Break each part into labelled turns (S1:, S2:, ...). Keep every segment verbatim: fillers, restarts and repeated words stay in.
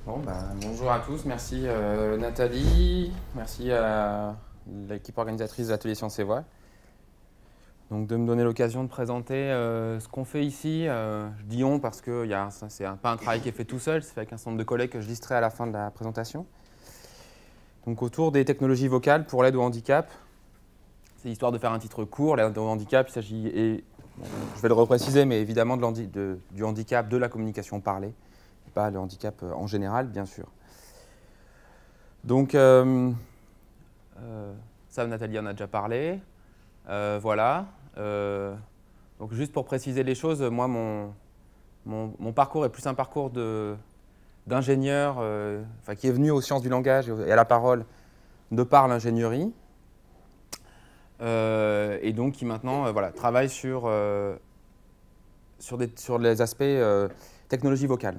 S1: Bon, bah, bonjour à tous, merci euh, Nathalie, merci à l'équipe organisatrice de l'atelier Sciences et Voix. Donc de me donner l'occasion de présenter euh, ce qu'on fait ici. Euh, je dis on parce que ce n'est pas un travail qui est fait tout seul, c'est fait avec un certain nombre de collègues que je listerai à la fin de la présentation. Donc autour des technologies vocales pour l'aide au handicap. C'est histoire de faire un titre court, l'aide au handicap, il s'agit, et bon, je vais le repréciser, mais évidemment de l'handi- de, du handicap de la communication parlée, pas le handicap en général, bien sûr. Donc, euh, euh, ça, Nathalie en a déjà parlé. Euh, voilà. Euh, donc, juste pour préciser les choses, moi, mon, mon, mon parcours est plus un parcours d'ingénieur, euh, enfin, qui est venu aux sciences du langage et à la parole de par l'ingénierie. Euh, et donc, qui maintenant euh, voilà, travaille sur, euh, sur, des, sur les aspects euh, technologie vocale.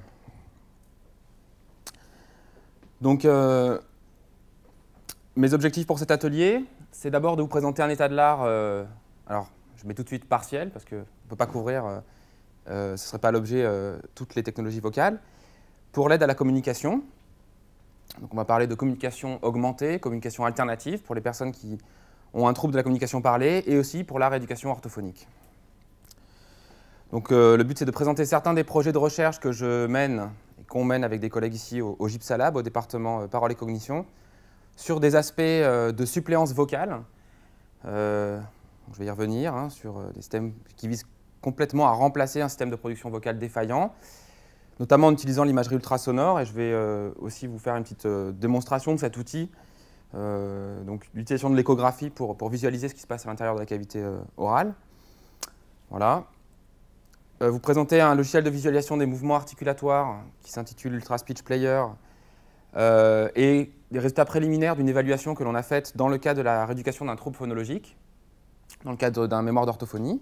S1: Donc, euh, mes objectifs pour cet atelier, c'est d'abord de vous présenter un état de l'art, euh, alors je mets tout de suite partiel parce qu'on ne peut pas couvrir, euh, euh, ce ne serait pas l'objet, euh, toutes les technologies vocales, pour l'aide à la communication. Donc on va parler de communication augmentée, communication alternative pour les personnes qui ont un trouble de la communication parlée et aussi pour la rééducation orthophonique. Donc euh, le but c'est de présenter certains des projets de recherche que je mène et qu'on mène avec des collègues ici au, au GIPSA-Lab, au département euh, Parole et Cognition, sur des aspects euh, de suppléance vocale. Euh, je vais y revenir, hein, sur euh, des systèmes qui visent complètement à remplacer un système de production vocale défaillant, notamment en utilisant l'imagerie ultrasonore. Et je vais euh, aussi vous faire une petite euh, démonstration de cet outil, euh, donc l'utilisation de l'échographie pour, pour visualiser ce qui se passe à l'intérieur de la cavité euh, orale. Voilà. Euh, vous présentez un logiciel de visualisation des mouvements articulatoires qui s'intitule Ultra Speech Player, Euh, et des résultats préliminaires d'une évaluation que l'on a faite dans le cadre de la rééducation d'un trouble phonologique, dans le cadre d'un mémoire d'orthophonie.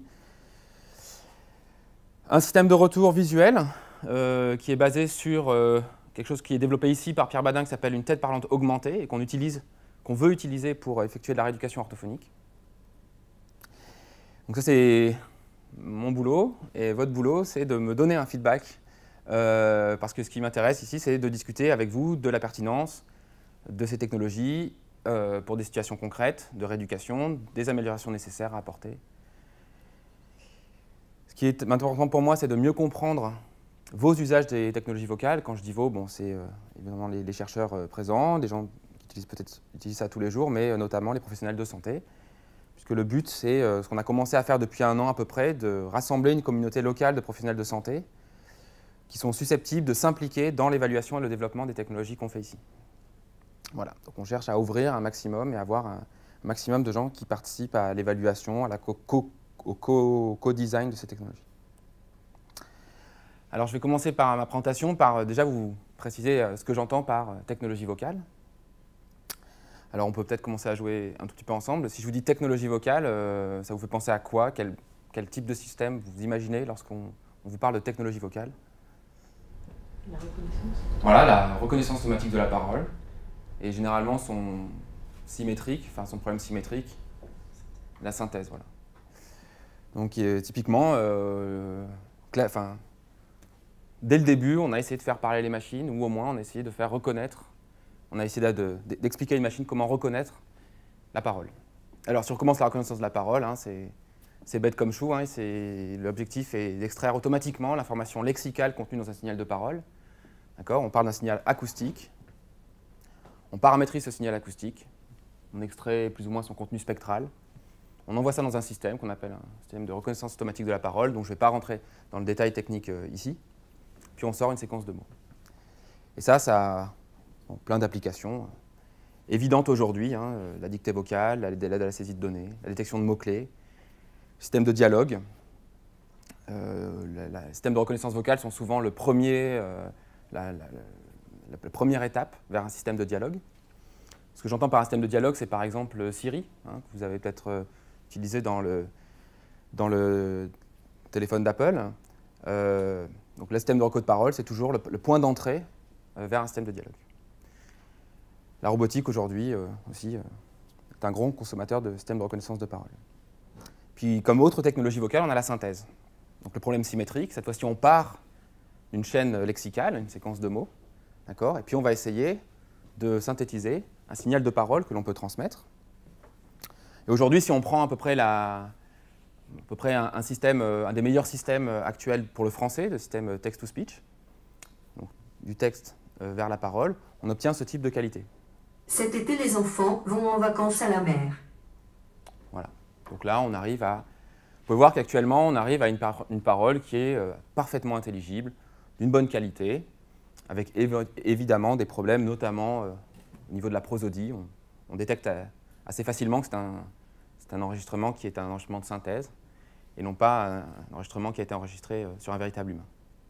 S1: Un système de retour visuel euh, qui est basé sur euh, quelque chose qui est développé ici par Pierre Badin qui s'appelle une tête parlante augmentée et qu'on utilise, qu'on veut utiliser pour effectuer de la rééducation orthophonique. Donc ça c'est mon boulot, et votre boulot c'est de me donner un feedback. Euh, parce que ce qui m'intéresse ici, c'est de discuter avec vous de la pertinence de ces technologies euh, pour des situations concrètes de rééducation, des améliorations nécessaires à apporter. Ce qui est important pour moi, c'est de mieux comprendre vos usages des technologies vocales. Quand je dis vos, bon, c'est euh, évidemment les, les chercheurs euh, présents, des gens qui utilisent peut-être utilisent ça tous les jours, mais euh, notamment les professionnels de santé. Puisque le but, c'est euh, ce qu'on a commencé à faire depuis un an à peu près, de rassembler une communauté locale de professionnels de santé qui sont susceptibles de s'impliquer dans l'évaluation et le développement des technologies qu'on fait ici. Voilà, donc on cherche à ouvrir un maximum et avoir un maximum de gens qui participent à l'évaluation, à la co co au co-design de ces technologies. Alors je vais commencer par ma présentation, par euh, déjà vous préciser euh, ce que j'entends par euh, technologie vocale. Alors on peut peut-être commencer à jouer un tout petit peu ensemble. Si je vous dis technologie vocale, euh, ça vous fait penser à quoi? Quel, quel type de système vous imaginez lorsqu'on vous parle de technologie vocale?
S2: La reconnaissance.
S1: Voilà, la reconnaissance automatique de la parole. Et généralement, son symétrique, enfin son problème symétrique, la synthèse, voilà. Donc euh, typiquement, euh, enfin, dès le début, on a essayé de faire parler les machines, ou au moins on a essayé de faire reconnaître, on a essayé d'expliquer à une machine comment reconnaître la parole. Alors si on recommence la reconnaissance de la parole, hein, c'est bête comme chou, hein, l'objectif est d'extraire automatiquement l'information lexicale contenue dans un signal de parole. On part d'un signal acoustique, on paramétrise ce signal acoustique, on extrait plus ou moins son contenu spectral, on envoie ça dans un système qu'on appelle un système de reconnaissance automatique de la parole, dont je ne vais pas rentrer dans le détail technique euh, ici, puis on sort une séquence de mots. Et ça, ça a bon, plein d'applications évidentes aujourd'hui, hein, la dictée vocale, l'aide à la saisie de données, la détection de mots-clés, système de dialogue. Euh, les systèmes de reconnaissance vocale sont souvent le premier, euh, la, la, la, la première étape vers un système de dialogue. Ce que j'entends par un système de dialogue, c'est par exemple Siri, hein, que vous avez peut-être euh, utilisé dans le, dans le téléphone d'Apple. Euh, donc le système de reco de parole, c'est toujours le, le point d'entrée euh, vers un système de dialogue. La robotique aujourd'hui euh, aussi euh, est un grand consommateur de systèmes de reconnaissance de parole. Puis comme autre technologie vocale, on a la synthèse. Donc le problème symétrique, cette fois-ci on part d'une chaîne lexicale, une séquence de mots, d'accord? Et puis on va essayer de synthétiser un signal de parole que l'on peut transmettre. Et aujourd'hui, si on prend à peu près, la, à peu près un, un, système, un des meilleurs systèmes actuels pour le français, le système text-to-speech, donc du texte vers la parole, on obtient ce type de qualité.
S3: Cet été, les enfants vont en vacances à la mer.
S1: Voilà. Donc là, on arrive à... Vous pouvez voir qu'actuellement, on arrive à une, par une parole qui est euh, parfaitement intelligible, d'une bonne qualité, avec évi évidemment des problèmes, notamment euh, au niveau de la prosodie. On, on détecte euh, assez facilement que c'est un, un enregistrement qui est un enregistrement de synthèse, et non pas un, un enregistrement qui a été enregistré euh, sur un véritable humain.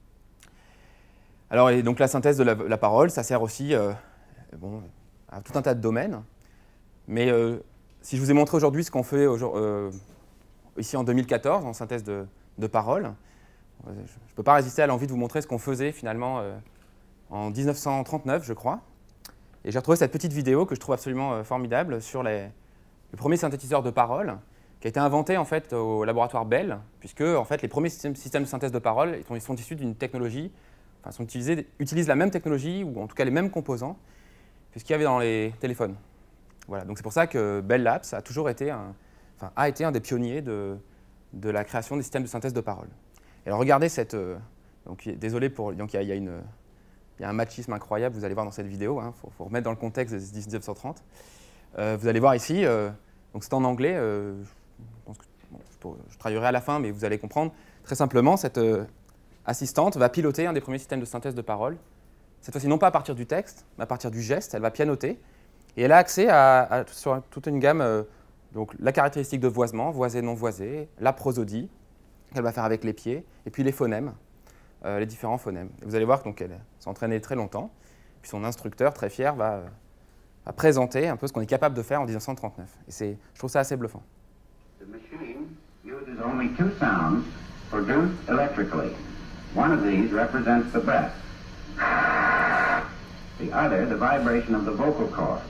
S1: Alors, et donc la synthèse de la, la parole, ça sert aussi euh, bon, à tout un tas de domaines, mais euh, si je vous ai montré aujourd'hui ce qu'on fait euh, ici en deux mille quatorze, en synthèse de, de parole, je ne peux pas résister à l'envie de vous montrer ce qu'on faisait finalement euh, en mille neuf cent trente-neuf, je crois. Et j'ai retrouvé cette petite vidéo que je trouve absolument euh, formidable sur les, le premier synthétiseur de parole qui a été inventé en fait au laboratoire Bell, puisque en fait les premiers systèmes, systèmes de synthèse de parole ils sont, ils sont issus d'une technologie, enfin sont utilisés, utilisent la même technologie ou en tout cas les mêmes composants que ce qu'il y avait dans les téléphones. Voilà, donc c'est pour ça que Bell Labs a toujours été un, enfin, a été un des pionniers de, de la création des systèmes de synthèse de parole. Et alors regardez cette, euh, donc désolé pour, donc il y a, il y a une, il y a un machisme incroyable, vous allez voir dans cette vidéo, il hein, faut, faut remettre dans le contexte de mille neuf cent trente. Euh, vous allez voir ici, euh, donc c'est en anglais, euh, je, pense que, bon, je, pour, je traduirai à la fin, mais vous allez comprendre. Très simplement, cette euh, assistante va piloter un des premiers systèmes de synthèse de parole. Cette fois-ci, non pas à partir du texte, mais à partir du geste, elle va pianoter. Et elle a accès à, à, sur toute une gamme, euh, donc la caractéristique de voisement, voisé, non voisé, la prosodie, qu'elle va faire avec les pieds, et puis les phonèmes, euh, les différents phonèmes. Et vous allez voir qu'elle s'est entraînée très longtemps, puis son instructeur, très fier, va, euh, va présenter un peu ce qu'on est capable de faire en mille neuf cent trente-neuf. Et je trouve ça assez bluffant.
S4: The machine uses only two sounds produced electrically. One of these represents the breath. The other, the vibration of the vocal cords.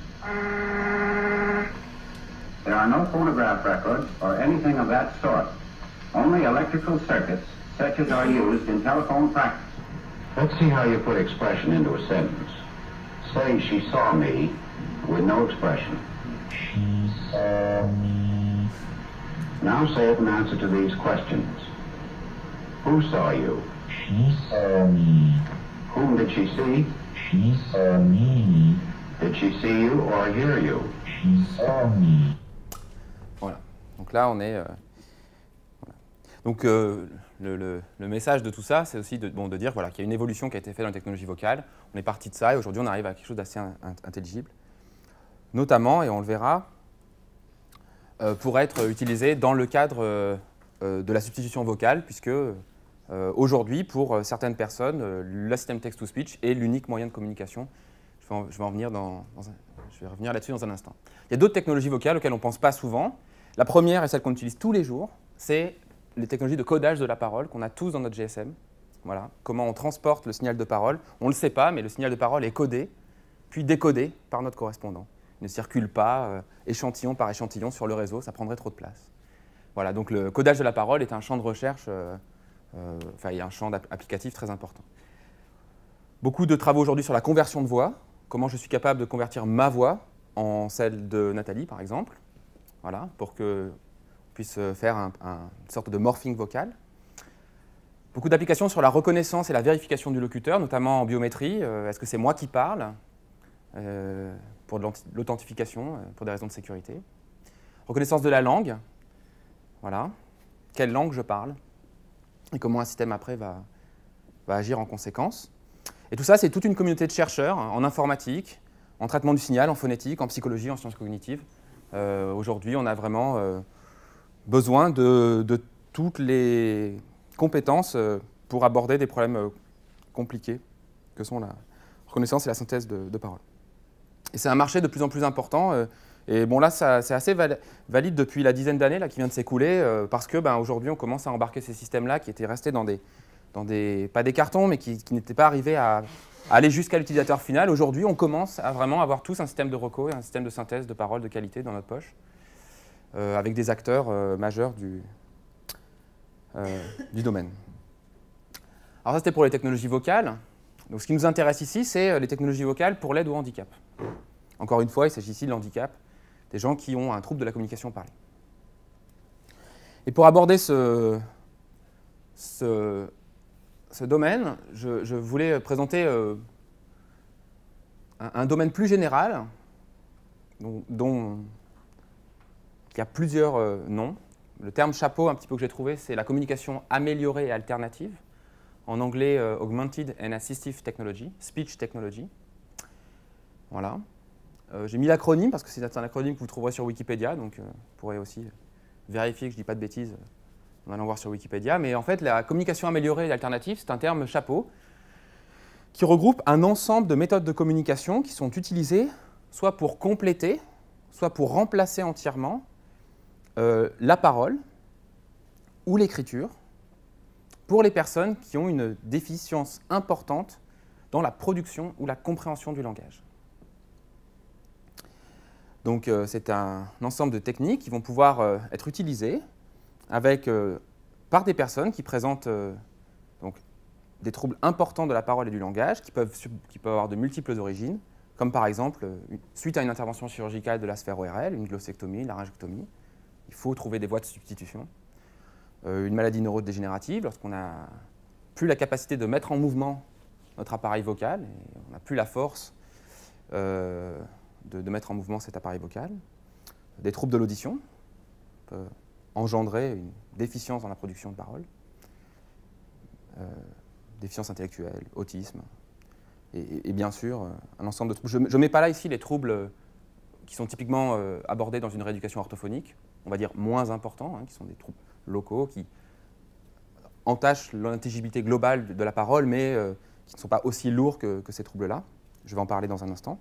S4: There are no phonograph records or anything of that sort. Only electrical circuits, such as are used in telephone practice. Let's see how you put expression into a sentence. Say, she saw me, with no expression. She saw me. Now say it in answer to these questions. Who saw you? She saw me. Whom did she see? She saw me. Did she see you or hear you? She saw me.
S1: Voilà. Donc là, on est... Euh, voilà. Donc euh, le, le, le message de tout ça, c'est aussi de, bon, de dire voilà, qu'il y a une évolution qui a été faite dans la technologie vocale. On est parti de ça et aujourd'hui, on arrive à quelque chose d'assez in intelligible. Notamment, et on le verra, euh, pour être utilisé dans le cadre euh, de la substitution vocale, puisque euh, aujourd'hui, pour certaines personnes, euh, le système text-to-speech est l'unique moyen de communication. Je vais en, je vais en venir dans, dans un, je vais revenir là-dessus dans un instant. Il y a d'autres technologies vocales auxquelles on ne pense pas souvent. La première, et celle qu'on utilise tous les jours, c'est les technologies de codage de la parole qu'on a tous dans notre G S M. Voilà. Comment on transporte le signal de parole. On ne le sait pas, mais le signal de parole est codé, puis décodé par notre correspondant. Il ne circule pas euh, échantillon par échantillon sur le réseau, ça prendrait trop de place. Voilà, donc le codage de la parole est un champ de recherche, euh, euh, enfin il y a un champ applicatif très important. Beaucoup de travaux aujourd'hui sur la conversion de voix, comment je suis capable de convertir ma voix en celle de Nathalie par exemple, voilà, pour qu'on puisse faire un, un, une sorte de morphing vocal. Beaucoup d'applications sur la reconnaissance et la vérification du locuteur, notamment en biométrie. Euh, Est-ce que c'est moi qui parle euh, pour de l'authentification, euh, pour des raisons de sécurité. Reconnaissance de la langue. Voilà. Quelle langue je parle et comment un système après va, va agir en conséquence. Et tout ça, c'est toute une communauté de chercheurs hein, en informatique, en traitement du signal, en phonétique, en psychologie, en sciences cognitives. Euh, Aujourd'hui, on a vraiment euh, besoin de, de toutes les compétences euh, pour aborder des problèmes euh, compliqués que sont la reconnaissance et la synthèse de, de parole. Et c'est un marché de plus en plus important. Euh, et bon là, c'est assez val valide depuis la dizaine d'années qui vient de s'écouler euh, parce que ben, aujourd'hui, on commence à embarquer ces systèmes-là qui étaient restés dans des, dans des, pas des cartons, mais qui, qui n'étaient pas arrivés à, à aller jusqu'à l'utilisateur final. Aujourd'hui, on commence à vraiment avoir tous un système de reco et un système de synthèse de parole de qualité dans notre poche, euh, avec des acteurs euh, majeurs du, euh, du domaine. Alors ça, c'était pour les technologies vocales. Donc ce qui nous intéresse ici, c'est les technologies vocales pour l'aide au handicap. Encore une fois, il s'agit ici de l'handicap, des gens qui ont un trouble de la communication parlée. Et pour aborder ce, ce, ce domaine, je, je voulais présenter euh, un, un domaine plus général, dont, dont il y a plusieurs euh, noms. Le terme chapeau, un petit peu que j'ai trouvé, c'est la communication améliorée et alternative. En anglais, euh, Augmented and Assistive Technology, Speech Technology. Voilà. Euh, j'ai mis l'acronyme parce que c'est un acronyme que vous trouverez sur Wikipédia, donc euh, vous pourrez aussi vérifier que je ne dis pas de bêtises en allant voir sur Wikipédia. Mais en fait, la communication améliorée et alternative, c'est un terme chapeau qui regroupe un ensemble de méthodes de communication qui sont utilisées soit pour compléter, soit pour remplacer entièrement euh, la parole ou l'écriture pour les personnes qui ont une déficience importante dans la production ou la compréhension du langage. Donc euh, c'est un ensemble de techniques qui vont pouvoir euh, être utilisées avec, euh, par des personnes qui présentent euh, donc, des troubles importants de la parole et du langage, qui peuvent, qui peuvent avoir de multiples origines, comme par exemple, euh, suite à une intervention chirurgicale de la sphère O R L, une glossectomie, une laryngectomie, il faut trouver des voies de substitution. Euh, une maladie neurodégénérative, lorsqu'on n'a plus la capacité de mettre en mouvement notre appareil vocal, et on n'a plus la force euh, de, de mettre en mouvement cet appareil vocal. Des troubles de l'audition peuvent engendrer une déficience dans la production de parole, euh, déficience intellectuelle, autisme, et, et, et bien sûr, un ensemble de troubles. Je ne mets pas là ici les troubles qui sont typiquement euh, abordés dans une rééducation orthophonique, on va dire moins importants, hein, qui sont des troubles locaux qui entachent l'intelligibilité globale de, de la parole, mais euh, qui ne sont pas aussi lourds que, que ces troubles-là. Je vais en parler dans un instant.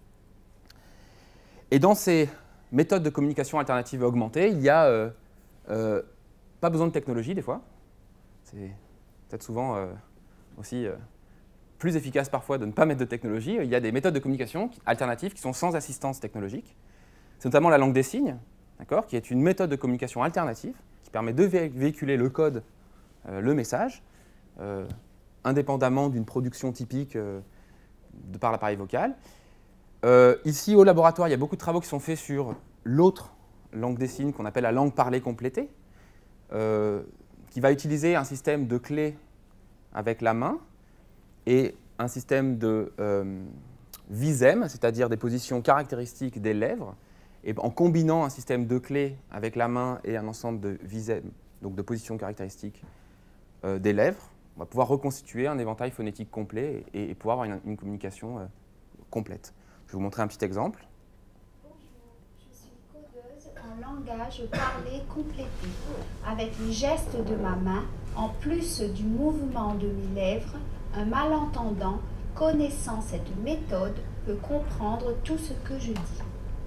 S1: Et dans ces méthodes de communication alternative et augmentée, il y a euh, euh, pas besoin de technologie des fois. C'est peut-être souvent euh, aussi euh, plus efficace parfois de ne pas mettre de technologie. Il y a des méthodes de communication alternatives qui sont sans assistance technologique. C'est notamment la langue des signes, qui est une méthode de communication alternative qui permet de vé véhiculer le code, euh, le message, euh, indépendamment d'une production typique euh, de par l'appareil vocal. Euh, ici, au laboratoire, il y a beaucoup de travaux qui sont faits sur l'autre langue des signes qu'on appelle la langue parlée complétée, euh, qui va utiliser un système de clés avec la main et un système de euh, visème, c'est-à-dire des positions caractéristiques des lèvres, et en combinant un système de clés avec la main et un ensemble de visèmes, donc de positions caractéristiques euh, des lèvres, on va pouvoir reconstituer un éventail phonétique complet et, et pouvoir avoir une, une communication euh, complète. Je vais vous montrer un petit exemple.
S5: Bonjour, je suis codeuse en langage parlé complété, avec les gestes de ma main, en plus du mouvement de mes lèvres. Un malentendant connaissant cette méthode peut comprendre tout ce que je dis.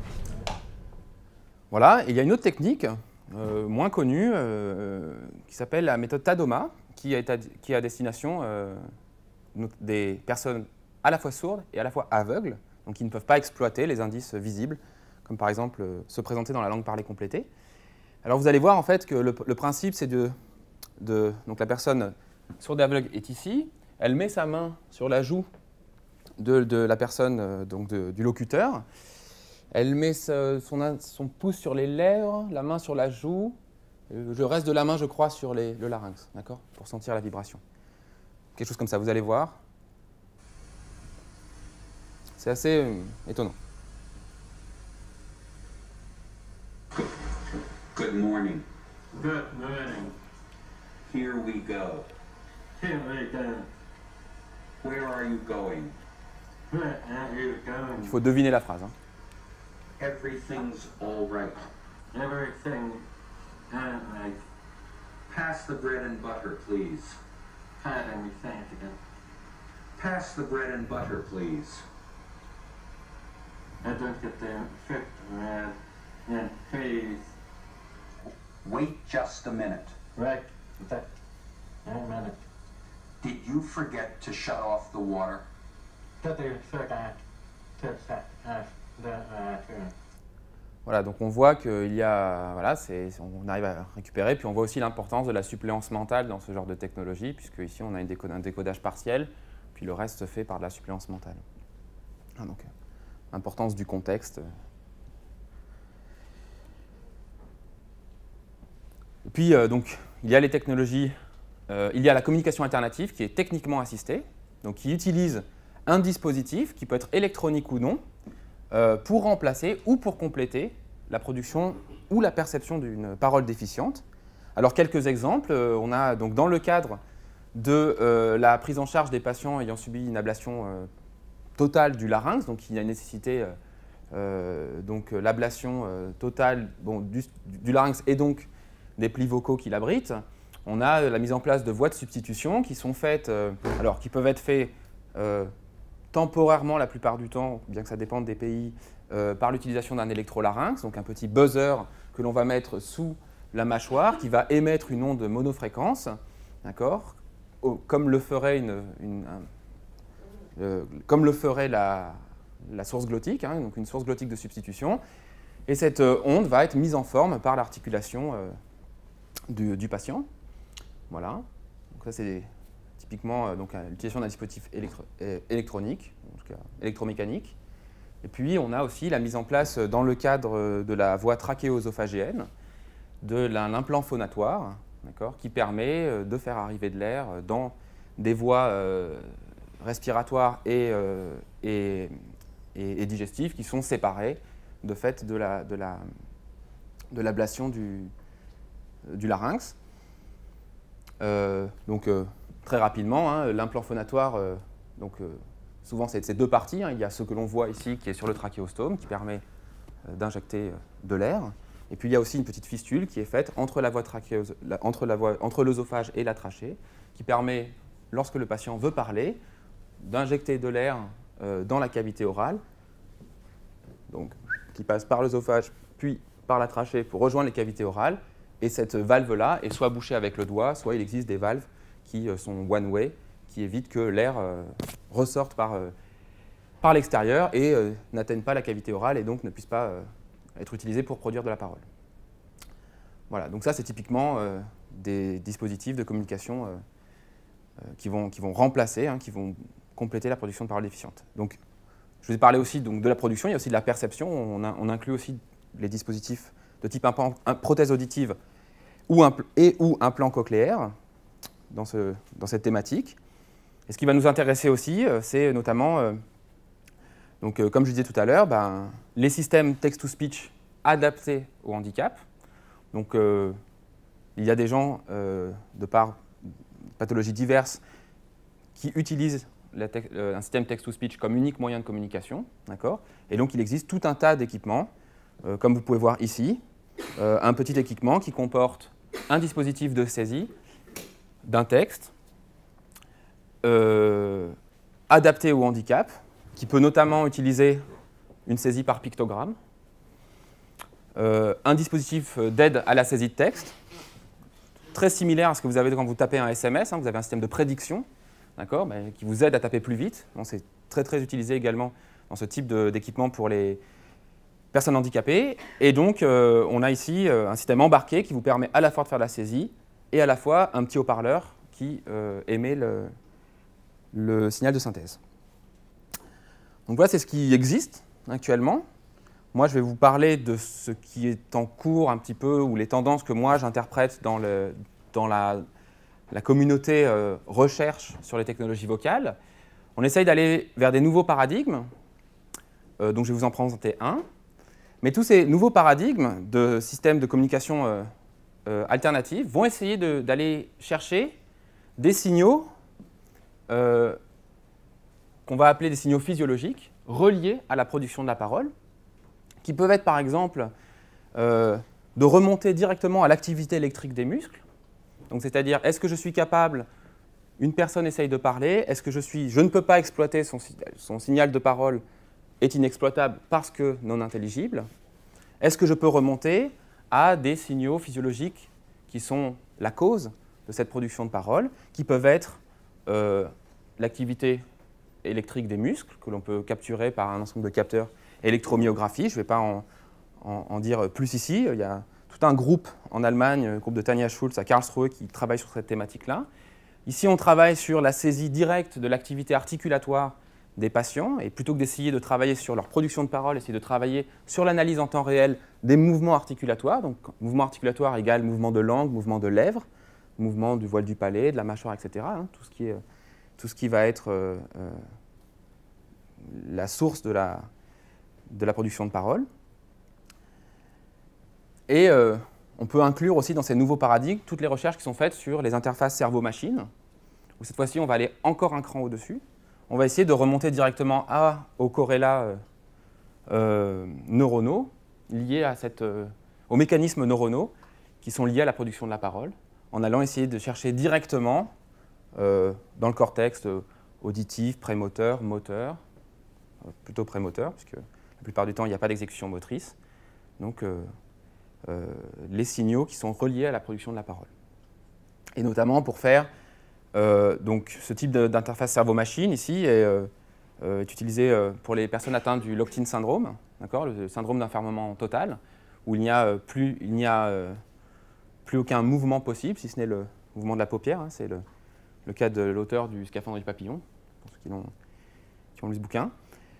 S1: Voilà, et il y a une autre technique, euh, moins connue, euh, qui s'appelle la méthode Tadoma, qui est à, qui est à destination euh, des personnes à la fois sourdes et à la fois aveugles, donc qui ne peuvent pas exploiter les indices visibles, comme par exemple euh, se présenter dans la langue parlée complétée. Alors vous allez voir en fait que le, le principe, c'est de, de... Donc la personne sourde et aveugle est ici, elle met sa main sur la joue de, de la personne, euh, donc de, du locuteur. Elle met son, son pouce sur les lèvres, la main sur la joue, le reste de la main, je crois, sur les, le larynx, d'accord, pour sentir la vibration. Quelque chose comme ça, vous allez voir. C'est assez euh, étonnant.
S4: Good morning.
S6: Good morning.
S4: Here we go.
S6: Here we go.
S4: Where are you going?
S6: Where are you going?
S1: Il faut deviner la phrase. Hein.
S4: Everything's all right.
S6: Everything all right.
S4: Pass the bread and butter, please.
S6: Pardon me, say it again.
S4: Pass the bread and butter, please.
S6: I don't get the fifth word. Yeah, please.
S4: Wait just a minute.
S6: Right. That. One minute.
S4: Did you forget to shut off the water?
S6: That is forgot to set off the water.
S1: Voilà, donc on voit qu'il y a, voilà, c'est, on arrive à récupérer, puis on voit aussi l'importance de la suppléance mentale dans ce genre de technologie, puisque ici on a une décode, un décodage partiel, puis le reste se fait par de la suppléance mentale. Ah, donc, l'importance du contexte. Et puis, euh, donc, il y a les technologies, euh, il y a la communication alternative qui est techniquement assistée, donc qui utilise un dispositif qui peut être électronique ou non, euh, pour remplacer ou pour compléter la production ou la perception d'une parole déficiente. Alors, quelques exemples. Euh, on a donc dans le cadre de euh, la prise en charge des patients ayant subi une ablation euh, totale du larynx, donc il y a nécessité euh, euh, donc l'ablation euh, totale bon, du, du larynx et donc des plis vocaux qui l'abritent. On a la mise en place de voies de substitution qui sont faites, euh, alors qui peuvent être faites euh, temporairement la plupart du temps, bien que ça dépende des pays, euh, par l'utilisation d'un électrolarynx, donc un petit buzzer que l'on va mettre sous la mâchoire qui va émettre une onde monofréquence, d'accord, comme le ferait, une, une, un, euh, comme le ferait la, la source glottique, hein, donc une source glottique de substitution. Et cette euh, onde va être mise en forme par l'articulation euh, du, du patient. Voilà. Donc ça, c'est typiquement euh, l'utilisation d'un dispositif électro électronique, en tout cas électromécanique. Et puis, on a aussi la mise en place, dans le cadre de la voie trachéo-œsophagéenne, de l'implant phonatoire, qui permet de faire arriver de l'air dans des voies euh, respiratoires et, euh, et, et, et digestives qui sont séparées de fait de la, de la, de l'ablation du, du larynx. Euh, donc, euh, très rapidement, hein, l'implant phonatoire, euh, donc, euh, souvent c'est deux parties. Hein. Il y a ce que l'on voit ici qui est sur le trachéostome, qui permet euh, d'injecter de l'air. Et puis il y a aussi une petite fistule qui est faite entre la voie trachéose, la, entre la voie, entre l'œsophage et la trachée, qui permet, lorsque le patient veut parler, d'injecter de l'air euh, dans la cavité orale, donc qui passe par l'œsophage puis par la trachée pour rejoindre les cavités orales. Et cette valve-là est soit bouchée avec le doigt, soit il existe des valves qui euh, sont one-way, qui évitent que l'air euh, ressorte par, euh, par l'extérieur et euh, n'atteigne pas la cavité orale et donc ne puisse pas euh, être utilisé pour produire de la parole. Voilà, donc ça c'est typiquement euh, des dispositifs de communication euh, euh, qui, vont, qui vont remplacer, hein, qui vont compléter la production de parole déficiente. Donc, je vous ai parlé aussi donc, de la production, il y a aussi de la perception, on, a, on inclut aussi les dispositifs de type implant, un, prothèse auditive ou un, et ou implant cochléaire dans, ce, dans cette thématique. Et ce qui va nous intéresser aussi, euh, c'est notamment euh, Donc, euh, comme je disais tout à l'heure, ben, les systèmes text-to-speech adaptés au handicap. Donc, euh, il y a des gens, euh, de par pathologies diverses, qui utilisent la euh, un système text-to-speech comme unique moyen de communication. Et donc, il existe tout un tas d'équipements, euh, comme vous pouvez voir ici. Euh, un petit équipement qui comporte un dispositif de saisie d'un texte euh, adapté au handicap, qui peut notamment utiliser une saisie par pictogramme, euh, un dispositif d'aide à la saisie de texte, très similaire à ce que vous avez quand vous tapez un S M S, hein, vous avez un système de prédiction, d'accord, ben, qui vous aide à taper plus vite. Bon, c'est très très utilisé également dans ce type d'équipement pour les personnes handicapées. Et donc, euh, on a ici euh, un système embarqué qui vous permet à la fois de faire de la saisie et à la fois un petit haut-parleur qui euh, émet le, le signal de synthèse. Donc voilà, c'est ce qui existe actuellement. Moi, je vais vous parler de ce qui est en cours un petit peu, ou les tendances que moi j'interprète dans, le, dans la, la communauté euh, recherche sur les technologies vocales. On essaye d'aller vers des nouveaux paradigmes, euh, donc je vais vous en présenter un. Mais tous ces nouveaux paradigmes de systèmes de communication euh, euh, alternatifs vont essayer d'aller chercher des signaux euh, qu'on va appeler des signaux physiologiques reliés à la production de la parole, qui peuvent être par exemple euh, de remonter directement à l'activité électrique des muscles. Donc, c'est-à-dire, est-ce que je suis capable, une personne essaye de parler, est-ce que je suis, je ne peux pas exploiter son, son signal de parole est inexploitable parce que non intelligible. Est-ce que je peux remonter à des signaux physiologiques qui sont la cause de cette production de parole, qui peuvent être euh, l'activité électrique des muscles, que l'on peut capturer par un ensemble de capteurs électromyographie. Je ne vais pas en, en, en dire plus ici. Il y a tout un groupe en Allemagne, le groupe de Tanja Schulz à Karlsruhe, qui travaille sur cette thématique-là. Ici, on travaille sur la saisie directe de l'activité articulatoire des patients, et plutôt que d'essayer de travailler sur leur production de parole, essayer de travailler sur l'analyse en temps réel des mouvements articulatoires. Donc, mouvement articulatoire égale mouvement de langue, mouvement de lèvres, mouvement du voile du palais, de la mâchoire, et cetera. Hein, tout, ce qui est, tout ce qui va être euh, euh, la source de la, de la production de parole. Et euh, on peut inclure aussi dans ces nouveaux paradigmes toutes les recherches qui sont faites sur les interfaces cerveau-machine, où cette fois-ci, on va aller encore un cran au-dessus. On va essayer de remonter directement à, aux corrélats euh, euh, neuronaux, liés à cette, euh, aux mécanismes neuronaux qui sont liés à la production de la parole, en allant essayer de chercher directement euh, dans le cortex euh, auditif, prémoteur, moteur, euh, plutôt prémoteur, puisque la plupart du temps, il n'y a pas d'exécution motrice, donc euh, euh, les signaux qui sont reliés à la production de la parole. Et notamment pour faire Euh, donc, ce type d'interface cerveau-machine ici est, euh, euh, est utilisé euh, pour les personnes atteintes du Locked-in syndrome, le syndrome d'enfermement total, où il n'y a, euh, plus, il n'y a euh, plus aucun mouvement possible, si ce n'est le mouvement de la paupière. Hein, c'est le, le cas de l'auteur du Scaphandre du papillon, pour ceux qui, l'ont, qui ont lu ce bouquin.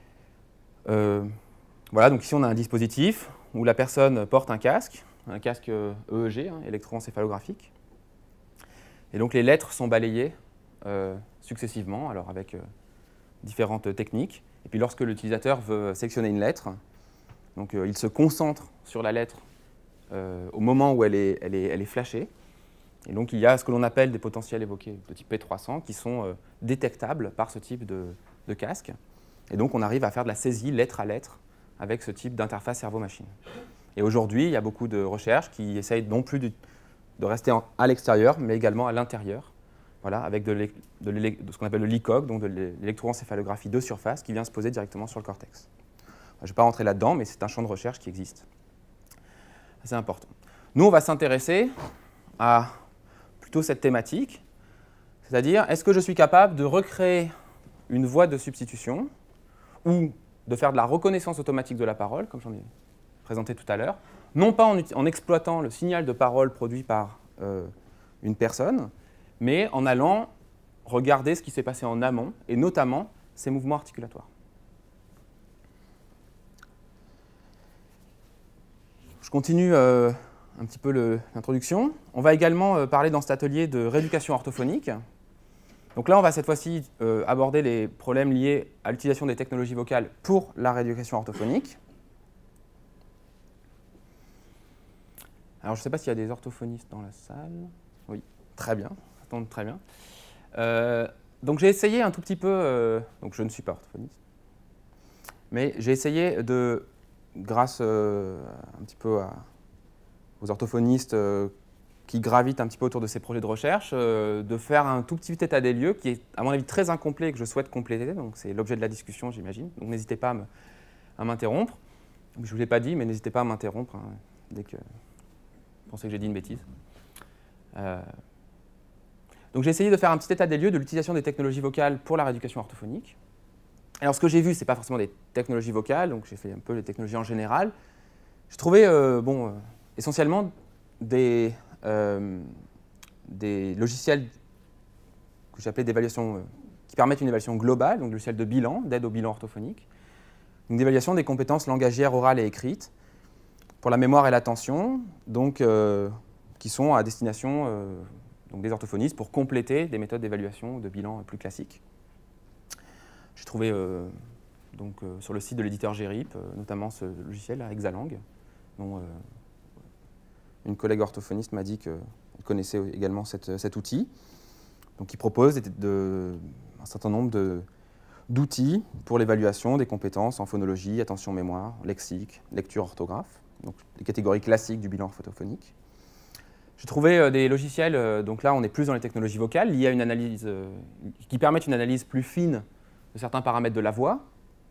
S1: Euh, voilà, donc ici on a un dispositif où la personne porte un casque, un casque E E G, hein, électroencéphalographique. Et donc les lettres sont balayées euh, successivement, alors avec euh, différentes techniques. Et puis lorsque l'utilisateur veut sélectionner une lettre, donc, euh, il se concentre sur la lettre euh, au moment où elle est, elle, est, elle est flashée. Et donc il y a ce que l'on appelle des potentiels évoqués de type P trois cents qui sont euh, détectables par ce type de, de casque. Et donc on arrive à faire de la saisie lettre à lettre avec ce type d'interface cerveau-machine. Et aujourd'hui, il y a beaucoup de recherches qui essayent non plus de de rester en, à l'extérieur, mais également à l'intérieur, voilà, avec de, de, de ce qu'on appelle le L I C O G, donc de l'électroencéphalographie de surface, qui vient se poser directement sur le cortex. Je ne vais pas rentrer là-dedans, mais c'est un champ de recherche qui existe. C'est important. Nous, on va s'intéresser à plutôt cette thématique, c'est-à-dire, est-ce que je suis capable de recréer une voix de substitution ou de faire de la reconnaissance automatique de la parole, comme j'en ai présenté tout à l'heure, non pas en, en exploitant le signal de parole produit par euh, une personne, mais en allant regarder ce qui s'est passé en amont, et notamment ces mouvements articulatoires. Je continue euh, un petit peu l'introduction. On va également euh, parler dans cet atelier de rééducation orthophonique. Donc là, on va cette fois-ci euh, aborder les problèmes liés à l'utilisation des technologies vocales pour la rééducation orthophonique. Alors, je ne sais pas s'il y a des orthophonistes dans la salle. Oui, très bien, ça tombe très bien. Euh, donc, j'ai essayé un tout petit peu, euh, donc je ne suis pas orthophoniste, mais j'ai essayé de, grâce euh, un petit peu à, aux orthophonistes euh, qui gravitent un petit peu autour de ces projets de recherche, euh, de faire un tout petit état des lieux qui est, à mon avis, très incomplet et que je souhaite compléter. Donc, c'est l'objet de la discussion, j'imagine. Donc, n'hésitez pas à m'interrompre. Je ne vous l'ai pas dit, mais n'hésitez pas à m'interrompre hein, dès que vous pensez que j'ai dit une bêtise. Euh, donc j'ai essayé de faire un petit état des lieux de l'utilisation des technologies vocales pour la rééducation orthophonique. Alors ce que j'ai vu, ce n'est pas forcément des technologies vocales, donc j'ai fait un peu les technologies en général. J'ai trouvé euh, bon, euh, essentiellement des, euh, des logiciels que j'appelais d'évaluation, euh, qui permettent une évaluation globale, donc des logiciels de bilan, d'aide au bilan orthophonique, une évaluation des compétences langagières, orales et écrites, pour la mémoire et l'attention, donc, euh, qui sont à destination euh, donc des orthophonistes pour compléter des méthodes d'évaluation de bilan plus classiques. J'ai trouvé euh, donc, euh, sur le site de l'éditeur G R I P, euh, notamment ce logiciel, Hexalang, dont euh, une collègue orthophoniste m'a dit qu'elle connaissait également cette, cet outil, donc, qui propose de, de, un certain nombre de, d'outils pour l'évaluation des compétences en phonologie, attention mémoire, lexique, lecture, orthographe. Donc les catégories classiques du bilan orthophonique. J'ai trouvé euh, des logiciels, euh, donc là on est plus dans les technologies vocales, liées à une analyse, euh, qui permettent une analyse plus fine de certains paramètres de la voix.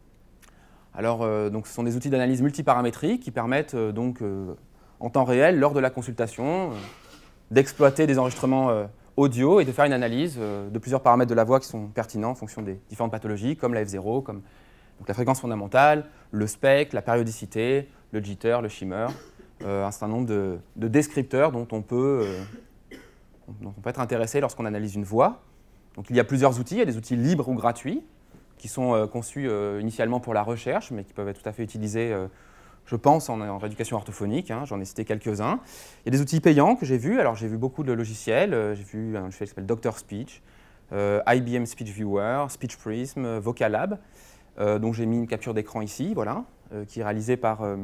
S1: Alors euh, donc, ce sont des outils d'analyse multiparamétrique qui permettent euh, donc, euh, en temps réel, lors de la consultation, euh, d'exploiter des enregistrements euh, audio et de faire une analyse euh, de plusieurs paramètres de la voix qui sont pertinents en fonction des différentes pathologies, comme la F zéro, comme donc, la fréquence fondamentale, le spectre, la périodicité, le jitter, le shimmer, euh, un certain nombre de, de descripteurs dont on peut, euh, dont on peut être intéressé lorsqu'on analyse une voix. Donc il y a plusieurs outils, il y a des outils libres ou gratuits, qui sont euh, conçus euh, initialement pour la recherche, mais qui peuvent être tout à fait utilisés, euh, je pense, en, en rééducation orthophonique. Hein, j'en ai cité quelques-uns. Il y a des outils payants que j'ai vus. Alors j'ai vu beaucoup de logiciels. Euh, j'ai vu un logiciel qui s'appelle Doctor Speech, euh, I B M Speech Viewer, Speech Prism, euh, Vocalab. Euh, donc j'ai mis une capture d'écran ici, voilà, euh, qui est réalisée par euh,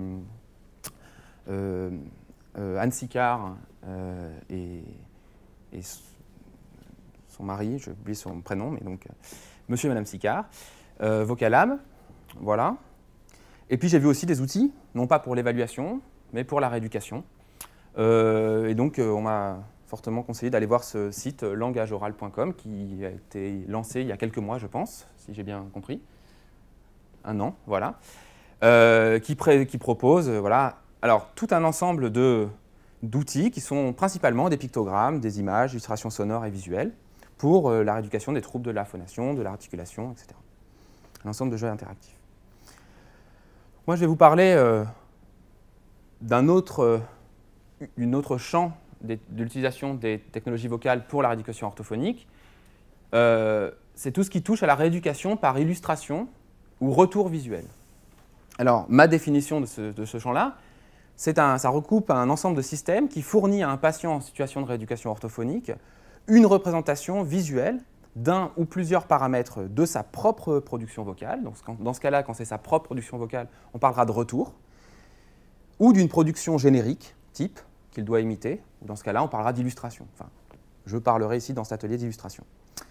S1: euh, euh, Anne Sicard euh, et, et son mari, j'ai oublié son prénom, mais donc euh, monsieur et madame Sicard, euh, Vocalab, voilà. Et puis j'ai vu aussi des outils, non pas pour l'évaluation, mais pour la rééducation. Euh, et donc euh, on m'a fortement conseillé d'aller voir ce site euh, langage oral point com qui a été lancé il y a quelques mois, je pense, si j'ai bien compris. Un an, voilà. Euh, qui, pré qui propose, euh, voilà, alors tout un ensemble de d'outils qui sont principalement des pictogrammes, des images, illustrations sonores et visuelles pour euh, la rééducation des troubles de la phonation, de l'articulation, et cetera. Un ensemble de jeux interactifs. Moi, je vais vous parler euh, d'un autre, euh, une autre champ de l'utilisation des technologies vocales pour la rééducation orthophonique. Euh, c'est tout ce qui touche à la rééducation par illustration ou retour visuel. Alors, ma définition de ce, de ce champ-là, c'est un, ça recoupe un ensemble de systèmes qui fournit à un patient en situation de rééducation orthophonique une représentation visuelle d'un ou plusieurs paramètres de sa propre production vocale. Donc, dans ce cas-là, quand c'est sa propre production vocale, on parlera de retour, ou d'une production générique, type, qu'il doit imiter. Dans ce cas-là, on parlera d'illustration. Enfin, je parlerai ici dans cet atelier d'illustration.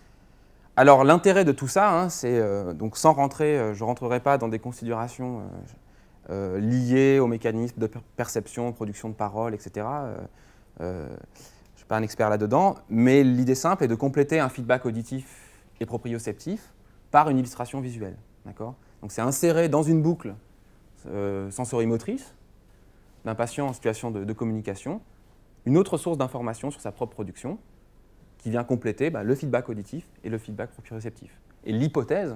S1: Alors, l'intérêt de tout ça, hein, c'est, euh, donc sans rentrer, euh, je ne rentrerai pas dans des considérations euh, euh, liées aux mécanismes de per perception, production de paroles, et cetera. Euh, euh, je ne suis pas un expert là-dedans, mais l'idée simple est de compléter un feedback auditif et proprioceptif par une illustration visuelle. Donc, c'est insérer dans une boucle euh, sensorimotrice d'un patient en situation de, de communication une autre source d'information sur sa propre production, qui vient compléter bah, le feedback auditif et le feedback proprioceptif. Et l'hypothèse,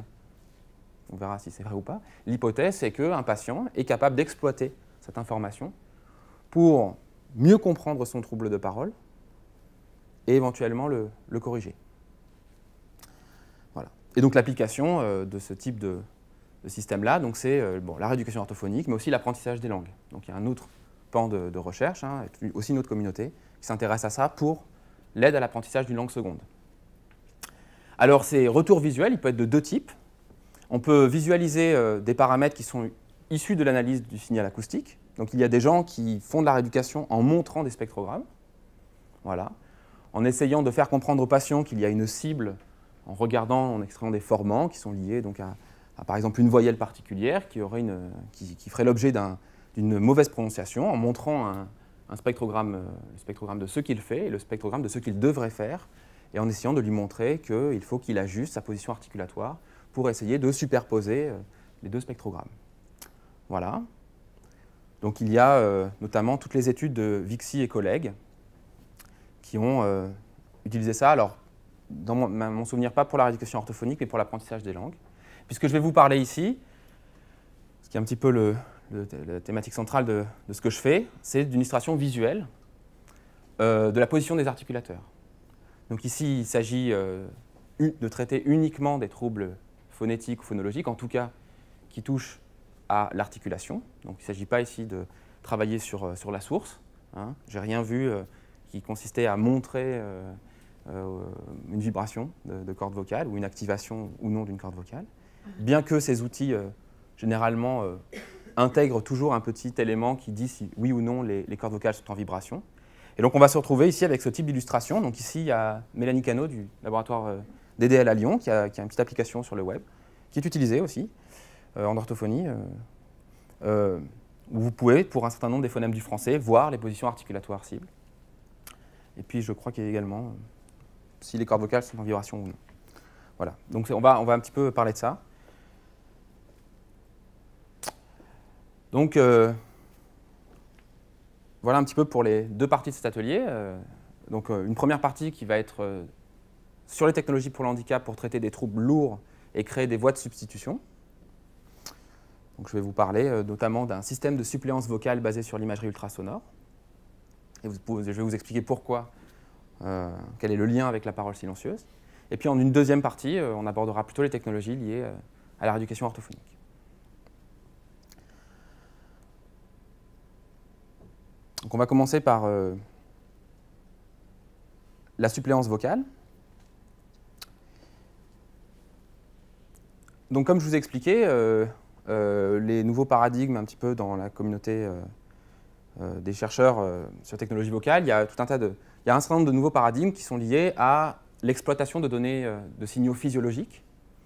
S1: on verra si c'est vrai ou pas, l'hypothèse c'est qu'un patient est capable d'exploiter cette information pour mieux comprendre son trouble de parole et éventuellement le, le corriger. Voilà. Et donc l'application euh, de ce type de, de système-là, c'est euh, bon, la rééducation orthophonique, mais aussi l'apprentissage des langues. Donc il y a un autre pan de, de recherche, hein, aussi une autre communauté, qui s'intéresse à ça pour l'aide à l'apprentissage d'une langue seconde. Alors, ces retours visuels, ils peuvent être de deux types. On peut visualiser euh, des paramètres qui sont issus de l'analyse du signal acoustique. Donc, il y a des gens qui font de la rééducation en montrant des spectrogrammes, voilà, en essayant de faire comprendre aux patients qu'il y a une cible, en regardant, en extrayant des formants qui sont liés donc, à, à, par exemple, une voyelle particulière qui, aurait une, qui, qui ferait l'objet d'une mauvaise prononciation, en montrant un, un spectrogramme, euh, le spectrogramme de ce qu'il fait et le spectrogramme de ce qu'il devrait faire, et en essayant de lui montrer qu'il faut qu'il ajuste sa position articulatoire pour essayer de superposer euh, les deux spectrogrammes. Voilà. Donc il y a euh, notamment toutes les études de Vixi et collègues qui ont euh, utilisé ça, alors dans mon, mon souvenir pas pour la rééducation orthophonique, mais pour l'apprentissage des langues. Puisque je vais vous parler ici, ce qui est un petit peu le, le, la thématique centrale de, de ce que je fais, c'est d'une illustration visuelle euh, de la position des articulateurs. Donc ici, il s'agit euh, de traiter uniquement des troubles phonétiques ou phonologiques, en tout cas qui touchent à l'articulation. Donc il ne s'agit pas ici de travailler sur, sur la source. Hein. Je n'ai rien vu euh, qui consistait à montrer euh, euh, une vibration de, de corde vocale ou une activation ou non d'une corde vocale. Bien que ces outils, euh, généralement, euh, intègrent toujours un petit élément qui dit si oui ou non les, les cordes vocales sont en vibration. Et donc on va se retrouver ici avec ce type d'illustration. Donc ici, il y a Mélanie Cano du laboratoire euh, D D L à Lyon qui a, qui a une petite application sur le web, qui est utilisée aussi euh, en orthophonie, euh, euh, où vous pouvez, pour un certain nombre des phonèmes du français, voir les positions articulatoires cibles. Et puis je crois qu'il y a également euh, si les cordes vocales sont en vibration ou non. Voilà, donc on va, on va un petit peu parler de ça. Donc, euh, voilà un petit peu pour les deux parties de cet atelier. Euh, donc, euh, une première partie qui va être euh, sur les technologies pour le handicap pour traiter des troubles lourds et créer des voies de substitution. Donc, je vais vous parler euh, notamment d'un système de suppléance vocale basé sur l'imagerie ultrasonore. Et vous, je vais vous expliquer pourquoi euh, quel est le lien avec la parole silencieuse. Et puis en une deuxième partie, euh, on abordera plutôt les technologies liées euh, à la rééducation orthophonique. Donc on va commencer par euh, la suppléance vocale. Donc comme je vous ai expliqué, euh, euh, les nouveaux paradigmes un petit peu dans la communauté euh, euh, des chercheurs euh, sur technologie vocale, il y a tout un tas de, il y a un certain nombre de nouveaux paradigmes qui sont liés à l'exploitation de données euh, de signaux physiologiques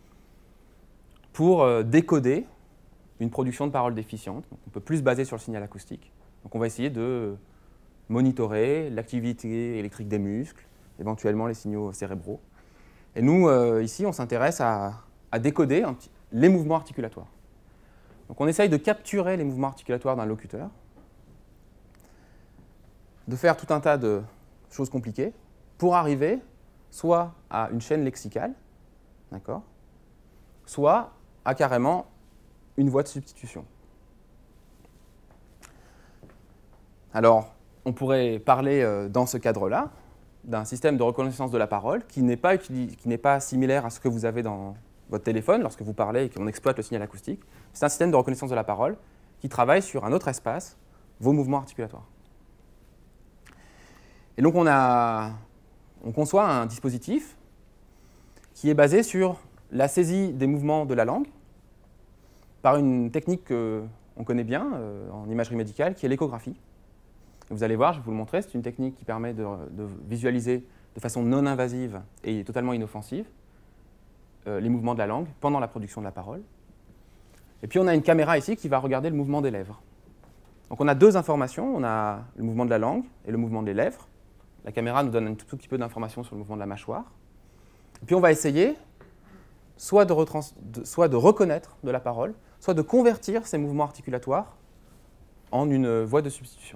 S1: pour euh, décoder une production de paroles déficiente. Donc, on peut plus se baser sur le signal acoustique. Donc on va essayer de monitorer l'activité électrique des muscles, éventuellement les signaux cérébraux. Et nous, euh, ici, on s'intéresse à, à décoder un petit, les mouvements articulatoires. Donc on essaye de capturer les mouvements articulatoires d'un locuteur, de faire tout un tas de choses compliquées pour arriver soit à une chaîne lexicale, d'accord, soit à carrément une voix de substitution. Alors, on pourrait parler euh, dans ce cadre-là d'un système de reconnaissance de la parole qui n'est pas, qui n'est pas similaire à ce que vous avez dans votre téléphone lorsque vous parlez et qu'on exploite le signal acoustique. C'est un système de reconnaissance de la parole qui travaille sur un autre espace, vos mouvements articulatoires. Et donc on, a, on conçoit un dispositif qui est basé sur la saisie des mouvements de la langue par une technique qu'on connaît bien euh, en imagerie médicale, qui est l'échographie. Vous allez voir, je vais vous le montrer, c'est une technique qui permet de, de visualiser de façon non invasive et totalement inoffensive euh, les mouvements de la langue pendant la production de la parole. Et puis on a une caméra ici qui va regarder le mouvement des lèvres. Donc on a deux informations, on a le mouvement de la langue et le mouvement des lèvres. La caméra nous donne un tout, tout petit peu d'informations sur le mouvement de la mâchoire. Et puis on va essayer soit de, retrans... de, soit de reconnaître de la parole, soit de convertir ces mouvements articulatoires en une voix de substitution.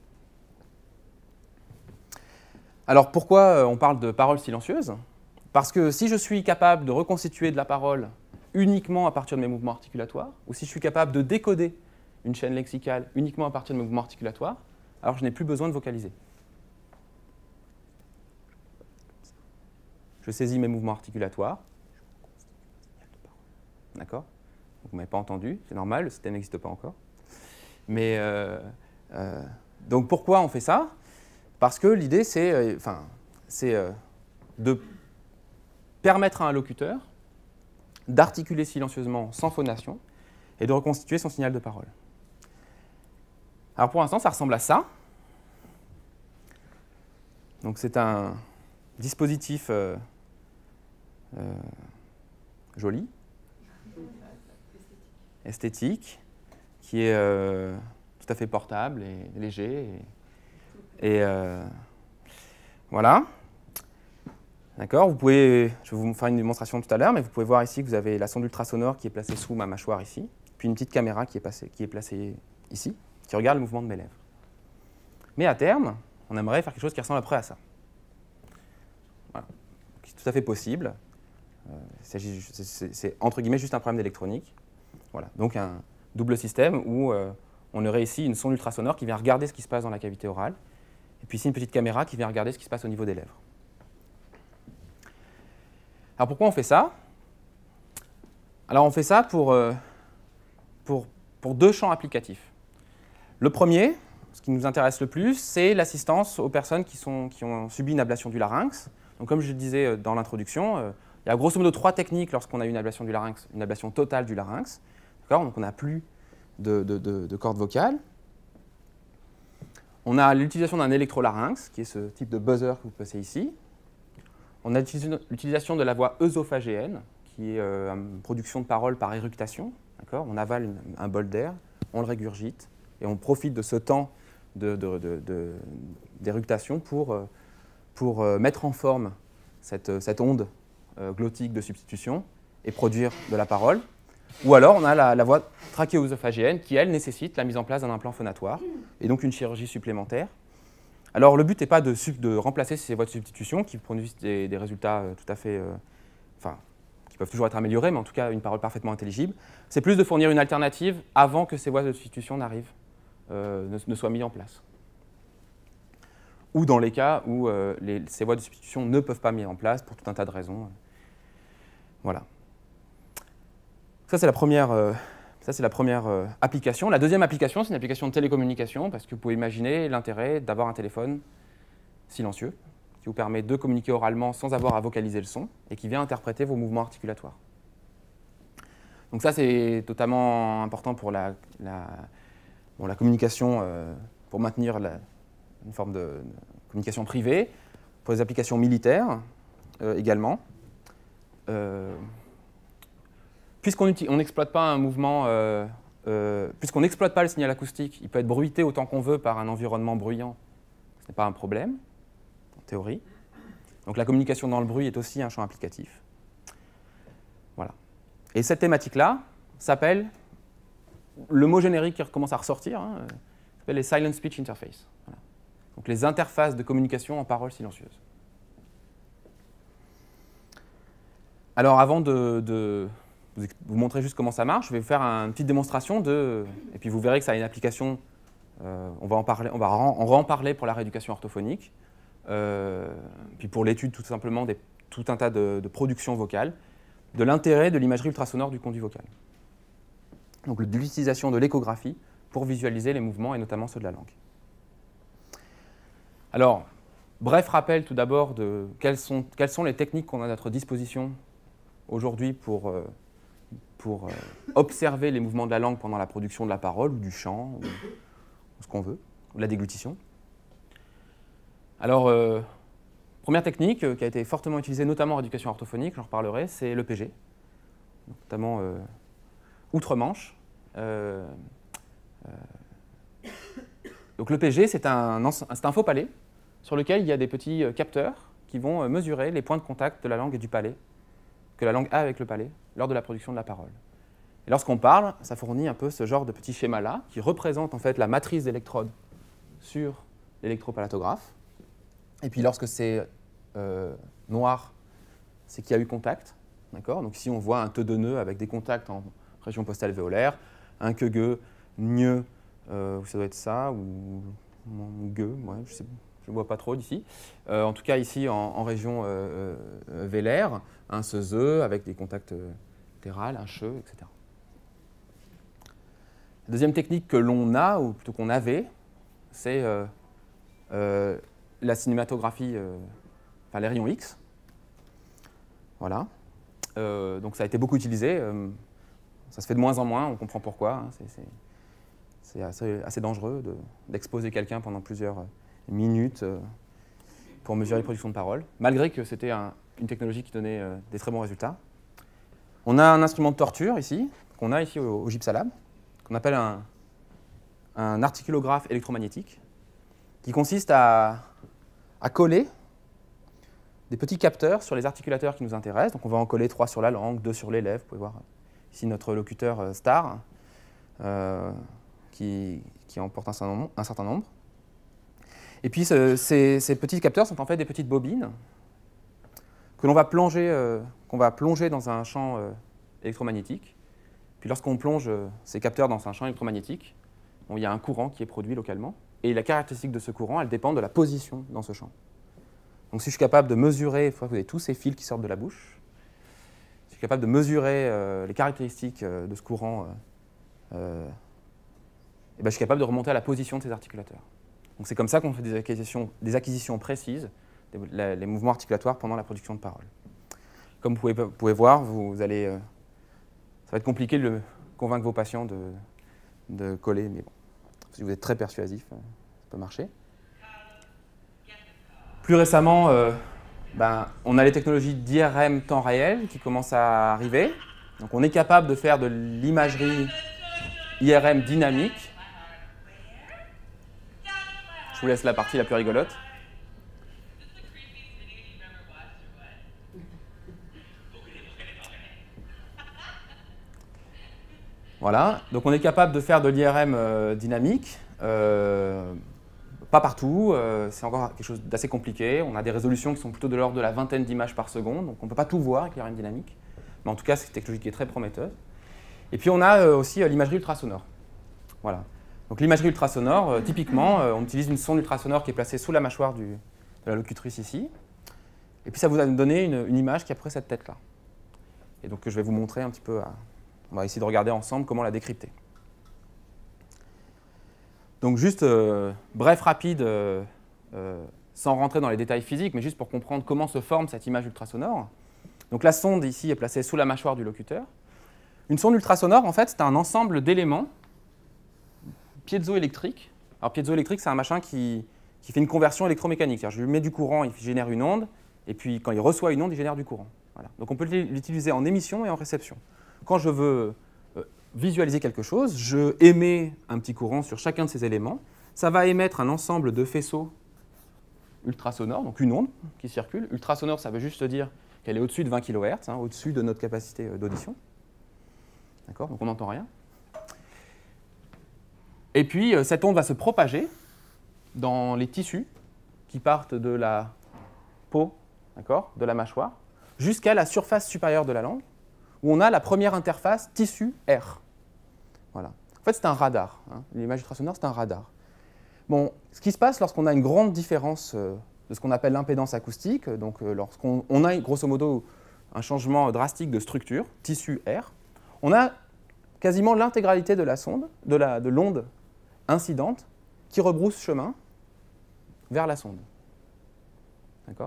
S1: Alors pourquoi on parle de parole silencieuse? Parce que si je suis capable de reconstituer de la parole uniquement à partir de mes mouvements articulatoires, ou si je suis capable de décoder une chaîne lexicale uniquement à partir de mes mouvements articulatoires, alors je n'ai plus besoin de vocaliser. Je saisis mes mouvements articulatoires. D'accord? Vous ne m'avez pas entendu, c'est normal, le système n'existe pas encore. Mais euh, euh, donc pourquoi on fait ça? Parce que l'idée, c'est euh, enfin, euh, de permettre à un locuteur d'articuler silencieusement sans phonation et de reconstituer son signal de parole. Alors pour l'instant, ça ressemble à ça. Donc c'est un dispositif euh, euh, joli, esthétique, qui est euh, tout à fait portable et léger. Et, et euh, voilà. D'accord, vous pouvez, je vais vous faire une démonstration tout à l'heure, mais vous pouvez voir ici que vous avez la sonde ultrasonore qui est placée sous ma mâchoire ici, puis une petite caméra qui est, passée, qui est placée ici, qui regarde le mouvement de mes lèvres. Mais à terme, on aimerait faire quelque chose qui ressemble à peu près à ça. Voilà. C'est tout à fait possible. Euh, c'est entre guillemets juste un problème d'électronique. Voilà. Donc un double système où euh, on aurait ici une sonde ultrasonore qui vient regarder ce qui se passe dans la cavité orale, et puis ici une petite caméra qui vient regarder ce qui se passe au niveau des lèvres. Alors pourquoi on fait ça? Alors on fait ça pour, euh, pour, pour deux champs applicatifs. Le premier, ce qui nous intéresse le plus, c'est l'assistance aux personnes qui, sont, qui ont subi une ablation du larynx. Donc comme je le disais dans l'introduction, euh, il y a grosso modo trois techniques lorsqu'on a une ablation du larynx, une ablation totale du larynx. Donc on n'a plus de, de, de, de cordes vocales. On a l'utilisation d'un électrolarynx, qui est ce type de buzzer que vous passez ici. On a l'utilisation de la voix œsophagéenne, qui est euh, une production de parole par éructation. On avale une, un bol d'air, on le régurgite, et on profite de ce temps d'éructation pour, euh, pour euh, mettre en forme cette, cette onde euh, glottique de substitution et produire de la parole. Ou alors on a la, la voix trachéo-œsophagéenne qui, elle, nécessite la mise en place d'un implant phonatoire, et donc une chirurgie supplémentaire. Alors, le but n'est pas de, de remplacer ces voies de substitution qui produisent des, des résultats euh, tout à fait, euh, enfin, qui peuvent toujours être améliorés, mais en tout cas une parole parfaitement intelligible. C'est plus de fournir une alternative avant que ces voies de substitution n'arrivent, euh, ne, ne soient mises en place. ou dans les cas où euh, les, ces voies de substitution ne peuvent pas mettre en place pour tout un tas de raisons. Voilà. Ça, c'est la première, euh, ça, c'est la première euh, application. La deuxième application, c'est une application de télécommunication, parce que vous pouvez imaginer l'intérêt d'avoir un téléphone silencieux, qui vous permet de communiquer oralement sans avoir à vocaliser le son, et qui vient interpréter vos mouvements articulatoires. Donc ça, c'est totalement important pour la, la, bon, la communication, euh, pour maintenir la, une forme de, de communication privée, pour les applications militaires euh, également. Euh, Puisqu'on n'exploite pas un mouvement, euh, euh, puisqu'on n'exploite pas le signal acoustique, il peut être bruité autant qu'on veut par un environnement bruyant. Ce n'est pas un problème, en théorie. Donc la communication dans le bruit est aussi un champ applicatif. Voilà. Et cette thématique-là s'appelle, le mot générique qui commence à ressortir, hein, s'appelle les Silent Speech Interface. Voilà. Donc les interfaces de communication en paroles silencieuses. Alors avant de, de vous montrer juste comment ça marche, je vais vous faire une petite démonstration de, et puis vous verrez que ça a une application, euh, on va en parler, on va en, on va en parler pour la rééducation orthophonique, euh, puis pour l'étude tout simplement de tout un tas de, de productions vocales, de l'intérêt de l'imagerie ultrasonore du conduit vocal. Donc de l'utilisation de l'échographie pour visualiser les mouvements et notamment ceux de la langue. Alors, bref rappel tout d'abord de quelles sont, quelles sont les techniques qu'on a à notre disposition aujourd'hui pour, euh, pour euh, observer les mouvements de la langue pendant la production de la parole ou du chant, ou, ou ce qu'on veut, ou de la déglutition. Alors, euh, première technique euh, qui a été fortement utilisée notamment en éducation orthophonique, j'en reparlerai, c'est l'E P G, notamment euh, outre-Manche. Euh, euh, donc l'E P G, c'est un, un faux palais sur lequel il y a des petits euh, capteurs qui vont euh, mesurer les points de contact de la langue et du palais, que la langue a avec le palais lors de la production de la parole. Et lorsqu'on parle, ça fournit un peu ce genre de petit schéma-là qui représente en fait la matrice d'électrodes sur l'électropalatographe. Et puis lorsque c'est euh, noir, c'est qu'il y a eu contact. Donc ici on voit un te de nœud avec des contacts en région postalvéolaire, un que gueux, gneu, euh, ça doit être ça, ou gueux, ouais, je sais pas. Je ne vois pas trop d'ici. Euh, en tout cas, ici, en, en région euh, euh, vélaire, un sezeux avec des contacts euh, latérales, un cheux, et cetera. La deuxième technique que l'on a, ou plutôt qu'on avait, c'est euh, euh, la cinématographie, euh, enfin les rayons X. Voilà. Euh, donc ça a été beaucoup utilisé. Euh, ça se fait de moins en moins, on comprend pourquoi. Hein, c'est assez, assez dangereux d'exposer de, quelqu'un pendant plusieurs minutes euh, pour mesurer les productions de parole, malgré que c'était un, une technologie qui donnait euh, des très bons résultats. On a un instrument de torture ici, qu'on a ici au, au Gypsalab, qu'on appelle un, un articulographe électromagnétique, qui consiste à, à coller des petits capteurs sur les articulateurs qui nous intéressent. Donc on va en coller trois sur la langue, deux sur les lèvres. Vous pouvez voir ici notre locuteur euh, star, euh, qui, qui en porte un certain nombre. Un certain nombre. Et puis ce, ces, ces petits capteurs sont en fait des petites bobines que l'on va plonger, euh, qu'on va plonger dans un champ euh, électromagnétique. Puis lorsqu'on plonge euh, ces capteurs dans un champ électromagnétique, bon, il y a un courant qui est produit localement. Et la caractéristique de ce courant, elle dépend de la position dans ce champ. Donc si je suis capable de mesurer, il faut que vous ayez tous ces fils qui sortent de la bouche, si je suis capable de mesurer euh, les caractéristiques euh, de ce courant, euh, euh, et ben, je suis capable de remonter à la position de ces articulateurs. Donc c'est comme ça qu'on fait des acquisitions, des acquisitions précises, des, la, les mouvements articulatoires pendant la production de parole. Comme vous pouvez, vous pouvez voir, vous allez, euh, ça va être compliqué de convaincre vos patients de, de coller, mais bon, si vous êtes très persuasif, ça peut marcher. Plus récemment, euh, ben, on a les technologies d'I R M temps réel qui commencent à arriver. Donc on est capable de faire de l'imagerie I R M dynamique. Je vous laisse la partie la plus rigolote. Voilà, donc on est capable de faire de l'I R M euh, dynamique. Euh, pas partout, euh, c'est encore quelque chose d'assez compliqué. On a des résolutions qui sont plutôt de l'ordre de la vingtaine d'images par seconde, donc on ne peut pas tout voir avec l'I R M dynamique. Mais en tout cas, c'est une technologie qui est très prometteuse. Et puis on a euh, aussi euh, l'imagerie ultrasonore. Voilà. Donc l'imagerie ultrasonore, euh, typiquement, euh, on utilise une sonde ultrasonore qui est placée sous la mâchoire du, de la locutrice ici. Et puis ça vous a donné une, une image qui a pris cette tête-là. Et donc je vais vous montrer un petit peu, à, on va essayer de regarder ensemble comment la décrypter. Donc juste, euh, bref, rapide, euh, euh, sans rentrer dans les détails physiques, mais juste pour comprendre comment se forme cette image ultrasonore. Donc la sonde ici est placée sous la mâchoire du locuteur. Une sonde ultrasonore, en fait, c'est un ensemble d'éléments piézoélectriques. Alors piézoélectrique, c'est un machin qui, qui fait une conversion électromécanique. C'est-à-dire, je lui mets du courant, il génère une onde, et puis quand il reçoit une onde, il génère du courant. Voilà. Donc on peut l'utiliser en émission et en réception. Quand je veux euh, visualiser quelque chose, je émets un petit courant sur chacun de ces éléments. Ça va émettre un ensemble de faisceaux ultrasonores, donc une onde qui circule. Ultrasonore, ça veut juste dire qu'elle est au-dessus de vingt kilohertz, hein, au-dessus de notre capacité d'audition. D'accord ? Donc on n'entend rien. Et puis euh, cette onde va se propager dans les tissus qui partent de la peau, d'accord, de la mâchoire, jusqu'à la surface supérieure de la langue, où on a la première interface tissu-air. Voilà. En fait, c'est un radar. Hein. L'image ultrasonore, c'est un radar. Bon, ce qui se passe lorsqu'on a une grande différence euh, de ce qu'on appelle l'impédance acoustique, donc euh, lorsqu'on on a grosso modo un changement drastique de structure, tissu-air, on a quasiment l'intégralité de la sonde, de la, de l'onde incidente, qui rebrousse chemin vers la sonde. D'accord ?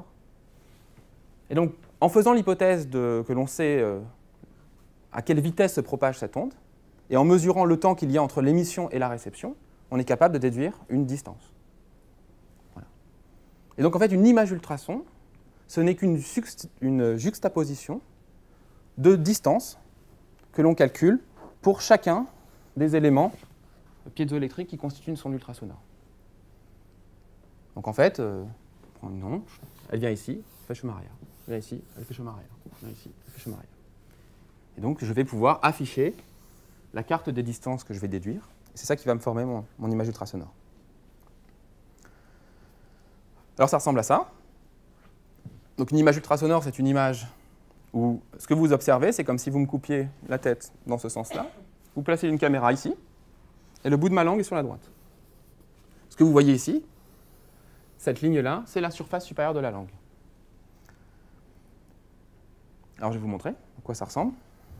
S1: Et donc, en faisant l'hypothèse de, que l'on sait euh, à quelle vitesse se propage cette onde, et en mesurant le temps qu'il y a entre l'émission et la réception, on est capable de déduire une distance. Voilà. Et donc, en fait, une image ultrason, ce n'est qu'une une juxtaposition de distance que l'on calcule pour chacun des éléments piézoélectriques qui constituent une sonde ultrasonore. Donc, en fait, euh, on prend une onde, elle vient ici, elle fait chemin arrière. Elle vient ici, elle fait chemin arrière. Elle vient ici, elle fait chemin arrière. Et donc, je vais pouvoir afficher la carte des distances que je vais déduire. C'est ça qui va me former mon, mon image ultrasonore. Alors, ça ressemble à ça. Donc, une image ultrasonore, c'est une image où ce que vous observez, c'est comme si vous me coupiez la tête dans ce sens-là. Vous placez une caméra ici, et le bout de ma langue est sur la droite. Ce que vous voyez ici, cette ligne-là, c'est la surface supérieure de la langue. Alors, je vais vous montrer à quoi ça ressemble.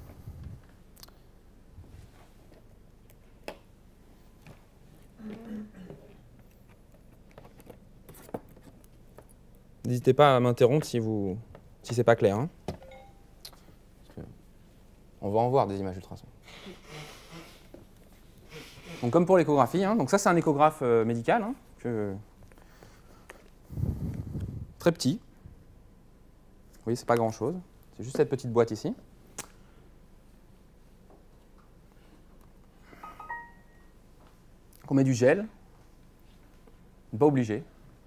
S1: N'hésitez pas à m'interrompre si, vous, si ce n'est pas clair. Hein. On va en voir des images ultrasons. Donc, comme pour l'échographie, hein, donc ça c'est un échographe euh, médical, hein, que... très petit. Vous voyez, c'est pas grand-chose. C'est juste cette petite boîte ici. On met du gel. Pas obligé.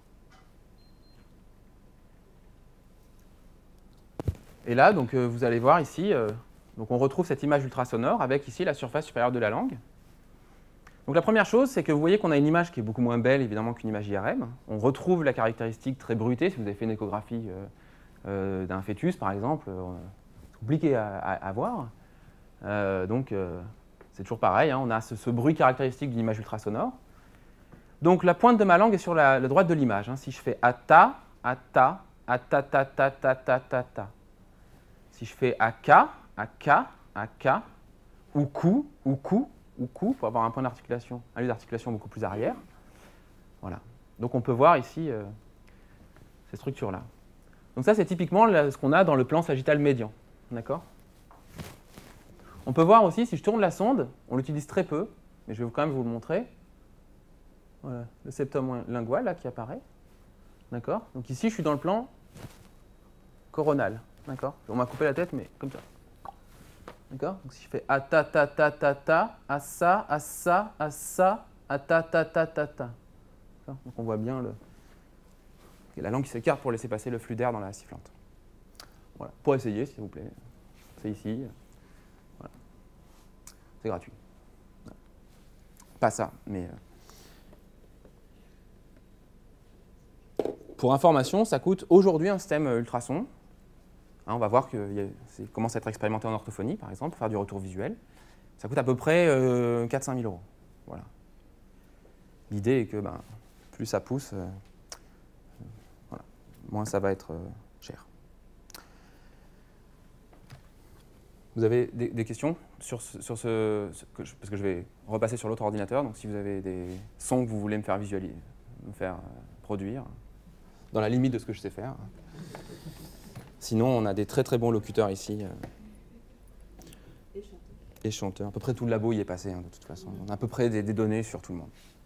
S1: Et là, donc, euh, vous allez voir ici, euh, donc on retrouve cette image ultrasonore avec ici la surface supérieure de la langue. Donc la première chose, c'est que vous voyez qu'on a une image qui est beaucoup moins belle, évidemment, qu'une image I R M. On retrouve la caractéristique très bruitée. Si vous avez fait une échographie euh, euh, d'un fœtus, par exemple, euh, c'est compliqué à, à, à voir. Euh, donc, euh, c'est toujours pareil, hein, on a ce, ce bruit caractéristique d'une image ultrasonore. Donc, la pointe de ma langue est sur la, la droite de l'image. Hein. Si je fais ata, ata, ata, ta, ta, ta, ta, ta, ta. Si je fais aka, aka, aka, ou ku, ou ku, ou ku, pour avoir un point d'articulation, un lieu d'articulation beaucoup plus arrière. Voilà. Donc, on peut voir ici euh, ces structures-là. Donc, ça, c'est typiquement ce qu'on a dans le plan sagittal médian. D'accord ? On peut voir aussi, si je tourne la sonde, on l'utilise très peu, mais je vais quand même vous le montrer. Voilà, le septum lingual là, qui apparaît. D'accord ? Donc ici, je suis dans le plan coronal. D'accord ? On m'a coupé la tête, mais comme ça. D'accord ? Donc si je fais ata ta ta ta ta, asa, asa, asa, ata ta ta ta ta. Donc on voit bien le... la langue qui s'écarte pour laisser passer le flux d'air dans la sifflante. Voilà. Pour essayer, s'il vous plaît. C'est ici. Voilà. C'est gratuit. Pas ça, mais... Pour information, ça coûte aujourd'hui un système ultrason. Hein, on va voir que ça commence à être expérimenté en orthophonie, par exemple, pour faire du retour visuel. Ça coûte à peu près euh, quatre à cinq mille euros. Voilà. l'idée est que ben, plus ça pousse, euh, voilà, moins ça va être euh, cher. Vous avez des, des questions sur ce, sur ce, ce que je, parce que je vais repasser sur l'autre ordinateur, donc si vous avez des sons que vous voulez me faire visualiser, me faire euh, produire, dans la limite de ce que je sais faire. Sinon, on a des très très bons locuteurs ici. Euh,
S2: Et chanteurs.
S1: Et chanteurs. À peu près tout le labo y est passé, hein, de toute façon. On a à peu près des, des données sur tout le monde.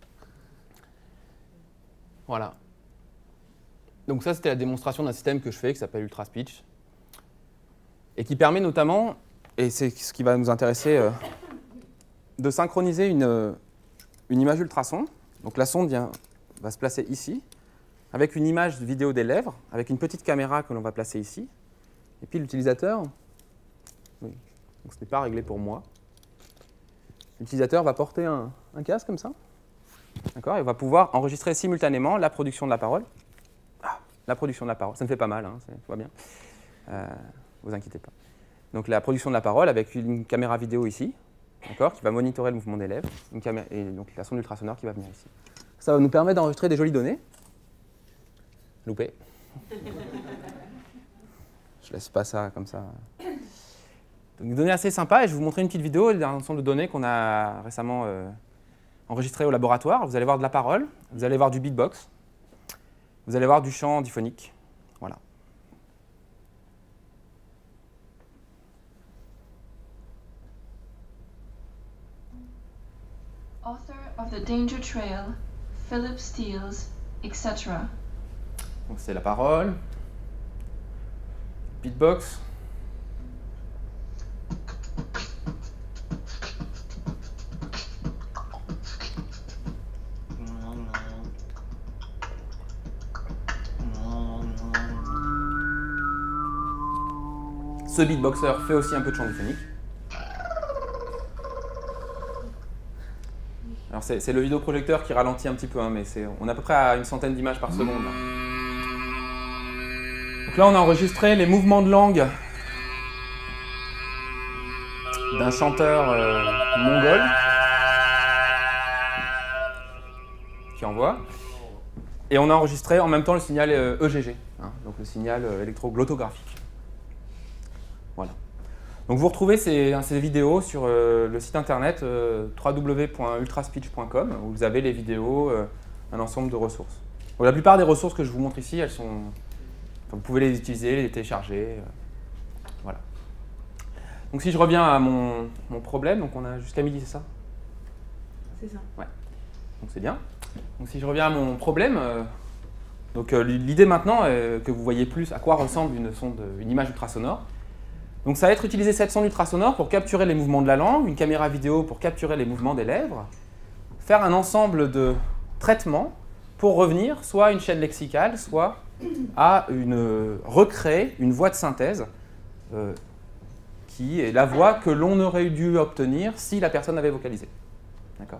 S1: Voilà. Donc ça, c'était la démonstration d'un système que je fais qui s'appelle UltraSpeech et qui permet notamment, et c'est ce qui va nous intéresser, euh, de synchroniser une, euh, une image ultrason. Donc la sonde vient, va se placer ici, avec une image vidéo des lèvres, avec une petite caméra que l'on va placer ici. Et puis l'utilisateur, oui, donc ce n'est pas réglé pour moi. L'utilisateur va porter un, un casque comme ça, d'accord, et va pouvoir enregistrer simultanément la production de la parole. Ah, la production de la parole, ça me fait pas mal, hein, tout va bien. Euh, vous inquiétez pas. Donc la production de la parole avec une caméra vidéo ici, d'accord, qui va monitorer le mouvement des lèvres, une caméra, et donc la sonde ultrasonore qui va venir ici. Ça va nous permettre d'enregistrer des jolies données. Loupé. Je laisse pas ça comme ça. Donc des données assez sympas, et je vais vous montrer une petite vidéo d'un ensemble de données qu'on a récemment euh, enregistrées au laboratoire. Vous allez voir de la parole, vous allez voir du beatbox, vous allez voir du chant diphonique. Voilà.
S7: Author of The Danger Trail, Philip Steels, et cetera.
S1: Donc c'est la parole, beatbox. Ce beatboxer fait aussi un peu de chant diphonique. Alors c'est, c'est le vidéoprojecteur qui ralentit un petit peu, hein, mais c'est, on est à peu près à une centaine d'images par seconde. Là. Donc là on a enregistré les mouvements de langue d'un chanteur euh, mongol qui envoie. Et on a enregistré en même temps le signal euh, E G G, hein, donc le signal euh, électroglottographique. Voilà. Donc vous retrouvez ces, ces vidéos sur euh, le site internet euh, w w w point ultraspeech point com où vous avez les vidéos, euh, un ensemble de ressources. Donc, la plupart des ressources que je vous montre ici, elles sont, enfin, vous pouvez les utiliser, les télécharger. Euh, voilà. Donc si je reviens à mon, mon problème, donc on a jusqu'à midi, c'est ça?
S2: C'est ça.
S1: Ouais. Donc c'est bien. Donc si je reviens à mon problème, euh, donc euh, l'idée maintenant est que vous voyez plus à quoi ressemble une sonde, une image ultrasonore. Donc ça va être utiliser cette sonde ultrasonore pour capturer les mouvements de la langue, une caméra vidéo pour capturer les mouvements des lèvres, faire un ensemble de traitements pour revenir soit à une chaîne lexicale, soit à une, recréer une voix de synthèse euh, qui est la voix que l'on aurait dû obtenir si la personne avait vocalisé. D'accord.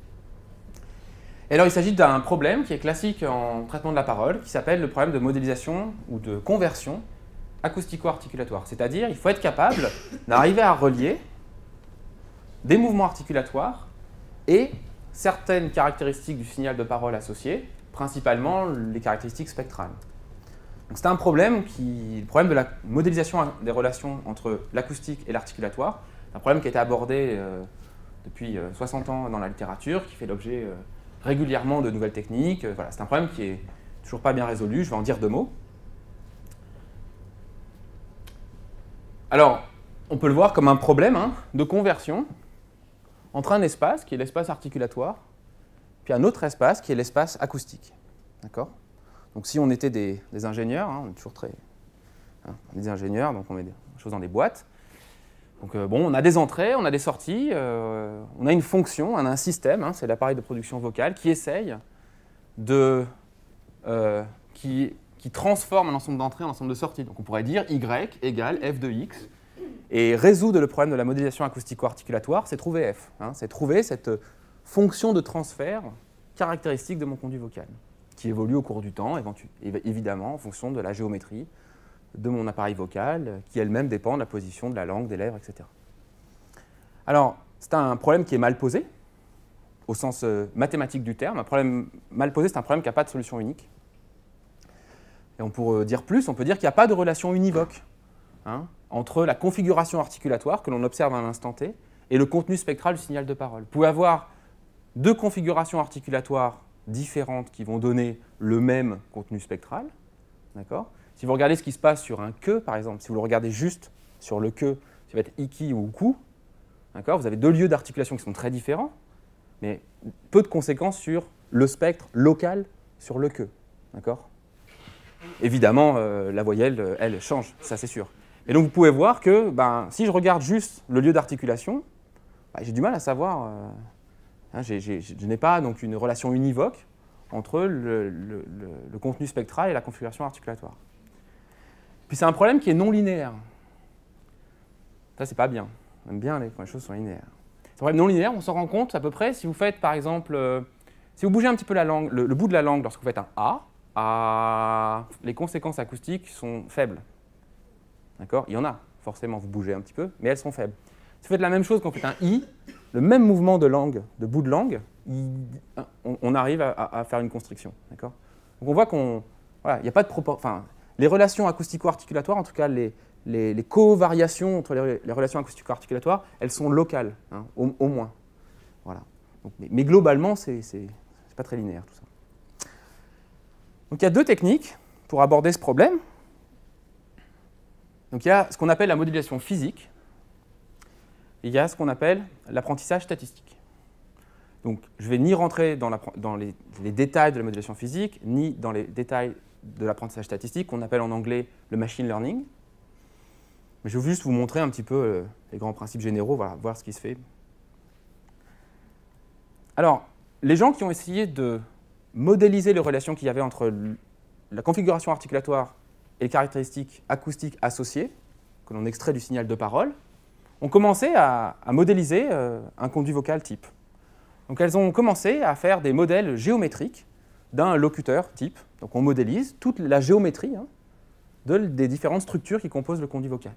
S1: Et alors il s'agit d'un problème qui est classique en traitement de la parole, qui s'appelle le problème de modélisation ou de conversion acoustico-articulatoire. C'est-à-dire il faut être capable d'arriver à relier des mouvements articulatoires et certaines caractéristiques du signal de parole associé, principalement les caractéristiques spectrales. C'est un problème, qui, le problème de la modélisation des relations entre l'acoustique et l'articulatoire, un problème qui a été abordé euh, depuis euh, soixante ans dans la littérature, qui fait l'objet euh, régulièrement de nouvelles techniques. Voilà, c'est un problème qui est toujours pas bien résolu, je vais en dire deux mots. Alors, on peut le voir comme un problème hein, de conversion entre un espace, qui est l'espace articulatoire, puis un autre espace, qui est l'espace acoustique. D'accord ? Donc si on était des, des ingénieurs, hein, on est toujours très... Hein, on est des ingénieurs, donc on met des choses dans des boîtes. Donc euh, bon, on a des entrées, on a des sorties, euh, on a une fonction, on a un système, hein, c'est l'appareil de production vocale, qui essaye de... Euh, qui, qui transforme un ensemble d'entrées en ensemble de sorties. Donc on pourrait dire Y égale F de X. Et résoudre le problème de la modélisation acoustico-articulatoire, c'est trouver F. Hein, c'est trouver cette fonction de transfert caractéristique de mon conduit vocal, qui évolue au cours du temps, évidemment, en fonction de la géométrie de mon appareil vocal, qui elle-même dépend de la position de la langue, des lèvres, et cetera. Alors, c'est un problème qui est mal posé, au sens euh, mathématique du terme. Un problème mal posé, c'est un problème qui n'a pas de solution unique. Et on pourrait dire plus, on peut dire qu'il n'y a pas de relation univoque hein, entre la configuration articulatoire que l'on observe à un instant T et le contenu spectral du signal de parole. Vous pouvez avoir deux configurations articulatoires différentes qui vont donner le même contenu spectral. D'accord ? Si vous regardez ce qui se passe sur un que, par exemple, si vous le regardez juste sur le que, ça va être iki ou uku, d'accord ? Vous avez deux lieux d'articulation qui sont très différents, mais peu de conséquences sur le spectre local sur le que. D'accord ? Évidemment, euh, la voyelle, euh, elle, change, ça c'est sûr. Et donc vous pouvez voir que ben, si je regarde juste le lieu d'articulation, ben, j'ai du mal à savoir, euh, hein, j'ai, j'ai, je n'ai pas donc, une relation univoque entre le, le, le, le contenu spectral et la configuration articulatoire. Puis c'est un problème qui est non linéaire. Ça, c'est pas bien. On aime bien les, quand les choses sont linéaires. C'est un problème non linéaire, on s'en rend compte à peu près si vous faites, par exemple, euh, si vous bougez un petit peu la langue, le, le bout de la langue lorsque vous faites un A, A, les conséquences acoustiques sont faibles. D'accord ? Il y en a, forcément, vous bougez un petit peu, mais elles sont faibles. Si vous faites la même chose quand vous faites un I, le même mouvement de langue, de bout de langue, il, on, on arrive à, à faire une constriction. D'accord ? Donc on voit qu'on, voilà, il n'y a pas de proportion. Enfin, les relations acoustico-articulatoires, en tout cas les, les, les covariations entre les, les relations acoustico-articulatoires, elles sont locales, hein, au, au moins. Voilà. Donc, mais, mais globalement, c'est, c'est, c'est pas très linéaire tout ça. Donc il y a deux techniques pour aborder ce problème. Donc il y a ce qu'on appelle la modélisation physique, et il y a ce qu'on appelle l'apprentissage statistique. Donc je ne vais ni rentrer dans, la, dans les, les détails de la modélisation physique, ni dans les détails de l'apprentissage statistique, qu'on appelle en anglais le machine learning. Mais je vais juste vous montrer un petit peu euh, les grands principes généraux, voilà, voir ce qui se fait. Alors, les gens qui ont essayé de modéliser les relations qu'il y avait entre la configuration articulatoire et les caractéristiques acoustiques associées, que l'on extrait du signal de parole, ont commencé à, à modéliser euh, un conduit vocal type. Donc elles ont commencé à faire des modèles géométriques d'un locuteur type. Donc on modélise toute la géométrie hein, de, des différentes structures qui composent le conduit vocal.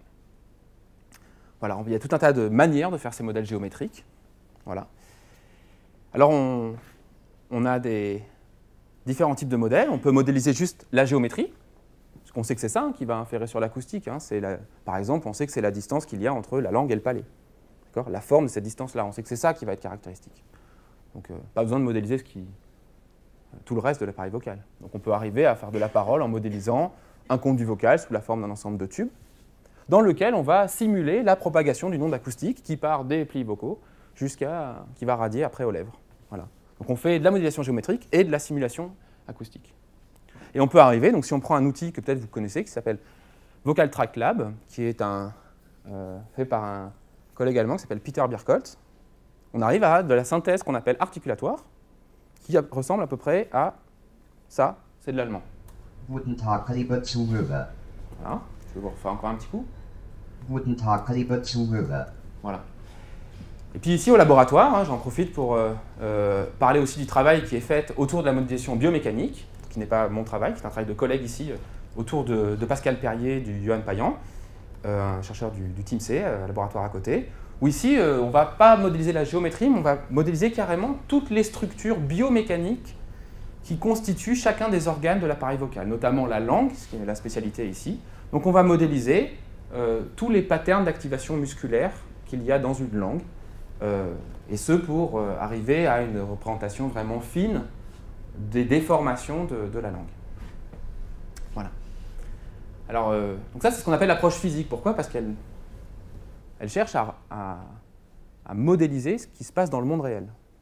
S1: Voilà, il y a tout un tas de manières de faire ces modèles géométriques. Voilà. Alors on, on a des différents types de modèles. On peut modéliser juste la géométrie, parce qu'on sait que c'est ça hein, qui va inférer sur l'acoustique. Hein. C'est la, par exemple, on sait que c'est la distance qu'il y a entre la langue et le palais. D'accord ? La forme de cette distance-là, on sait que c'est ça qui va être caractéristique. Donc, euh, pas besoin de modéliser ce qui, tout le reste de l'appareil vocal. Donc, on peut arriver à faire de la parole en modélisant un conduit vocal sous la forme d'un ensemble de tubes, dans lequel on va simuler la propagation d'une onde acoustique qui part des plis vocaux jusqu'à qui va radier après aux lèvres. Voilà. Donc, on fait de la modélisation géométrique et de la simulation acoustique. Et on peut arriver, donc si on prend un outil que peut-être vous connaissez, qui s'appelle Vocal Track Lab, qui est un, euh, fait par un collègue allemand qui s'appelle Peter Birkholz, on arrive à de la synthèse qu'on appelle articulatoire, qui ressemble à peu près à ça, c'est de l'allemand.
S8: Guten Tag, liebe Zuhörer.
S1: Voilà, je vais vous refaire encore un petit coup.
S8: Guten Tag, liebe Zuhörer.
S1: Voilà. Et puis ici au laboratoire, hein, j'en profite pour euh, euh, parler aussi du travail qui est fait autour de la modélisation biomécanique, qui n'est pas mon travail, qui est un travail de collègue ici, euh, autour de, de Pascal Perrier, du Johan Payan, euh, un chercheur du, du Team C, euh, laboratoire à côté, où ici, euh, on ne va pas modéliser la géométrie, mais on va modéliser carrément toutes les structures biomécaniques qui constituent chacun des organes de l'appareil vocal, notamment la langue, ce qui est la spécialité ici. Donc on va modéliser euh, tous les patterns d'activation musculaire qu'il y a dans une langue, euh, et ce pour euh, arriver à une représentation vraiment fine des déformations de, de la langue. Voilà. Alors, euh, donc ça, c'est ce qu'on appelle l'approche physique. Pourquoi ? Parce qu'elle elle cherche à, à, à modéliser ce qui se passe dans le monde réel. D'accord ?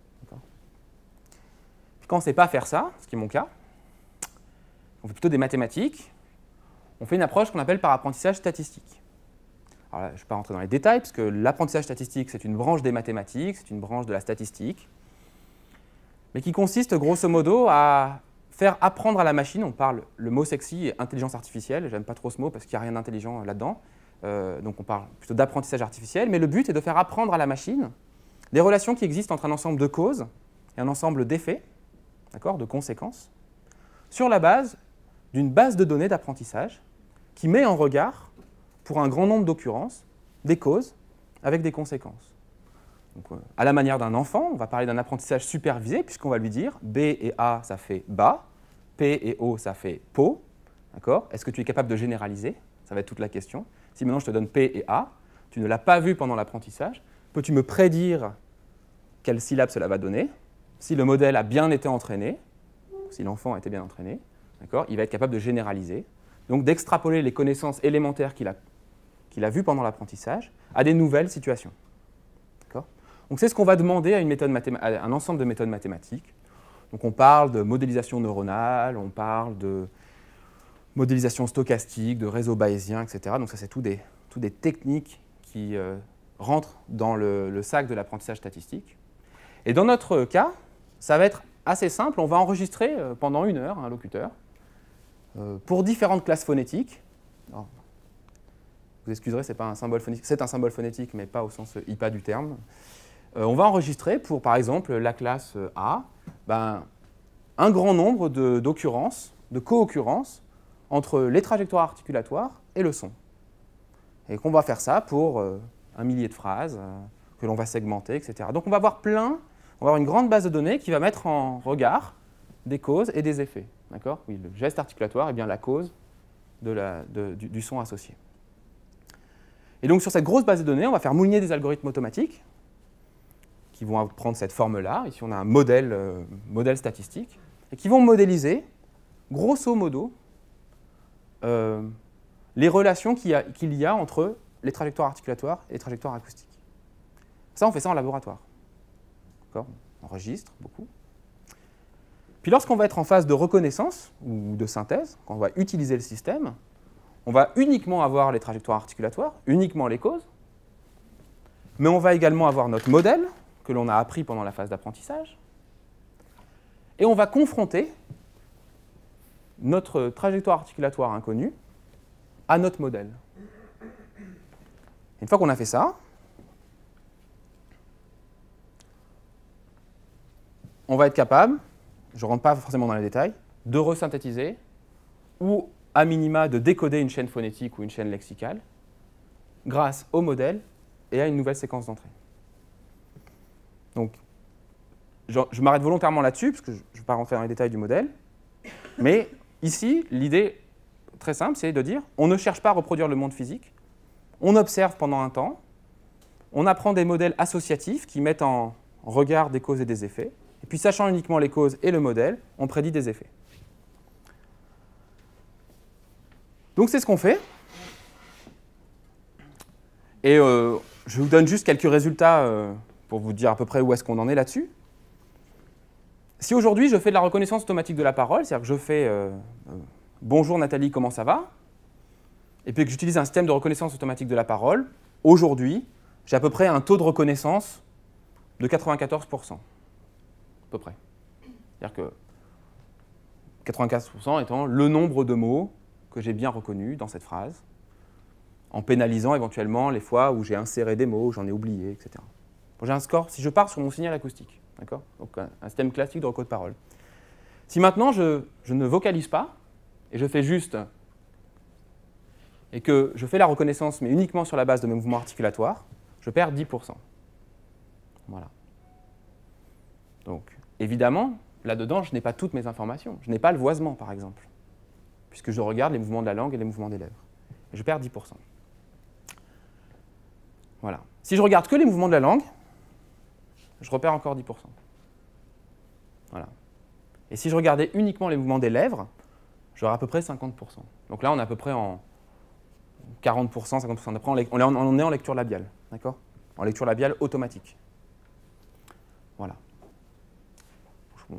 S1: Puis quand on ne sait pas faire ça, ce qui est mon cas, on fait plutôt des mathématiques, on fait une approche qu'on appelle par apprentissage statistique. Alors là, je ne vais pas rentrer dans les détails, parce que l'apprentissage statistique, c'est une branche des mathématiques, c'est une branche de la statistique, mais qui consiste grosso modo à faire apprendre à la machine, on parle, le mot sexy est intelligence artificielle, j'aime pas trop ce mot parce qu'il n'y a rien d'intelligent là-dedans, euh, donc on parle plutôt d'apprentissage artificiel, mais le but est de faire apprendre à la machine les relations qui existent entre un ensemble de causes et un ensemble d'effets, d'accord, de conséquences, sur la base d'une base de données d'apprentissage qui met en regard, pour un grand nombre d'occurrences, des causes avec des conséquences. Donc, euh, à la manière d'un enfant, on va parler d'un apprentissage supervisé, puisqu'on va lui dire B et A, ça fait bas, P et O, ça fait pot. D'accord? Est-ce que tu es capable de généraliser? Ça va être toute la question. Si maintenant je te donne P et A, tu ne l'as pas vu pendant l'apprentissage, peux-tu me prédire quelle syllabe cela va donner? Si le modèle a bien été entraîné, si l'enfant a été bien entraîné, d'accord, il va être capable de généraliser, donc d'extrapoler les connaissances élémentaires qu'il a, qu'il a vues pendant l'apprentissage à des nouvelles situations. D'accord? Donc c'est ce qu'on va demander à, une méthode mathéma- à un ensemble de méthodes mathématiques. Donc on parle de modélisation neuronale, on parle de modélisation stochastique, de réseau bayésien, et cetera. Donc ça, c'est tout des, tout des techniques qui euh, rentrent dans le, le sac de l'apprentissage statistique. Et dans notre cas, ça va être assez simple. On va enregistrer euh, pendant une heure un locuteur euh, pour différentes classes phonétiques. Alors, vous excuserez, c'est pas un symbole phonétique, c'est un symbole phonétique, mais pas au sens I P A du terme. Euh, on va enregistrer pour, par exemple, la classe A, ben, un grand nombre de, d'occurrences, de co-occurrences entre les trajectoires articulatoires et le son. Et qu'on va faire ça pour euh, un millier de phrases euh, que l'on va segmenter, et cetera. Donc on va avoir plein, on va avoir une grande base de données qui va mettre en regard des causes et des effets. D'accord? Oui, le geste articulatoire est bien la cause de la, de, du, du son associé. Et donc sur cette grosse base de données, on va faire mouliner des algorithmes automatiques qui vont prendre cette forme-là. Ici, on a un modèle, euh, modèle statistique, et qui vont modéliser, grosso modo, euh, les relations qu'il y a, qu'il y a entre les trajectoires articulatoires et les trajectoires acoustiques. Ça, on fait ça en laboratoire. D'accord? On enregistre beaucoup. Puis lorsqu'on va être en phase de reconnaissance ou de synthèse, quand on va utiliser le système, on va uniquement avoir les trajectoires articulatoires, uniquement les causes, mais on va également avoir notre modèle, que l'on a appris pendant la phase d'apprentissage, et on va confronter notre trajectoire articulatoire inconnue à notre modèle. Une fois qu'on a fait ça, on va être capable, je ne rentre pas forcément dans les détails, de resynthétiser ou à minima de décoder une chaîne phonétique ou une chaîne lexicale grâce au modèle et à une nouvelle séquence d'entrée. Donc, je, je m'arrête volontairement là-dessus, parce que je ne vais pas rentrer dans les détails du modèle, mais ici, l'idée très simple, c'est de dire on ne cherche pas à reproduire le monde physique, on observe pendant un temps, on apprend des modèles associatifs qui mettent en regard des causes et des effets, et puis sachant uniquement les causes et le modèle, on prédit des effets. Donc c'est ce qu'on fait. Et euh, je vous donne juste quelques résultats euh, pour vous dire à peu près où est-ce qu'on en est là-dessus. Si aujourd'hui je fais de la reconnaissance automatique de la parole, c'est-à-dire que je fais euh, euh, « Bonjour Nathalie, comment ça va ?» et puis que j'utilise un système de reconnaissance automatique de la parole, aujourd'hui, j'ai à peu près un taux de reconnaissance de quatre-vingt-quatorze pour cent. À peu près. C'est-à-dire que quatre-vingt-quatorze pour cent étant le nombre de mots que j'ai bien reconnus dans cette phrase, en pénalisant éventuellement les fois où j'ai inséré des mots, j'en ai oublié, et cetera. Bon, j'ai un score, si je pars sur mon signal acoustique, d'accord? Donc un, un système classique de reco de parole. Si maintenant je, je ne vocalise pas, et je fais juste, et que je fais la reconnaissance, mais uniquement sur la base de mes mouvements articulatoires, je perds dix pour cent. Voilà. Donc, évidemment, là-dedans, je n'ai pas toutes mes informations. Je n'ai pas le voisement, par exemple, puisque je regarde les mouvements de la langue et les mouvements des lèvres. Et je perds dix pour cent. Voilà. Si je regarde que les mouvements de la langue, je repère encore dix pour cent. Voilà. Et si je regardais uniquement les mouvements des lèvres, j'aurais à peu près cinquante pour cent. Donc là, on est à peu près en quarante pour cent, cinquante pour cent. Après, on est en, on est en lecture labiale, d'accord? En lecture labiale automatique. Voilà. Donc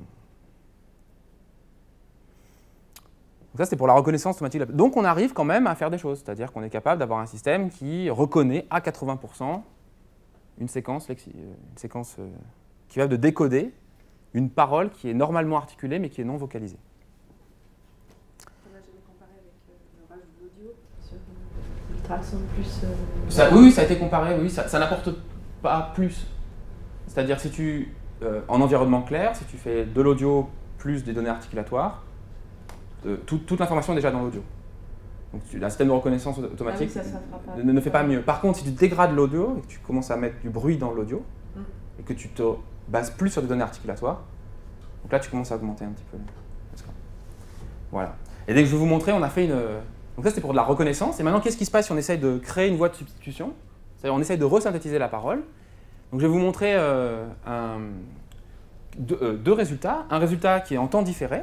S1: ça, c'est pour la reconnaissance automatique. Donc on arrive quand même à faire des choses, c'est-à-dire qu'on est capable d'avoir un système qui reconnaît à quatre-vingts pour cent une séquence, une séquence euh, qui va de décoder une parole qui est normalement articulée mais qui est non vocalisée.
S2: On a jamais comparé avec euh, le rajout de l'audio sur une ultrason plus... Euh,
S1: ça, oui, oui, ça a été comparé, oui, ça, ça n'apporte pas plus. C'est-à-dire si tu, euh, en environnement clair, si tu fais de l'audio plus des données articulatoires, euh, tout, toute l'information est déjà dans l'audio. Donc tu, un système de reconnaissance automatique
S2: ah oui, ça, ça fera pas
S1: ne, ne fait pas mieux. Par contre, si tu dégrades l'audio et que tu commences à mettre du bruit dans l'audio,
S2: mm.
S1: et que tu te bases plus sur des données articulatoires, donc là tu commences à augmenter un petit peu. Voilà. Et dès que je vais vous montrer, on a fait une... Donc ça c'était pour de la reconnaissance, et maintenant qu'est-ce qui se passe si on essaye de créer une voie de substitution? C'est-à-dire on essaye de resynthétiser la parole. Donc je vais vous montrer euh, un, deux, euh, deux résultats. Un résultat qui est en temps différé,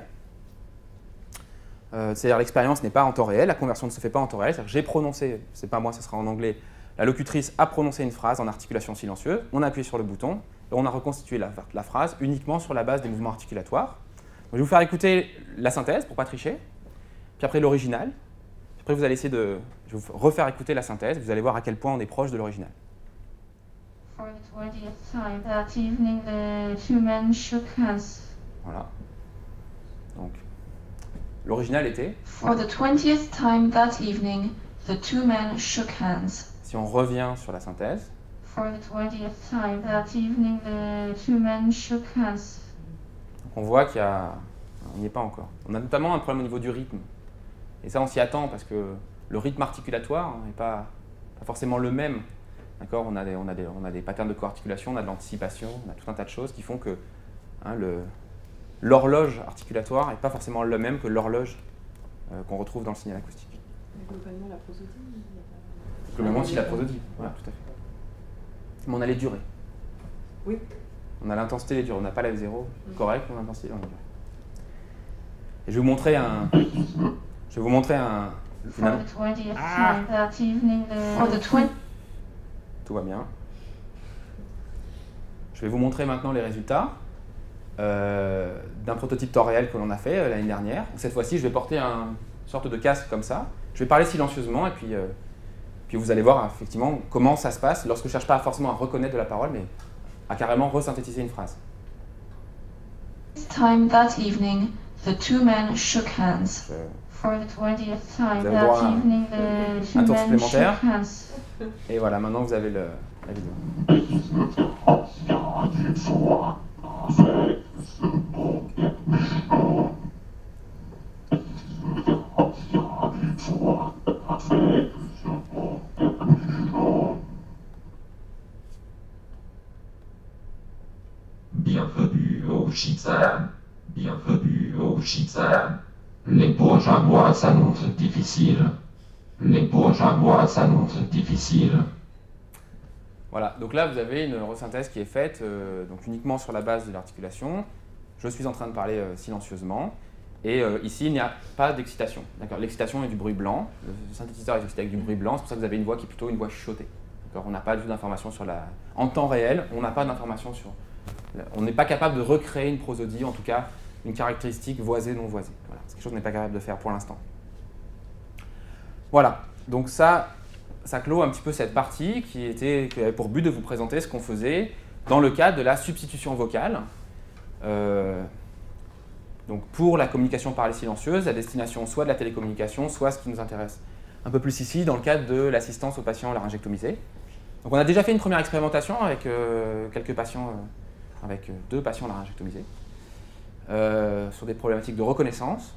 S1: euh, c'est-à-dire l'expérience n'est pas en temps réel, la conversion ne se fait pas en temps réel, c'est-à-dire j'ai prononcé, c'est pas moi, ça sera en anglais, la locutrice a prononcé une phrase en articulation silencieuse, on a appuyé sur le bouton, et on a reconstitué la, la phrase uniquement sur la base des mouvements articulatoires. Donc, je vais vous faire écouter la synthèse pour ne pas tricher, puis après l'original, après vous allez essayer de... Je vais vous refaire écouter la synthèse, vous allez voir à quel point on est proche de l'original.
S7: For the twentieth time that evening, the two men shook hands.
S1: Voilà. Donc, l'original était...
S7: For the twentieth time that evening, the two men shook hands.
S1: Si on revient sur la synthèse...
S7: For the twentieth time that evening, the two men shook hands.
S1: Donc on voit qu'il y a... On n'y est pas encore. On a notamment un problème au niveau du rythme. Et ça, on s'y attend parce que le rythme articulatoire n'est pas, pas forcément le même. D'accord, on a des, on a des, on a des patterns de co-articulation, on a de l'anticipation, on a tout un tas de choses qui font que hein, l'horloge articulatoire n'est pas forcément le même que l'horloge euh, qu'on retrouve dans le signal acoustique.
S2: Mais globalement, la prosodie.
S1: Globalement, aussi la prosodie. Voilà, tout à fait. Mais on a les durées.
S2: Oui.
S1: On a l'intensité et les durées. On n'a pas la F zéro correcte, on a l'intensité et la durée. Et je vais vous montrer un. Je vais vous montrer un.
S7: For the twentieth time that evening, the... For the twen...
S1: Tout va bien. Je vais vous montrer maintenant les résultats euh, d'un prototype temps réel que l'on a fait euh, l'année dernière. Cette fois-ci, je vais porter un, une sorte de casque comme ça. Je vais parler silencieusement et puis, euh, puis vous allez voir effectivement comment ça se passe lorsque je ne cherche pas forcément à reconnaître de la parole, mais à carrément resynthétiser une phrase.
S7: Time that evening, the two men shook hands.
S1: Je...
S7: For the twentieth time
S1: Vous avez droit
S7: that
S1: à
S7: evening, the two
S1: un tour
S7: men
S1: supplémentaire.
S7: shook hands.
S1: Et voilà, maintenant vous avez le, la vidéo.
S9: Bienvenue au Shizan. Bienvenue au Shizan. Les bourgeois s'annoncent difficiles. Les bourgeois s'annoncent difficiles.
S1: Voilà, donc là vous avez une resynthèse qui est faite euh, donc uniquement sur la base de l'articulation. Je suis en train de parler euh, silencieusement. Et euh, ici, il n'y a pas d'excitation. L'excitation est du bruit blanc. Le synthétiseur est excité avec du bruit blanc. C'est pour ça que vous avez une voix qui est plutôt une voix chuchotée. On n'a pas du tout d'informations sur la... En temps réel, on n'a pas d'informations sur... On n'est pas capable de recréer une prosodie, en tout cas une caractéristique voisée, non voisée. Voilà. C'est quelque chose qu'on n'est pas capable de faire pour l'instant. Voilà, donc ça, ça clôt un petit peu cette partie qui, était, qui avait pour but de vous présenter ce qu'on faisait dans le cadre de la substitution vocale. Euh, donc pour la communication parlée silencieuse, à destination soit de la télécommunication, soit ce qui nous intéresse un peu plus ici, dans le cadre de l'assistance aux patients laryngectomisés. Donc on a déjà fait une première expérimentation avec euh, quelques patients, euh, avec deux patients laryngectomisés, euh, sur des problématiques de reconnaissance.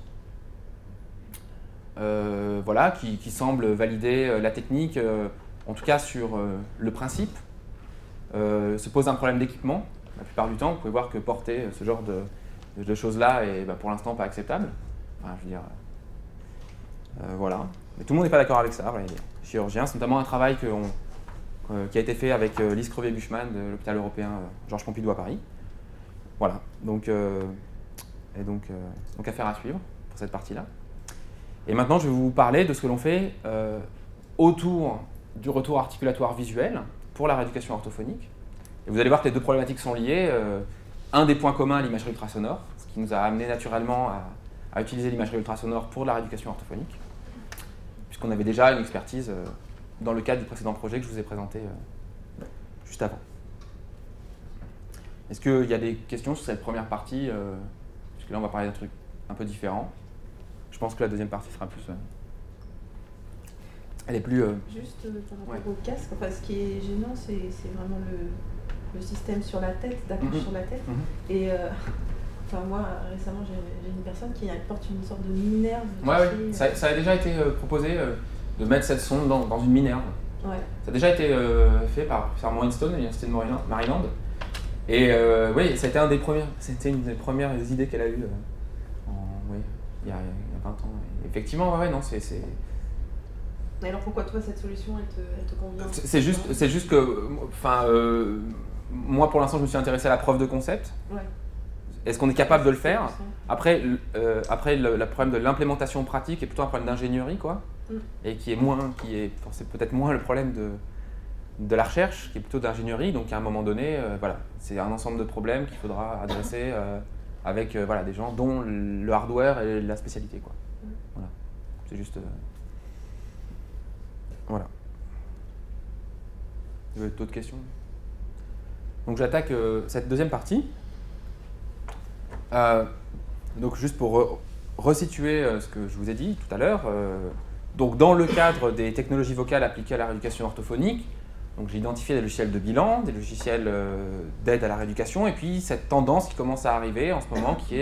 S1: Euh, voilà, qui, qui semble valider euh, la technique, euh, en tout cas sur euh, le principe. Euh, se pose un problème d'équipement. La plupart du temps, vous pouvez voir que porter euh, ce genre de, de, de choses-là est bah, pour l'instant pas acceptable. Enfin, je veux dire, euh, voilà. Mais tout le monde n'est pas d'accord avec ça, voilà, les chirurgiens. C'est notamment un travail que on, euh, qui a été fait avec euh, Lise Crevier-Buchmann de l'hôpital européen euh, Georges Pompidou à Paris. Voilà, donc, euh, et donc, euh, donc affaire à suivre pour cette partie-là. Et maintenant, je vais vous parler de ce que l'on fait euh, autour du retour articulatoire visuel pour la rééducation orthophonique. Et vous allez voir que les deux problématiques sont liées. Euh, un des points communs, l'imagerie ultrasonore, ce qui nous a amené naturellement à, à utiliser l'imagerie ultrasonore pour la rééducation orthophonique, puisqu'on avait déjà une expertise euh, dans le cadre du précédent projet que je vous ai présenté euh, juste avant. Est-ce qu'il y a des questions sur cette première partie euh, puisque là, on va parler d'un truc un peu différent. Je pense que la deuxième partie sera plus... Euh, elle est plus... Euh,
S2: Juste euh, par rapport
S1: ouais.
S2: au casque, enfin, ce qui est gênant, c'est vraiment le, le système sur la tête, d'accroche
S1: Mm-hmm.
S2: sur la tête.
S1: Mm-hmm.
S2: Et euh, enfin, moi, récemment, j'ai une personne qui porte une sorte de minerve.
S1: Ouais, ouais. Ça, ça a déjà été euh, proposé euh, de mettre cette sonde dans, dans une minerve.
S2: Ouais.
S1: Ça a déjà été euh, fait par, par Morinstone, l'Université de Maryland. Et euh, oui, c'était un des premiers, c'était une des premières idées qu'elle a eues euh, en, oui, il, y a, il y a vingt ans. Et effectivement, ouais, non, c'est...
S2: Et alors pourquoi toi cette solution elle te, elle te convient?
S1: C'est juste, c'est juste que, enfin, euh, moi pour l'instant je me suis intéressé à la preuve de concept.
S2: Ouais.
S1: Est-ce qu'on est capable de le faire? Après, euh, après le, le problème de l'implémentation pratique est plutôt un problème d'ingénierie, quoi, mm. et qui est moins, qui est, c'est peut-être moins le problème de, de la recherche, qui est plutôt d'ingénierie. Donc à un moment donné, euh, voilà, c'est un ensemble de problèmes qu'il faudra adresser euh, avec euh, voilà, des gens dont le hardware et la spécialité, quoi. Mm. Voilà, c'est juste. Euh, Voilà. Vous avez d'autres questions? Donc j'attaque euh, cette deuxième partie. Euh, donc juste pour re resituer euh, ce que je vous ai dit tout à l'heure. Euh, donc dans le cadre des technologies vocales appliquées à la rééducation orthophonique, donc j'ai identifié des logiciels de bilan, des logiciels euh, d'aide à la rééducation, et puis cette tendance qui commence à arriver en ce moment, qui est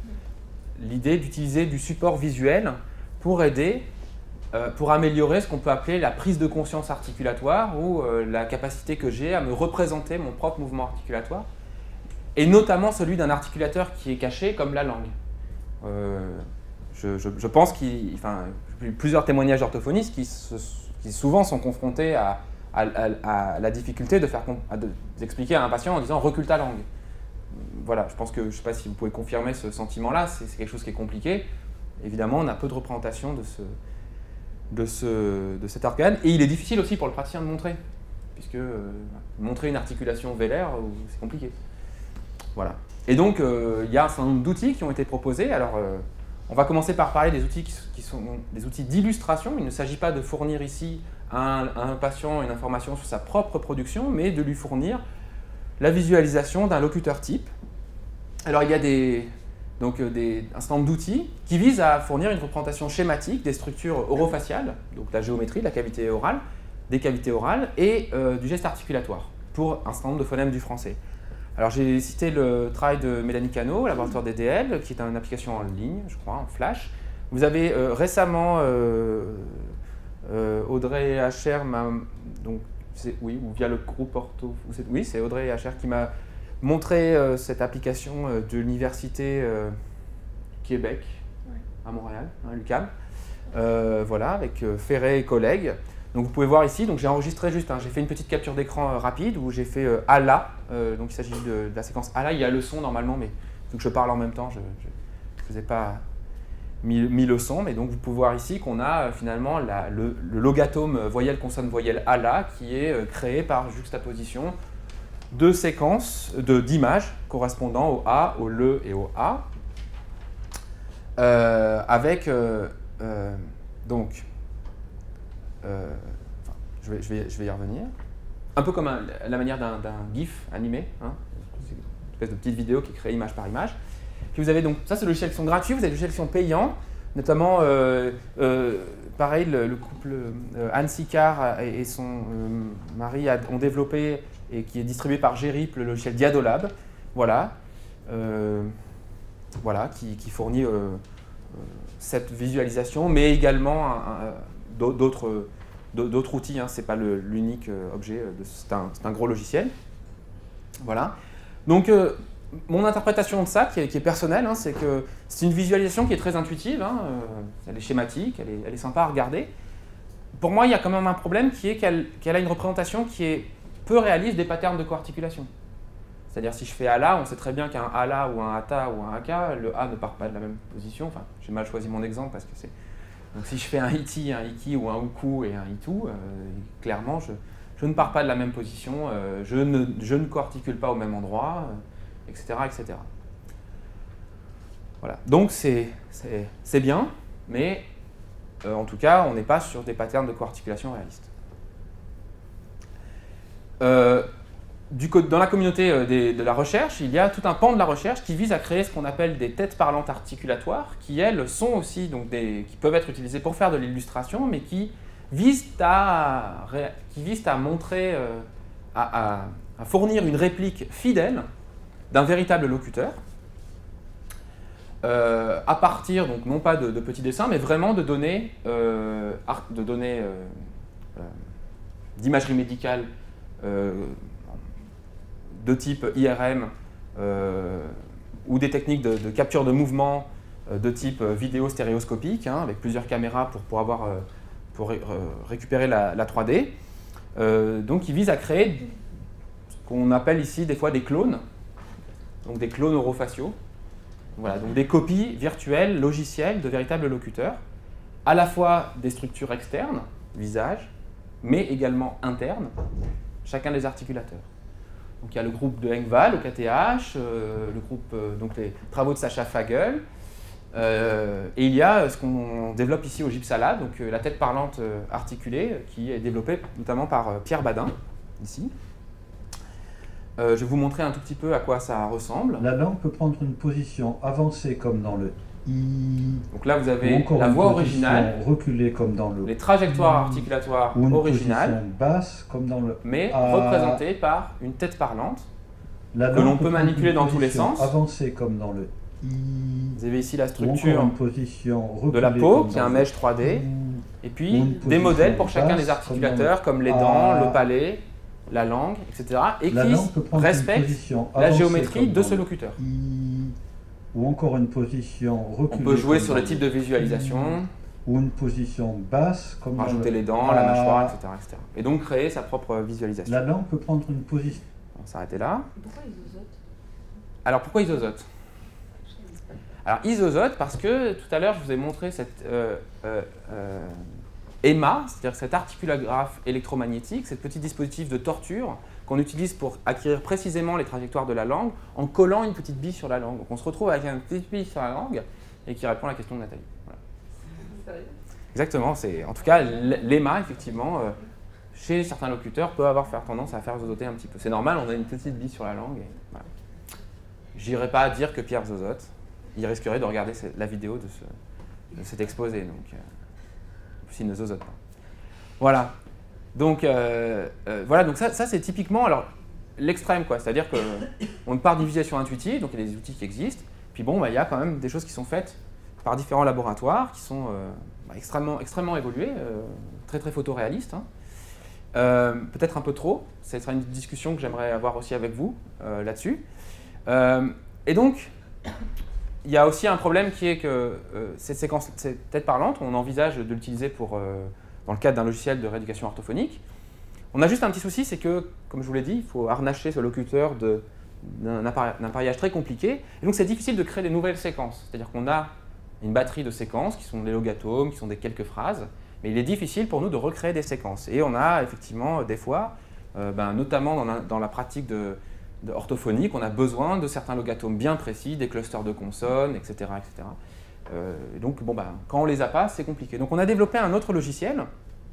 S1: l'idée d'utiliser du support visuel pour aider pour améliorer ce qu'on peut appeler la prise de conscience articulatoire ou euh, la capacité que j'ai à me représenter mon propre mouvement articulatoire, et notamment celui d'un articulateur qui est caché comme la langue. Euh, je, je, je pense qu'il, enfin, j'ai eu plusieurs témoignages d'orthophonistes qui, qui souvent sont confrontés à, à, à, à la difficulté de faire d'expliquer à un patient en disant « recule ta langue ». Voilà, je pense que, je ne sais pas si vous pouvez confirmer ce sentiment-là, c'est quelque chose qui est compliqué. Évidemment, on a peu de représentation de ce... De, ce, de cet organe, et il est difficile aussi pour le praticien de montrer, puisque euh, montrer une articulation vélaire, c'est compliqué. Voilà. Et donc, euh, il y a un certain nombre d'outils qui ont été proposés. Alors, euh, on va commencer par parler des outils qui, qui sont des outils d'illustration. Il ne s'agit pas de fournir ici à un, à un patient une information sur sa propre production, mais de lui fournir la visualisation d'un locuteur type. Alors, il y a des... Donc des, un certain nombre d'outils qui visent à fournir une représentation schématique des structures orofaciales, donc la géométrie de la cavité orale, des cavités orales et euh, du geste articulatoire pour un certain nombre de phonèmes du français. Alors j'ai cité le travail de Mélanie Cano, laboratoire D D L, qui est une application en ligne, je crois, en flash. Vous avez euh, récemment euh, euh, Audrey Hacher, donc oui, ou via le groupe Ortho, oui, c'est Audrey Hacher qui m'a montrer euh, cette application euh, de l'université euh, Québec, ouais. à Montréal, hein, l'U Q A M, euh, voilà, avec euh, Ferré et collègues. Donc vous pouvez voir ici, donc j'ai enregistré juste, hein, j'ai fait une petite capture d'écran euh, rapide où j'ai fait euh, A L A, euh, donc il s'agit de, de la séquence A L A, il y a le son normalement, mais donc je parle en même temps, je ne vous ai pas mis, mis le son, mais donc vous pouvez voir ici qu'on a euh, finalement la, le, le logatome voyelle-consonne-voyelle A L A qui est euh, créé par juxtaposition deux séquences d'images correspondant au A, au Le et au A, euh, avec euh, euh, donc, euh, enfin, je, vais, je, vais, je vais y revenir, un peu comme un, la manière d'un GIF animé, hein, une espèce de petite vidéo qui est créée image par image. Puis vous avez donc, ça c'est les logiciels qui sont gratuits, vous avez des logiciels qui sont payants, notamment, euh, euh, pareil, le, le couple euh, Anne Sicard et, et son euh, mari a, ont développé et qui est distribué par G R I P, le logiciel Diadolab, voilà, euh, voilà qui, qui fournit euh, euh, cette visualisation, mais également d'autres d'autres outils, hein, ce n'est pas l'unique objet, c'est un, un gros logiciel. Voilà. Donc, euh, mon interprétation de ça, qui est, qui est personnelle, hein, c'est que c'est une visualisation qui est très intuitive, hein, euh, elle est schématique, elle est, elle est sympa à regarder. Pour moi, il y a quand même un problème qui est qu'elle qu'elle a une représentation qui est peu réaliste des patterns de coarticulation. C'est-à-dire si je fais ALA, on sait très bien qu'un ALA ou un ATA ou un AK, le A ne part pas de la même position. Enfin, j'ai mal choisi mon exemple parce que c'est... Donc si je fais un iti, un iki ou un uku et un itu, euh, clairement, je, je ne pars pas de la même position, euh, je, ne, je ne coarticule pas au même endroit, euh, et cetera, et cetera. Voilà. Donc c'est bien, mais euh, en tout cas, on n'est pas sur des patterns de coarticulation réalistes. Euh, du, dans la communauté euh, des, de la recherche, il y a tout un pan de la recherche qui vise à créer ce qu'on appelle des têtes parlantes articulatoires, qui elles sont aussi donc des, qui peuvent être utilisées pour faire de l'illustration, mais qui visent à, qui visent à montrer, euh, à, à, à fournir une réplique fidèle d'un véritable locuteur, euh, à partir donc non pas de, de petits dessins, mais vraiment de données, euh, de données euh, euh, d'imagerie médicale. Euh, de type I R M euh, ou des techniques de, de capture de mouvement euh, de type vidéo stéréoscopique, hein, avec plusieurs caméras pour, pour, avoir, euh, pour ré, euh, récupérer la, la trois D. Euh, donc il vise à créer ce qu'on appelle ici des fois des clones, donc des clones orofaciaux. Voilà, donc des copies virtuelles, logicielles de véritables locuteurs, à la fois des structures externes, visage, mais également internes, chacun des articulateurs. Donc il y a le groupe de Engvall au K T H, euh, le groupe, euh, donc les travaux de Sacha Fagel, euh, et il y a ce qu'on développe ici au Gypsala, donc euh, la tête parlante euh, articulée, qui est développée notamment par euh, Pierre Badin, ici. Euh, je vais vous montrer un tout petit peu à quoi ça ressemble.
S10: La langue peut prendre une position avancée comme dans le I.
S1: Donc là, vous avez la voix originale,
S10: reculée comme dans le
S1: les trajectoires articulatoires
S10: ou une
S1: originales,
S10: position basse comme dans le
S1: mais
S10: A.
S1: représentées par une tête parlante
S10: la
S1: que l'on peut manipuler dans tous les sens.
S10: Avancée comme dans le I.
S1: Vous avez ici la structure
S10: position
S1: de la peau, qui est un mesh trois D, et puis des modèles pour chacun des articulateurs, comme les dents, le palais, la langue, et cetera, et qui respectent la géométrie de ce locuteur.
S10: I, ou encore une position reculée.
S1: On peut jouer sur le type de visualisation,
S10: ou une position basse, comme
S1: rajouter
S10: le
S1: les dents,
S10: A,
S1: la mâchoire, et cetera, et cetera. Et donc créer sa propre visualisation.
S10: La langue peut prendre une position.
S1: On va s'arrêter là.
S2: Pourquoi isozote?
S1: Alors pourquoi isozote? Alors isozote parce que tout à l'heure je vous ai montré cette euh, euh, euh, E M A, c'est-à-dire cet articulographe électromagnétique, ce petit dispositif de torture qu'on utilise pour acquérir précisément les trajectoires de la langue en collant une petite bille sur la langue. Donc on se retrouve avec une petite bille sur la langue et qui répond à la question de Nathalie. Voilà.
S2: Sérieux?
S1: Exactement, c'est en tout cas l'E M A effectivement, euh, chez certains locuteurs peut avoir faire tendance à faire zozoter un petit peu. C'est normal, on a une petite bille sur la langue. Et voilà. J'irai pas dire que Pierre zozote, il risquerait de regarder la vidéo de, ce, de cet exposé. Donc, euh, s'il ne zozote pas. Voilà. Donc, euh, euh, voilà, donc ça, ça c'est typiquement alors l'extrême, quoi. C'est-à-dire qu'on part d'une visualisation intuitive, donc il y a des outils qui existent. Puis bon, bah, il y a quand même des choses qui sont faites par différents laboratoires qui sont euh, bah, extrêmement, extrêmement évolués, euh, très très photoréalistes. Hein. Euh, Peut-être un peu trop. Ce sera une discussion que j'aimerais avoir aussi avec vous euh, là-dessus. Euh, et donc, il y a aussi un problème qui est que euh, cette séquence, cette tête parlante, on envisage de l'utiliser pour, euh, dans le cadre d'un logiciel de rééducation orthophonique. On a juste un petit souci, c'est que, comme je vous l'ai dit, il faut harnacher ce locuteur d'un appareillage très compliqué. Et donc c'est difficile de créer des nouvelles séquences. C'est-à-dire qu'on a une batterie de séquences qui sont des logatomes, qui sont des quelques phrases, mais il est difficile pour nous de recréer des séquences. Et on a effectivement des fois, euh, ben, notamment dans la, dans la pratique de orthophonique, on a besoin de certains logatomes bien précis, des clusters de consonnes, et cetera et cetera. Euh, et donc, bon, bah, quand on ne les a pas, c'est compliqué. Donc, on a développé un autre logiciel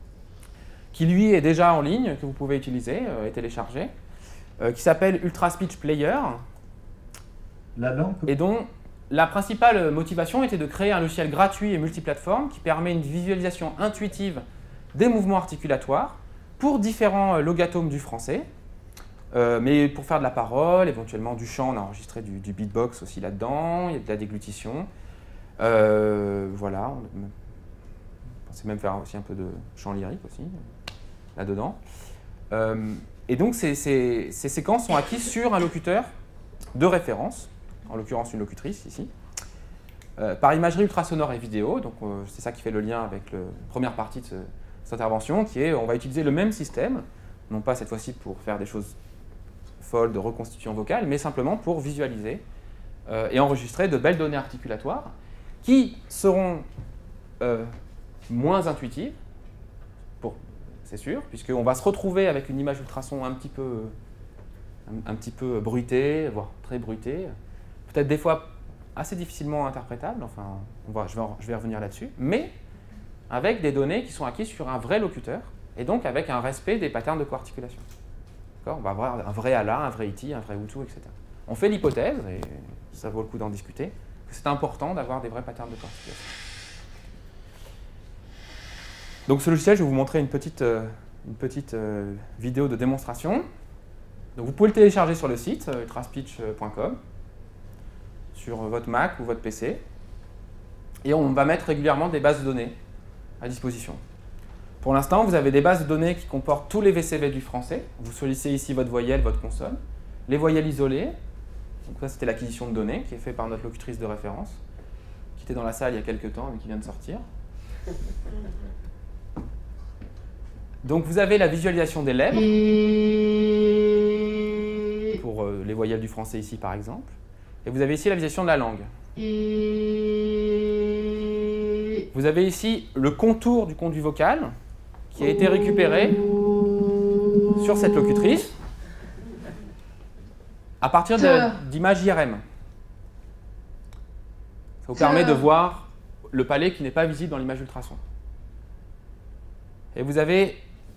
S1: qui, lui, est déjà en ligne, que vous pouvez utiliser euh, et télécharger, euh, qui s'appelle Ultra Speech Player,
S10: la langue peut...
S1: et dont la principale motivation était de créer un logiciel gratuit et multiplateforme qui permet une visualisation intuitive des mouvements articulatoires pour différents logatomes du français. Euh, mais pour faire de la parole, éventuellement du chant, on a enregistré du, du beatbox aussi là-dedans, il y a de la déglutition. Euh, voilà, on pensait même faire aussi un peu de chant lyrique aussi, là-dedans. Euh, et donc ces, ces, ces séquences sont acquises sur un locuteur de référence, en l'occurrence une locutrice ici, euh, par imagerie ultrasonore et vidéo. Donc euh, c'est ça qui fait le lien avec la première partie de ce, cette intervention, qui est on va utiliser le même système, non pas cette fois-ci pour faire des choses folle de reconstitution vocale, mais simplement pour visualiser euh, et enregistrer de belles données articulatoires qui seront euh, moins intuitives, c'est sûr, puisqu'on va se retrouver avec une image ultrason un petit peu, un, un petit peu bruitée, voire très bruitée, peut-être des fois assez difficilement interprétable, enfin, on va, je, vais, je vais revenir là-dessus, mais avec des données qui sont acquises sur un vrai locuteur, et donc avec un respect des patterns de co-articulation. On va avoir un vrai ala, un vrai iti, un vrai utu, et cetera. On fait l'hypothèse, et ça vaut le coup d'en discuter, que c'est important d'avoir des vrais patterns de co-articulation. Donc ce logiciel, je vais vous montrer une petite, euh, une petite euh, vidéo de démonstration. Donc, vous pouvez le télécharger sur le site euh, ultraspeech point com, sur votre Mac ou votre P C, et on va mettre régulièrement des bases de données à disposition. Pour l'instant, vous avez des bases de données qui comportent tous les V C V du français. Vous choisissez ici votre voyelle, votre consonne. les voyelles isolées. Donc ça, c'était l'acquisition de données qui est faite par notre locutrice de référence, qui était dans la salle il y a quelques temps, mais qui vient de sortir. Donc vous avez la visualisation des lèvres, pour euh, les voyelles du français ici par exemple. Et vous avez ici la visualisation de la langue. Vous avez ici le contour du conduit vocal qui a été récupéré sur cette locutrice à partir d'images I R M. Ça vous permet de voir le palais qui n'est pas visible dans l'image ultrason. Et vous avez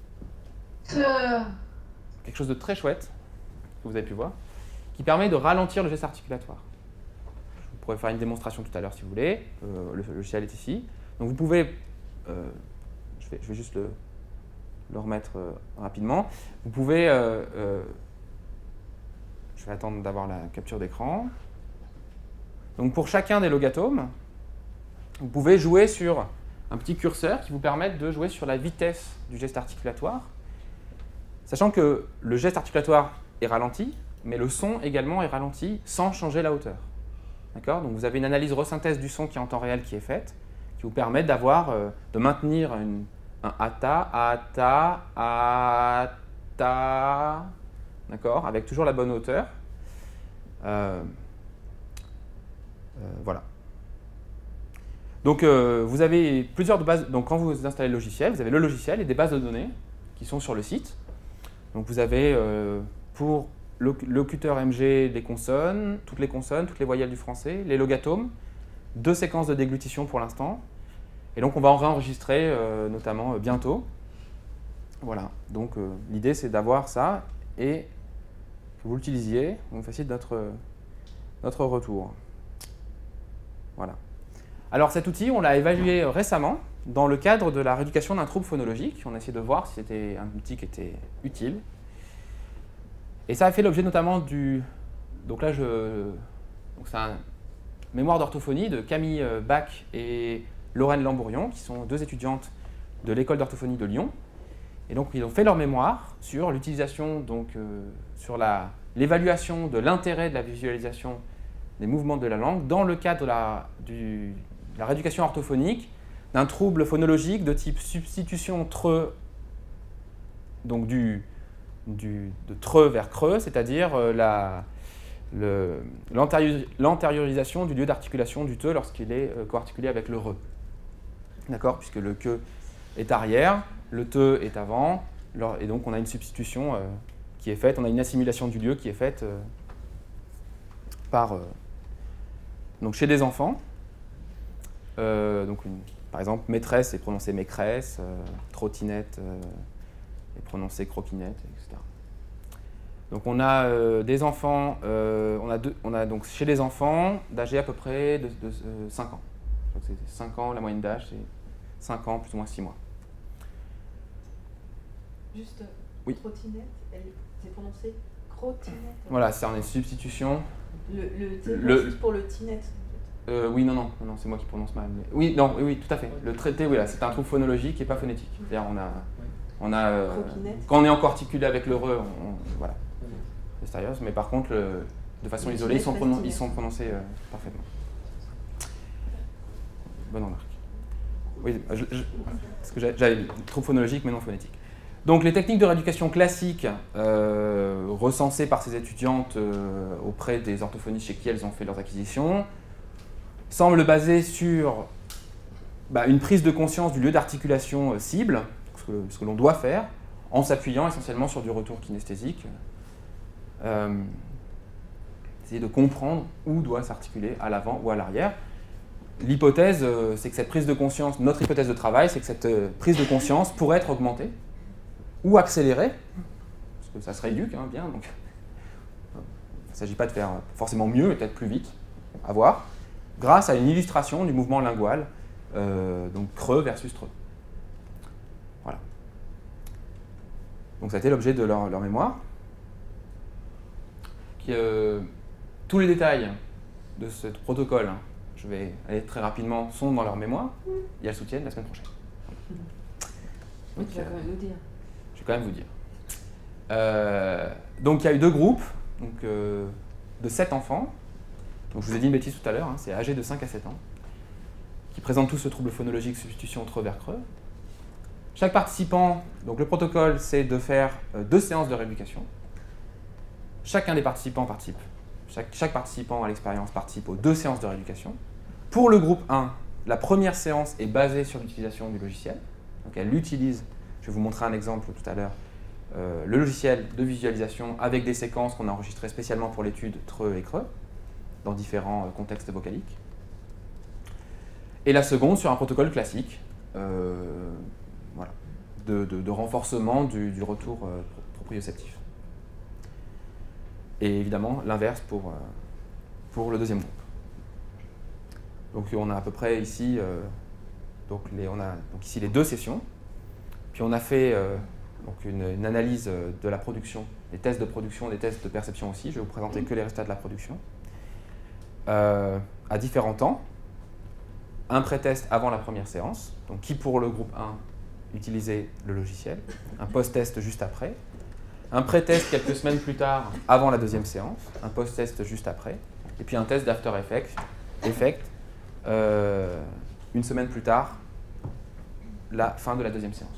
S1: quelque chose de très chouette, que vous avez pu voir, qui permet de ralentir le geste articulatoire. Je pourrais faire une démonstration tout à l'heure si vous voulez. Euh, le logiciel est ici. Donc vous pouvez, euh, je, vais, je vais juste le, le remettre euh, rapidement. Vous pouvez, euh, euh, je vais attendre d'avoir la capture d'écran. Donc pour chacun des logatomes, vous pouvez jouer sur un petit curseur qui vous permet de jouer sur la vitesse du geste articulatoire, sachant que le geste articulatoire est ralenti, mais le son également est ralenti sans changer la hauteur. D'accord ? Donc vous avez une analyse resynthèse du son qui est en temps réel qui est faite, qui vous permet d'avoir, euh, de maintenir une, un ata, ata, ata, d'accord, avec toujours la bonne hauteur. Euh, euh, voilà. Donc euh, vous avez plusieurs de bases. Donc quand vous installez le logiciel, vous avez le logiciel et des bases de données qui sont sur le site. Donc vous avez euh, pour locuteur M G les consonnes, toutes les consonnes, toutes les voyelles du français, les logatomes, deux séquences de déglutition pour l'instant. Et donc on va en réenregistrer euh, notamment euh, bientôt. Voilà. Donc euh, l'idée c'est d'avoir ça et que vous l'utilisiez, que vous fassiez notre, notre retour. Voilà. Alors cet outil, on l'a évalué récemment dans le cadre de la rééducation d'un trouble phonologique. On a essayé de voir si c'était un outil qui était utile. Et ça a fait l'objet notamment du... Donc là, je... Donc c'est un mémoire d'orthophonie de Camille Bach et Lorraine Lambourion, qui sont deux étudiantes de l'école d'orthophonie de Lyon. Et donc ils ont fait leur mémoire sur l'utilisation, donc euh, sur la, l'évaluation de l'intérêt de la visualisation des mouvements de la langue dans le cadre de la, du, de la rééducation orthophonique d'un trouble phonologique de type substitution treux, donc du, du, de treux vers creux, c'est-à-dire euh, la, le, l'antériorisation du lieu d'articulation du te lorsqu'il est euh, coarticulé avec le re. D'accord ? Puisque le que est arrière, le te est avant, et donc on a une substitution euh, qui est faite, on a une assimilation du lieu qui est faite euh, par... Euh, donc chez des enfants, euh, donc une, par exemple maîtresse est prononcée maîtresse, euh, trottinette euh, est prononcée croquinette, et cetera. Donc on a euh, des enfants, euh, on, a deux, on a donc chez les enfants d'âge à peu près de, de euh, cinq ans. Donc c'est cinq ans, la moyenne d'âge c'est cinq ans plus ou moins six mois.
S2: Juste,
S5: oui. Trottinette, c'est prononcé crotinette.
S1: Voilà, c'est en substitution.
S5: Le, le, le juste pour le tinette.
S1: Euh, oui, non, non, non, c'est moi qui prononce mal. Mais... Oui, non, oui, oui, tout à fait. Le traité, oui, là, c'est un trouble phonologique et pas phonétique. C'est-à-dire, on a, on a, euh, quand on est encore articulé avec le re, on, on, voilà, c'est sérieux. Mais par contre, le, de façon le isolée, ils sont, pronon ils sont prononcés euh, parfaitement. Bonne remarque. Oui, je, je, parce que j'avais trouble phonologique mais non phonétique. Donc les techniques de rééducation classiques euh, recensées par ces étudiantes euh, auprès des orthophonistes chez qui elles ont fait leurs acquisitions semblent basées sur bah, une prise de conscience du lieu d'articulation euh, cible, ce que, ce que l'on doit faire, en s'appuyant essentiellement sur du retour kinesthésique. Euh, essayer de comprendre où doit s'articuler, à l'avant ou à l'arrière. L'hypothèse, euh, c'est que cette prise de conscience, notre hypothèse de travail, c'est que cette euh, prise de conscience pourrait être augmentée ou accélérée, parce que ça se rééduque, hein, bien, donc il ne s'agit pas de faire forcément mieux, mais peut-être plus vite, à voir, grâce à une illustration du mouvement lingual, euh, donc creux versus treux. Voilà. Donc ça a été l'objet de leur, leur mémoire. Qui, euh, tous les détails de ce protocole, hein, je vais aller très rapidement, sont dans leur mémoire, et elles soutiennent la semaine prochaine.
S2: Donc, tu vas quand même nous dire.
S1: Je vais quand même vous dire. Euh, donc il y a eu deux groupes. donc, euh, de sept enfants. Donc, je vous ai dit une bêtise tout à l'heure, hein, c'est âgé de cinq à sept ans, qui présentent tous ce trouble phonologique, substitution entre vers creux. Chaque participant, donc le protocole, c'est de faire euh, deux séances de rééducation. Chacun des participants participe. Chaque, chaque participant à l'expérience participe aux deux séances de rééducation. Pour le groupe un, la première séance est basée sur l'utilisation du logiciel. Donc elle utilise, je vais vous montrer un exemple tout à l'heure, euh, le logiciel de visualisation avec des séquences qu'on a enregistrées spécialement pour l'étude Treux et Creux, dans différents euh, contextes vocaliques. Et la seconde sur un protocole classique, euh, voilà, de, de, de renforcement du, du retour euh, proprioceptif. Et évidemment, l'inverse pour, euh, pour le deuxième groupe. Donc on a à peu près ici, euh, donc les, on a, donc ici les deux sessions. Puis on a fait euh, donc une, une analyse de la production, des tests de production, des tests de perception aussi. Je vais vous présenter que les résultats de la production. Euh, à différents temps. Un pré-test avant la première séance, donc qui pour le groupe un utilisait le logiciel. Un post-test juste après. Un pré-test quelques semaines plus tard avant la deuxième séance. Un post-test juste après. Et puis un test d'After Effects, effect, euh, une semaine plus tard, la fin de la deuxième séance.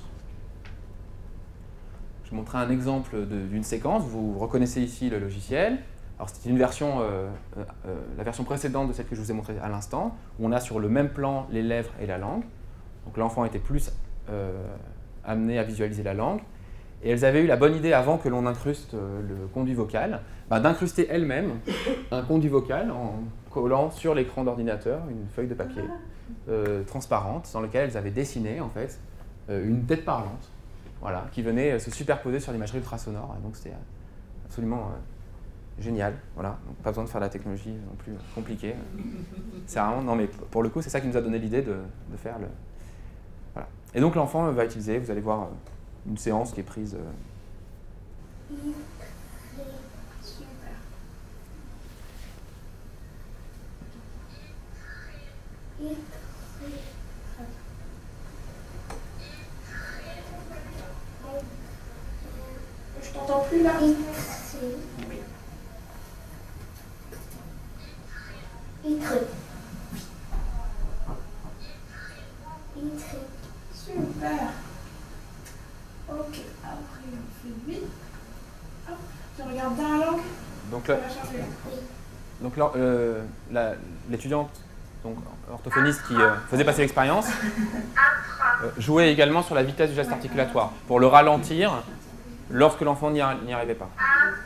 S1: Je vais vous montrer un exemple d'une séquence. Vous reconnaissez ici le logiciel. Alors c'est une version, euh, euh, la version précédente de celle que je vous ai montrée à l'instant, où on a sur le même plan les lèvres et la langue. Donc l'enfant était plus euh, amené à visualiser la langue. Et elles avaient eu la bonne idée, avant que l'on incruste euh, le conduit vocal, bah, d'incruster elles-mêmes un conduit vocal en collant sur l'écran d'ordinateur une feuille de papier euh, transparente dans laquelle elles avaient dessiné en fait euh, une tête parlante, voilà, qui venait euh, se superposer sur l'imagerie ultrasonore. Et donc c'était absolument euh, génial, voilà. Donc pas besoin de faire de la technologie non plus compliquée. C'est vraiment, non mais pour le coup, c'est ça qui nous a donné l'idée de, de faire le, voilà. Et donc l'enfant va utiliser, vous allez voir, une séance qui est prise. Euh...
S2: Je t'entends plus là. Super. Ok, après on fait huit. Hop, tu regardes dans la langue.
S1: Donc là, donc là, euh, l'étudiante, donc orthophoniste qui euh, faisait passer l'expérience, euh, jouait également sur la vitesse du geste articulatoire pour le ralentir lorsque l'enfant n'y arrivait pas.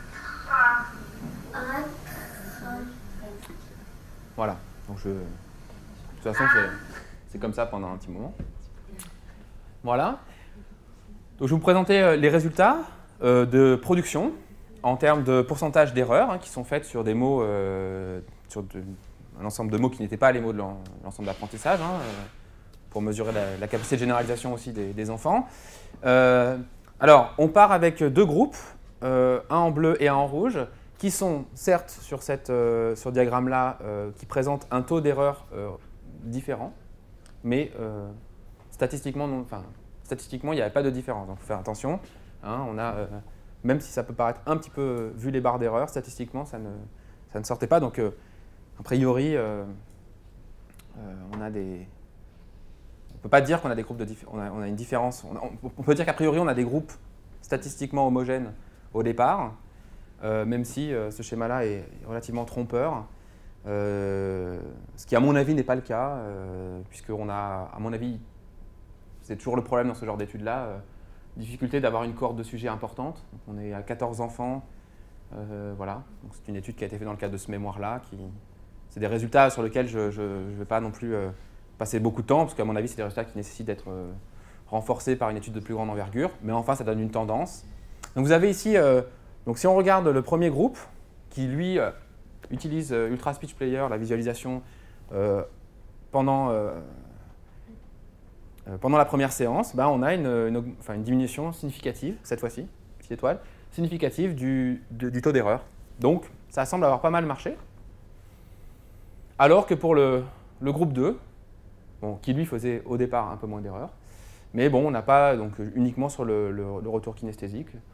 S1: Voilà. Donc je, de toute façon, c'est comme ça pendant un petit moment. Voilà. Donc je vais vous présenter les résultats euh, de production en termes de pourcentage d'erreurs hein, qui sont faites sur des mots, euh, sur de, un ensemble de mots qui n'étaient pas les mots de l'ensemble d'apprentissage, hein, euh, pour mesurer la, la capacité de généralisation aussi des, des enfants. Euh, alors, on part avec deux groupes, euh, un en bleu et un en rouge, qui sont certes sur, cette, euh, sur ce diagramme-là, euh, qui présentent un taux d'erreur euh, différent, mais euh, statistiquement, non, enfin, statistiquement, il n'y avait pas de différence. Donc, il faut faire attention. Hein, on a, euh, même si ça peut paraître un petit peu, vu les barres d'erreur, statistiquement, ça ne, ça ne sortait pas. Donc, euh, a priori, euh, euh, on a des... On ne peut pas dire qu'on a des groupes de on a, on a une différence. On, a, on peut dire qu'a priori, on a des groupes statistiquement homogènes au départ, euh, même si euh, ce schéma-là est relativement trompeur. Euh, ce qui, à mon avis, n'est pas le cas, euh, puisqu'on a, à mon avis, c'est toujours le problème dans ce genre d'études-là, euh, difficulté d'avoir une cohorte de sujets importante. Donc, on est à quatorze enfants, euh, voilà. C'est une étude qui a été faite dans le cadre de ce mémoire-là. Qui... C'est des résultats sur lesquels je ne vais pas non plus euh, passer beaucoup de temps, parce qu'à mon avis, c'est des résultats qui nécessitent d'être euh, renforcés par une étude de plus grande envergure. Mais enfin, ça donne une tendance. Donc, vous avez ici, euh, donc si on regarde le premier groupe, qui lui euh, utilise euh, Ultra Speech Player, la visualisation, euh, pendant, euh, euh, pendant la première séance, ben, on a une, une, enfin, une diminution significative, cette fois-ci, petite étoile, significative du, de, du taux d'erreur. Donc, ça semble avoir pas mal marché. Alors que pour le, le groupe deux, bon, qui lui faisait au départ un peu moins d'erreurs, mais bon, on n'a pas, donc uniquement sur le, le, le retour kinesthésique,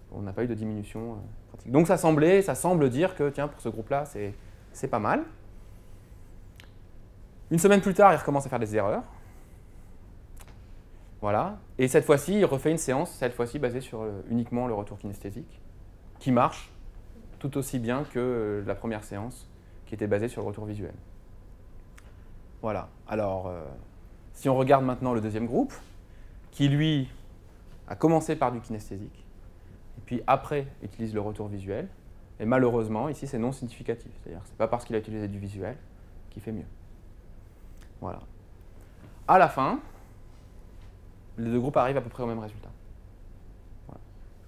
S1: on n'a pas eu de diminution euh, pratique. Donc ça semblait, ça semble dire que tiens, pour ce groupe-là, c'est, c'est pas mal. Une semaine plus tard, il recommence à faire des erreurs. Voilà. Et cette fois-ci, il refait une séance, cette fois-ci basée sur euh, uniquement le retour kinesthésique, qui marche tout aussi bien que euh, la première séance, qui était basée sur le retour visuel. Voilà. Alors, euh, si on regarde maintenant le deuxième groupe, qui lui a commencé par du kinesthésique, et puis après utilise le retour visuel, et malheureusement, ici, c'est non significatif. C'est-à-dire que ce n'est pas parce qu'il a utilisé du visuel qu'il fait mieux. Voilà. À la fin, les deux groupes arrivent à peu près au même résultat. Voilà.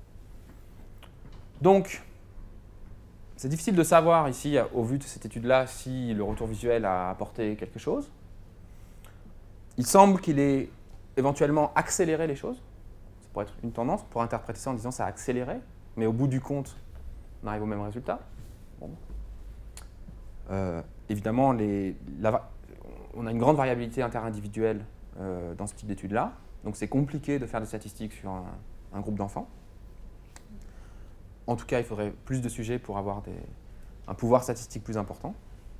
S1: Donc, c'est difficile de savoir ici, au vu de cette étude-là, si le retour visuel a apporté quelque chose. Il semble qu'il ait éventuellement accéléré les choses. Ça pourrait être une tendance, on pourrait interpréter ça en disant ça a accéléré, mais au bout du compte, on arrive au même résultat. Bon. Euh, évidemment, les, la, on a une grande variabilité interindividuelle euh, dans ce type d'études-là, donc c'est compliqué de faire des statistiques sur un, un groupe d'enfants. En tout cas, il faudrait plus de sujets pour avoir des, un pouvoir statistique plus important.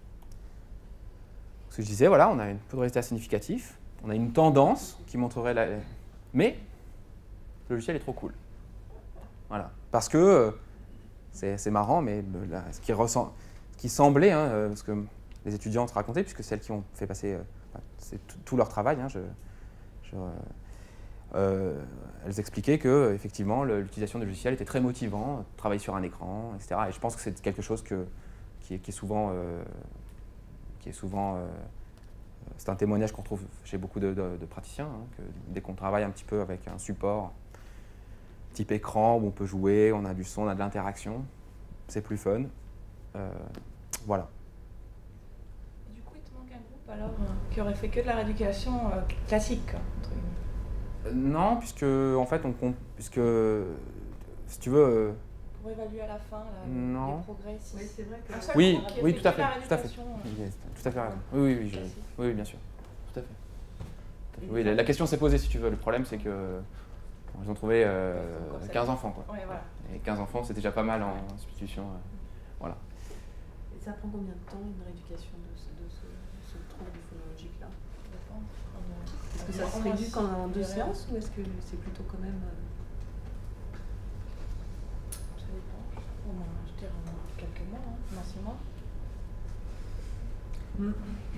S1: Ce que je disais, voilà, on a un peu de résultats significatifs, on a une tendance qui montrerait la... Mais le logiciel est trop cool. Voilà. Parce que, c'est, c'est marrant, mais là, ce, qui ressent, ce qui semblait, hein, parce que les étudiantes racontaient, puisque celles qui ont fait passer euh, c'est tout, tout leur travail, hein, je, je, euh, elles expliquaient que effectivement l'utilisation du logiciel était très motivant, travailler sur un écran, et cetera. Et je pense que c'est quelque chose que, qui, est, qui est souvent, euh, qui est souvent, euh, c'est un témoignage qu'on trouve chez beaucoup de, de, de praticiens, hein, que dès qu'on travaille un petit peu avec un support type écran où on peut jouer, on a du son, on a de l'interaction, c'est plus fun. Euh, voilà.
S2: Et du coup, il te manque un groupe alors euh, qui aurait fait que de la rééducation euh, classique, entre guillemets.
S1: Non, puisque en fait, on compte, puisque si tu veux. Euh,
S2: Pour évaluer à la fin là,
S1: non.
S2: les progrès. Si oui, c'est vrai que.
S1: Oui, oui, tout à fait, tout à fait, tout à fait raison. Oui, oui, oui, je, oui, oui, bien sûr, tout à fait. Tout à fait. Oui, la, la question s'est posée si tu veux. Le problème, c'est que ils ont trouvé euh, quinze enfants, quoi.
S2: Ouais, voilà.
S1: Et quinze enfants, c'est déjà pas mal en institution, euh, voilà.
S2: Et ça prend combien de temps une rééducation de ce, de ce, ce trouble phonologique là? Est-ce que ça se réduit en deux séances ou est-ce que c'est plutôt quand même... Euh... Ça dépend. Au moins, je dirais au moins quelques mois, hein, maximum. Mm.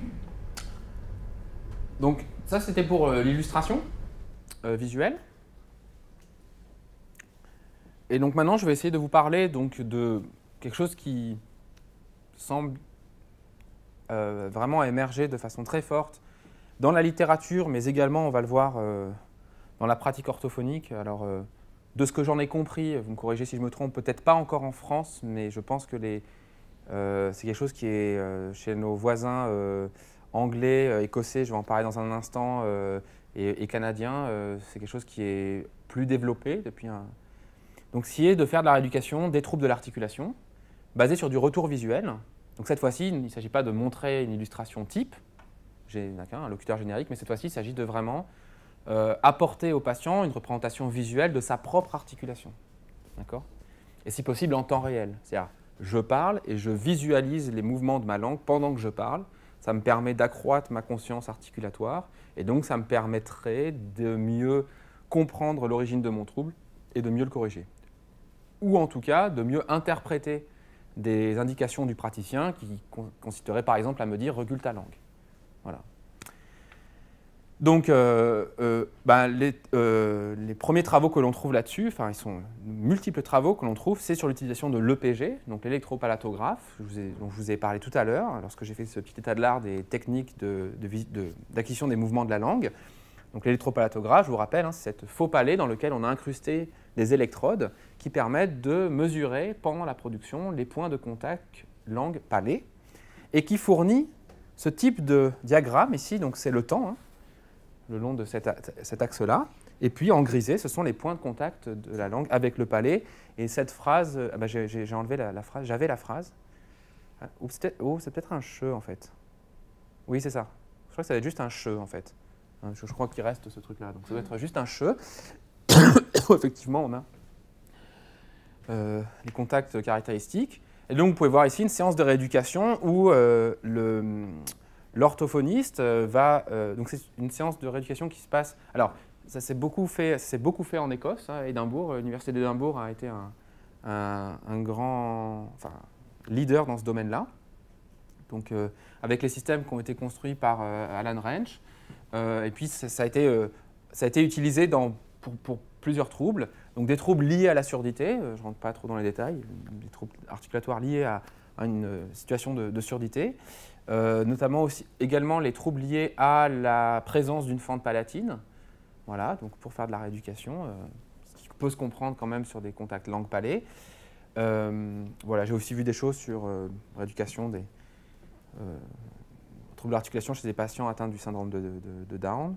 S1: Donc ça, c'était pour euh, l'illustration euh, visuelle. Et donc maintenant, je vais essayer de vous parler donc, de quelque chose qui semble euh, vraiment émerger de façon très forte dans la littérature, mais également, on va le voir, euh, dans la pratique orthophonique. Alors, euh, de ce que j'en ai compris, vous me corrigez si je me trompe, peut-être pas encore en France, mais je pense que les, euh, c'est quelque chose qui est euh, chez nos voisins euh, anglais, euh, écossais, je vais en parler dans un instant, euh, et, et canadiens, euh, c'est quelque chose qui est plus développé depuis un... Donc, c'est de faire de la rééducation des troubles de l'articulation, basée sur du retour visuel. Donc, cette fois-ci, il ne s'agit pas de montrer une illustration type, j'ai un locuteur générique, mais cette fois-ci, il s'agit de vraiment euh, apporter au patient une représentation visuelle de sa propre articulation. D'accord ? Et si possible, en temps réel. C'est-à-dire, je parle et je visualise les mouvements de ma langue pendant que je parle. Ça me permet d'accroître ma conscience articulatoire et donc ça me permettrait de mieux comprendre l'origine de mon trouble et de mieux le corriger. Ou en tout cas, de mieux interpréter des indications du praticien qui consisteraient par exemple à me dire « recule ta langue ». Voilà. Donc, euh, euh, ben, les, euh, les premiers travaux que l'on trouve là-dessus, enfin, ils sont multiples travaux que l'on trouve, c'est sur l'utilisation de l'E P G, donc l'électropalatographe, dont je vous ai parlé tout à l'heure, lorsque j'ai fait ce petit état de l'art des techniques de, de, de, d'acquisition des mouvements de la langue. Donc, l'électropalatographe, je vous rappelle, hein, c'est cette faux palais dans lequel on a incrusté des électrodes qui permettent de mesurer pendant la production les points de contact langue-palais et qui fournit ce type de diagramme ici, donc c'est le temps, hein, le long de cet, cet axe-là. Et puis en grisé, ce sont les points de contact de la langue avec le palais. Et cette phrase, ah ben j'ai, j'ai enlevé la, la phrase, j'avais la phrase. Oh, c'est, oh, c'est peut-être un che en fait. Oui, c'est ça. Je crois que ça va être juste un che en fait. Je, je crois qu'il reste ce truc-là. Donc ça doit être juste un che. Effectivement, on a euh, les contacts caractéristiques. Et donc, vous pouvez voir ici une séance de rééducation où euh, le, l'orthophoniste va... Euh, donc, c'est une séance de rééducation qui se passe... Alors, ça s'est beaucoup fait, ça s'est beaucoup fait en Écosse, à Édimbourg. L'université d'Édimbourg a été un, un, un grand enfin, leader dans ce domaine-là. Donc, euh, avec les systèmes qui ont été construits par euh, Alan Wrench. Euh, et puis, ça, ça, a été, euh, ça a été utilisé dans, pour, pour plusieurs troubles. Donc, des troubles liés à la surdité, euh, je ne rentre pas trop dans les détails, des troubles articulatoires liés à, à une euh, situation de, de surdité. Euh, notamment aussi, également les troubles liés à la présence d'une fente palatine. Voilà, donc pour faire de la rééducation, euh, ce qui peut se comprendre quand même sur des contacts langue-palais. Euh, voilà, j'ai aussi vu des choses sur euh, rééducation des euh, troubles d'articulation chez des patients atteints du syndrome de, de, de Down.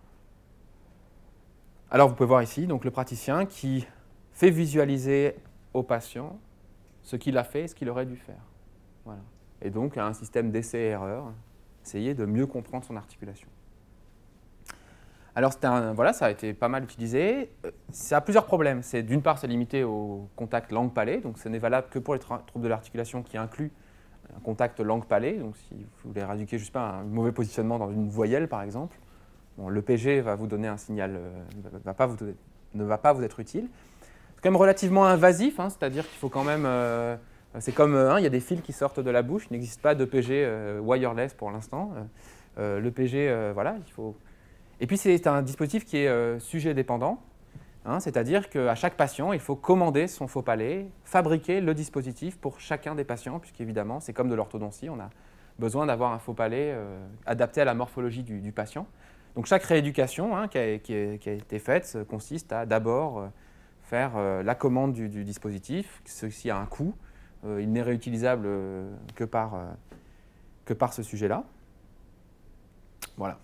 S1: Alors vous pouvez voir ici donc, le praticien qui fait visualiser au patient ce qu'il a fait et ce qu'il aurait dû faire. Voilà. Et donc un système d'essai-erreur, essayer de mieux comprendre son articulation. Alors, un, voilà, ça a été pas mal utilisé. Ça a plusieurs problèmes. D'une part, c'est limité au contact langue-palais, donc ce n'est valable que pour les troubles de l'articulation qui incluent un contact langue-palais. Donc, si vous voulez rééduquer, je sais pas, un mauvais positionnement dans une voyelle, par exemple, bon, l'E P G va vous donner un signal, euh, va pas vous donner, ne va pas vous être utile. C'est quand même relativement invasif, hein, c'est-à-dire qu'il faut quand même... Euh, c'est comme, hein, il y a des fils qui sortent de la bouche, il n'existe pas d'E P G euh, wireless pour l'instant. Euh, L'E P G, euh, voilà, il faut... Et puis, c'est un dispositif qui est euh, sujet dépendant, hein, c'est-à-dire qu'à chaque patient, il faut commander son faux palais, fabriquer le dispositif pour chacun des patients, puisqu'évidemment, c'est comme de l'orthodontie, on a besoin d'avoir un faux palais euh, adapté à la morphologie du, du patient. Donc, chaque rééducation hein, qui, a, qui, a, qui a été faite consiste à d'abord euh, faire euh, la commande du, du dispositif, ceci a un coût, euh, il n'est réutilisable euh, que, par, euh, que par ce sujet-là. Voilà.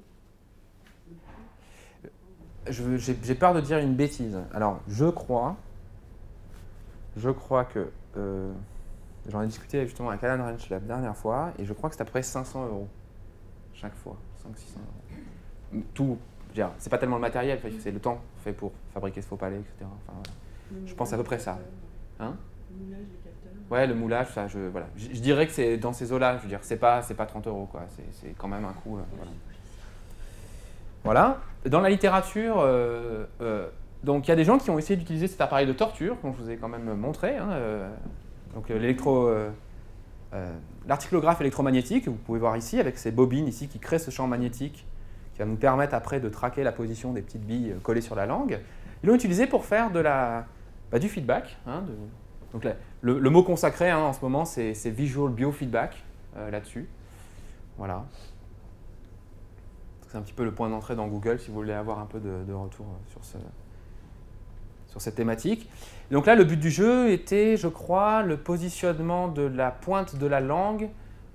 S1: J'ai peur de dire une bêtise. Alors, je crois, je crois que, euh, j'en ai discuté justement avec Alan Wrench la dernière fois, et je crois que c'est à peu près cinq cents euros chaque fois, cinq cents à six cents euros. Tout, c'est pas tellement le matériel, c'est le temps fait pour fabriquer ce faux palais, et cetera. Enfin, voilà. Je pense à peu près ça. Hein? Le moulage, les capteurs. Ouais, le moulage, ça, je, voilà. je, je dirais que c'est dans ces eaux-là, je veux dire, c'est pas, c'est pas trente euros, quoi. C'est quand même un coût. Euh, voilà. Voilà. Dans la littérature, euh, euh, donc il y a des gens qui ont essayé d'utiliser cet appareil de torture, dont je vous ai quand même montré. Hein, euh, donc l'électro, euh, euh, l'articulographe électromagnétique, vous pouvez voir ici, avec ces bobines ici qui créent ce champ magnétique, qui va nous permettre après de traquer la position des petites billes collées sur la langue. Ils l'ont utilisé pour faire de la, bah, du feedback. Hein, de, donc là, le, le mot consacré hein, en ce moment, c'est visual biofeedback euh, là-dessus. Voilà. C'est un petit peu le point d'entrée dans Google si vous voulez avoir un peu de, de retour sur, ce, sur cette thématique. Et donc là, le but du jeu était, je crois, le positionnement de la pointe de la langue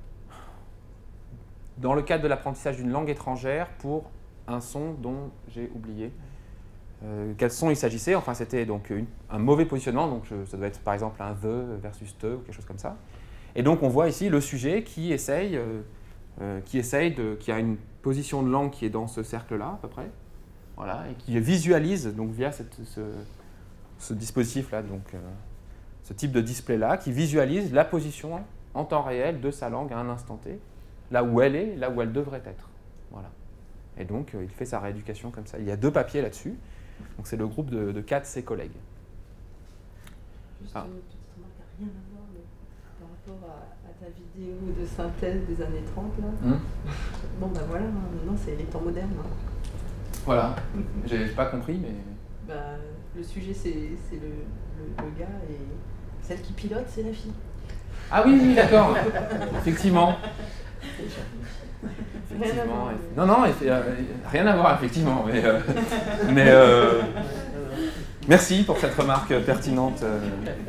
S1: dans le cadre de l'apprentissage d'une langue étrangère pour un son dont j'ai oublié euh, quel son il s'agissait. Enfin, c'était donc une, un mauvais positionnement, donc je, ça doit être par exemple un the versus te ou quelque chose comme ça. Et donc on voit ici le sujet qui essaye, euh, euh, qui essaye de, qui a une position de langue qui est dans ce cercle-là à peu près, voilà, et qui visualise donc via cette, ce, ce dispositif-là, donc euh, ce type de display-là, qui visualise la position en temps réel de sa langue à un instant T, là où elle est, là où elle devrait être. Voilà. Et donc, euh, il fait sa rééducation comme ça. Il y a deux papiers là-dessus. Donc, c'est le groupe de, de quatre de ses collègues.
S2: Juste ah. une petite remarque qui n'a rien à voir, mais par rapport à, à ta vidéo de synthèse des années trente, là. Hum. Bon, ben voilà, maintenant, c'est les temps modernes. Hein.
S1: Voilà. J'ai pas compris, mais...
S2: Bah, le sujet, c'est le, le, le gars, et celle qui pilote, c'est la fille.
S1: Ah oui, oui, d'accord. Effectivement. Effectivement. Non, non, euh, rien à voir, effectivement. Mais, euh, mais euh, merci pour cette remarque pertinente. Euh.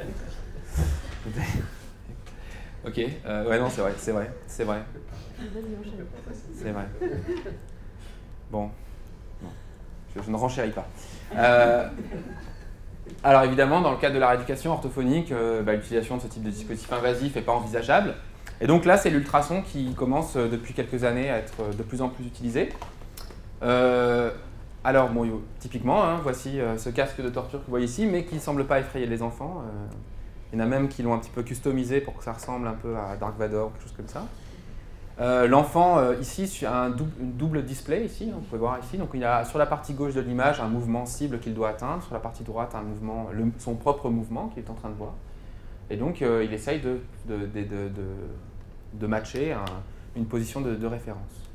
S1: Ok, euh, ouais, non, c'est vrai, c'est vrai, c'est vrai. C'est vrai. Bon, bon. Je, je ne renchéris pas. Euh, alors évidemment, dans le cadre de la rééducation orthophonique, euh, bah, l'utilisation de ce type de dispositif invasif n'est pas envisageable. Et donc là, c'est l'ultrason qui commence depuis quelques années à être de plus en plus utilisé. Euh, alors, bon, typiquement, hein, voici euh, ce casque de torture que vous voyez ici, mais qui ne semble pas effrayer les enfants. Euh, il y en a même qui l'ont un petit peu customisé pour que ça ressemble un peu à Dark Vador, quelque chose comme ça. Euh, L'enfant, euh, ici, a un double, une double display, ici, hein, vous pouvez voir ici. Donc, il a sur la partie gauche de l'image un mouvement cible qu'il doit atteindre, sur la partie droite, un mouvement, le, son propre mouvement qu'il est en train de voir. Et donc, euh, il essaye de, de, de, de, de, de matcher un, une position de, de référence.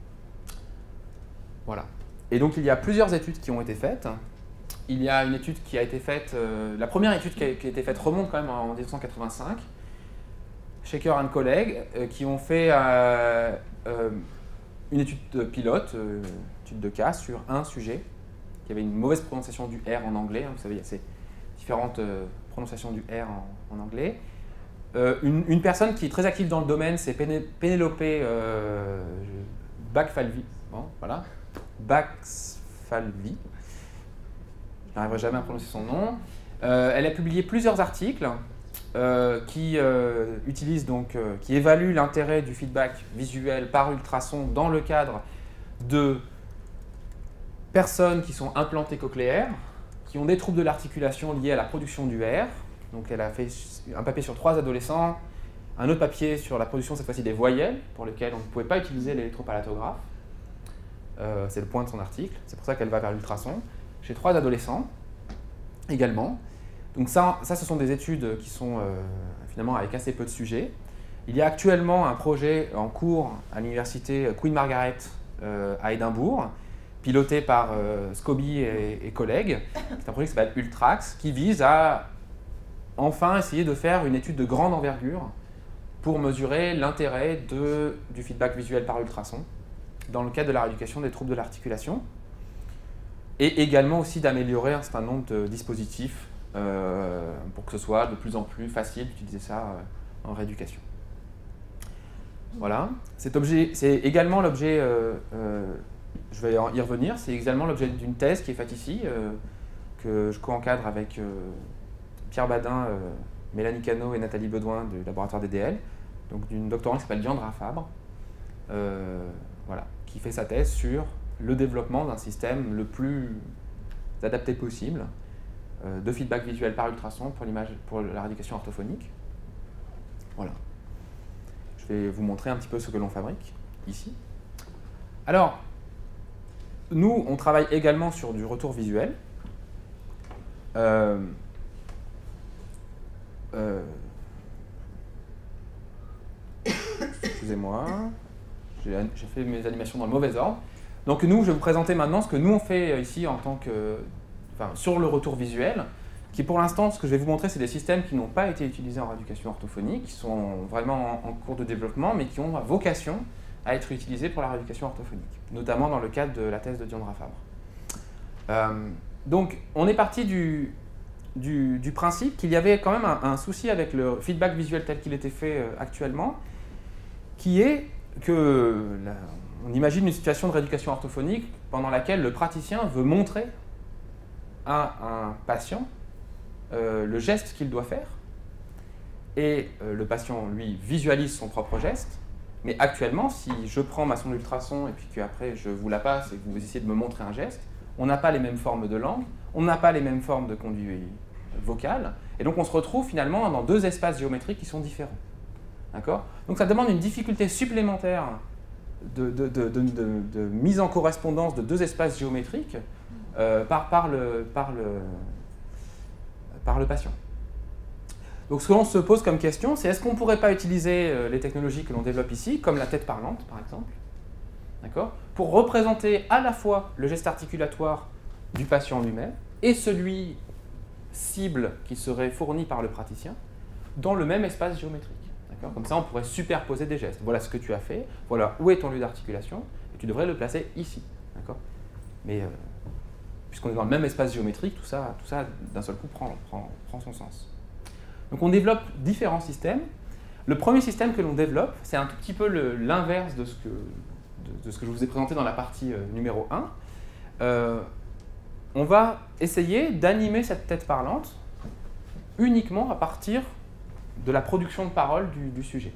S1: Voilà. Et donc, il y a plusieurs études qui ont été faites. Il y a une étude qui a été faite, euh, la première étude qui a, qui a été faite remonte quand même en mille neuf cent quatre-vingt-cinq. Shaker and collègues euh, qui ont fait euh, euh, une étude de pilote, euh, étude de cas sur un sujet qui avait une mauvaise prononciation du R en anglais. Hein, vous savez, il y a ces différentes euh, prononciations du R en, en anglais. Euh, une, une personne qui est très active dans le domaine, c'est Péné Pénélope euh, Backfalvi. Bon, voilà. Backfalvi. Je n'arriverai jamais à prononcer son nom. Euh, elle a publié plusieurs articles euh, qui euh, utilisent donc, euh, qui évaluent l'intérêt du feedback visuel par ultrasons dans le cadre de personnes qui sont implantées cochléaires, qui ont des troubles de l'articulation liés à la production du R. Donc elle a fait un papier sur trois adolescents, un autre papier sur la production cette fois-ci des voyelles, pour lesquelles on ne pouvait pas utiliser l'électropalatographe. Euh, c'est le point de son article, c'est pour ça qu'elle va vers l'ultrason. Chez trois adolescents également. Donc ça, ça, ce sont des études qui sont euh, finalement avec assez peu de sujets. Il y a actuellement un projet en cours à l'université Queen Margaret euh, à Édimbourg, piloté par euh, Scobie et, et collègues. C'est un projet qui s'appelle Ultrax, qui vise à enfin essayer de faire une étude de grande envergure pour mesurer l'intérêt du feedback visuel par ultrason dans le cadre de la rééducation des troubles de l'articulation, et également aussi d'améliorer un certain nombre de dispositifs euh, pour que ce soit de plus en plus facile d'utiliser ça euh, en rééducation. Voilà. Cet objet, c'est également l'objet, euh, euh, je vais y revenir, c'est également l'objet d'une thèse qui est faite ici, euh, que je co-encadre avec euh, Pierre Badin, euh, Mélanie Cano et Nathalie Bedouin du laboratoire D D L, donc d'une doctorante qui s'appelle Diandra Fabre, euh, voilà, qui fait sa thèse sur le développement d'un système le plus adapté possible euh, de feedback visuel par ultrason pour l'image, pour la rééducation orthophonique. Voilà. Je vais vous montrer un petit peu ce que l'on fabrique ici. Alors, nous, on travaille également sur du retour visuel. Euh, euh, Excusez-moi, j'ai fait mes animations dans le mauvais ordre. Donc nous, je vais vous présenter maintenant ce que nous on fait ici en tant que, enfin, sur le retour visuel, qui pour l'instant, ce que je vais vous montrer, c'est des systèmes qui n'ont pas été utilisés en rééducation orthophonique, qui sont vraiment en, en cours de développement, mais qui ont vocation à être utilisés pour la rééducation orthophonique, notamment dans le cadre de la thèse de Diandra Fabre. Euh, donc, on est parti du, du, du principe qu'il y avait quand même un, un souci avec le feedback visuel tel qu'il était fait euh, actuellement, qui est que la, on imagine une situation de rééducation orthophonique pendant laquelle le praticien veut montrer à un patient euh, le geste qu'il doit faire, et euh, le patient, lui, visualise son propre geste. Mais actuellement, si je prends ma sonde d'ultrason et puis qu'après je vous la passe et que vous essayez de me montrer un geste, on n'a pas les mêmes formes de langue, on n'a pas les mêmes formes de conduit vocal, et donc on se retrouve finalement dans deux espaces géométriques qui sont différents. D'accord ? Donc ça demande une difficulté supplémentaire de, de, de, de, de, de mise en correspondance de deux espaces géométriques euh, par, par, le, par, le, par le patient. Donc ce que l'on se pose comme question, c'est est-ce qu'on ne pourrait pas utiliser euh, les technologies que l'on développe ici, comme la tête parlante par exemple, d'accord, pour représenter à la fois le geste articulatoire du patient lui-même et celui cible qui serait fourni par le praticien dans le même espace géométrique. Comme ça, on pourrait superposer des gestes. Voilà ce que tu as fait, voilà où est ton lieu d'articulation, et tu devrais le placer ici. Mais euh, puisqu'on est dans le même espace géométrique, tout ça, tout ça d'un seul coup, prend, prend, prend son sens. Donc on développe différents systèmes. Le premier système que l'on développe, c'est un tout petit peu l'inverse de, de, de ce que je vous ai présenté dans la partie euh, numéro un. Euh, on va essayer d'animer cette tête parlante uniquement à partir de la production de parole du, du sujet,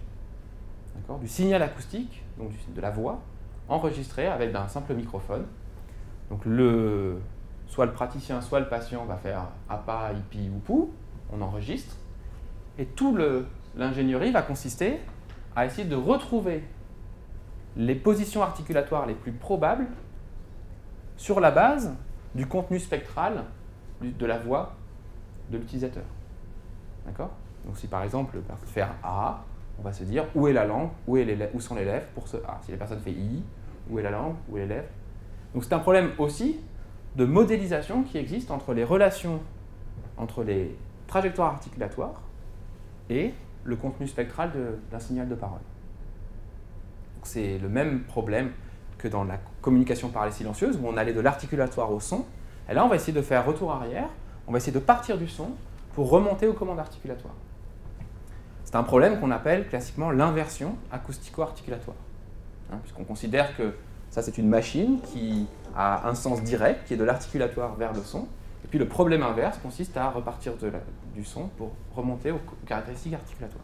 S1: du signal acoustique, donc du, de la voix, enregistré avec un simple microphone Donc le, soit le praticien, soit le patient va faire APA, IPI ou POU, on enregistre, et tout l'ingénierie va consister à essayer de retrouver les positions articulatoires les plus probables sur la base du contenu spectral de la voix de l'utilisateur. D'accord? Donc si par exemple, pour faire A, on va se dire où est la langue, où, est les, où sont les lèvres pour ce A. Si la personne fait I, où est la langue, où est les lèvres. Donc c'est un problème aussi de modélisation qui existe entre les relations, entre les trajectoires articulatoires et le contenu spectral d'un signal de parole. C'est le même problème que dans la communication parlée silencieuse, où on allait de l'articulatoire au son. Et là, on va essayer de faire retour arrière, on va essayer de partir du son pour remonter aux commandes articulatoires. C'est un problème qu'on appelle classiquement l'inversion acoustico-articulatoire. Hein, puisqu'on considère que ça, c'est une machine qui a un sens direct, qui est de l'articulatoire vers le son. Et puis le problème inverse consiste à repartir de la, du son pour remonter aux caractéristiques articulatoires.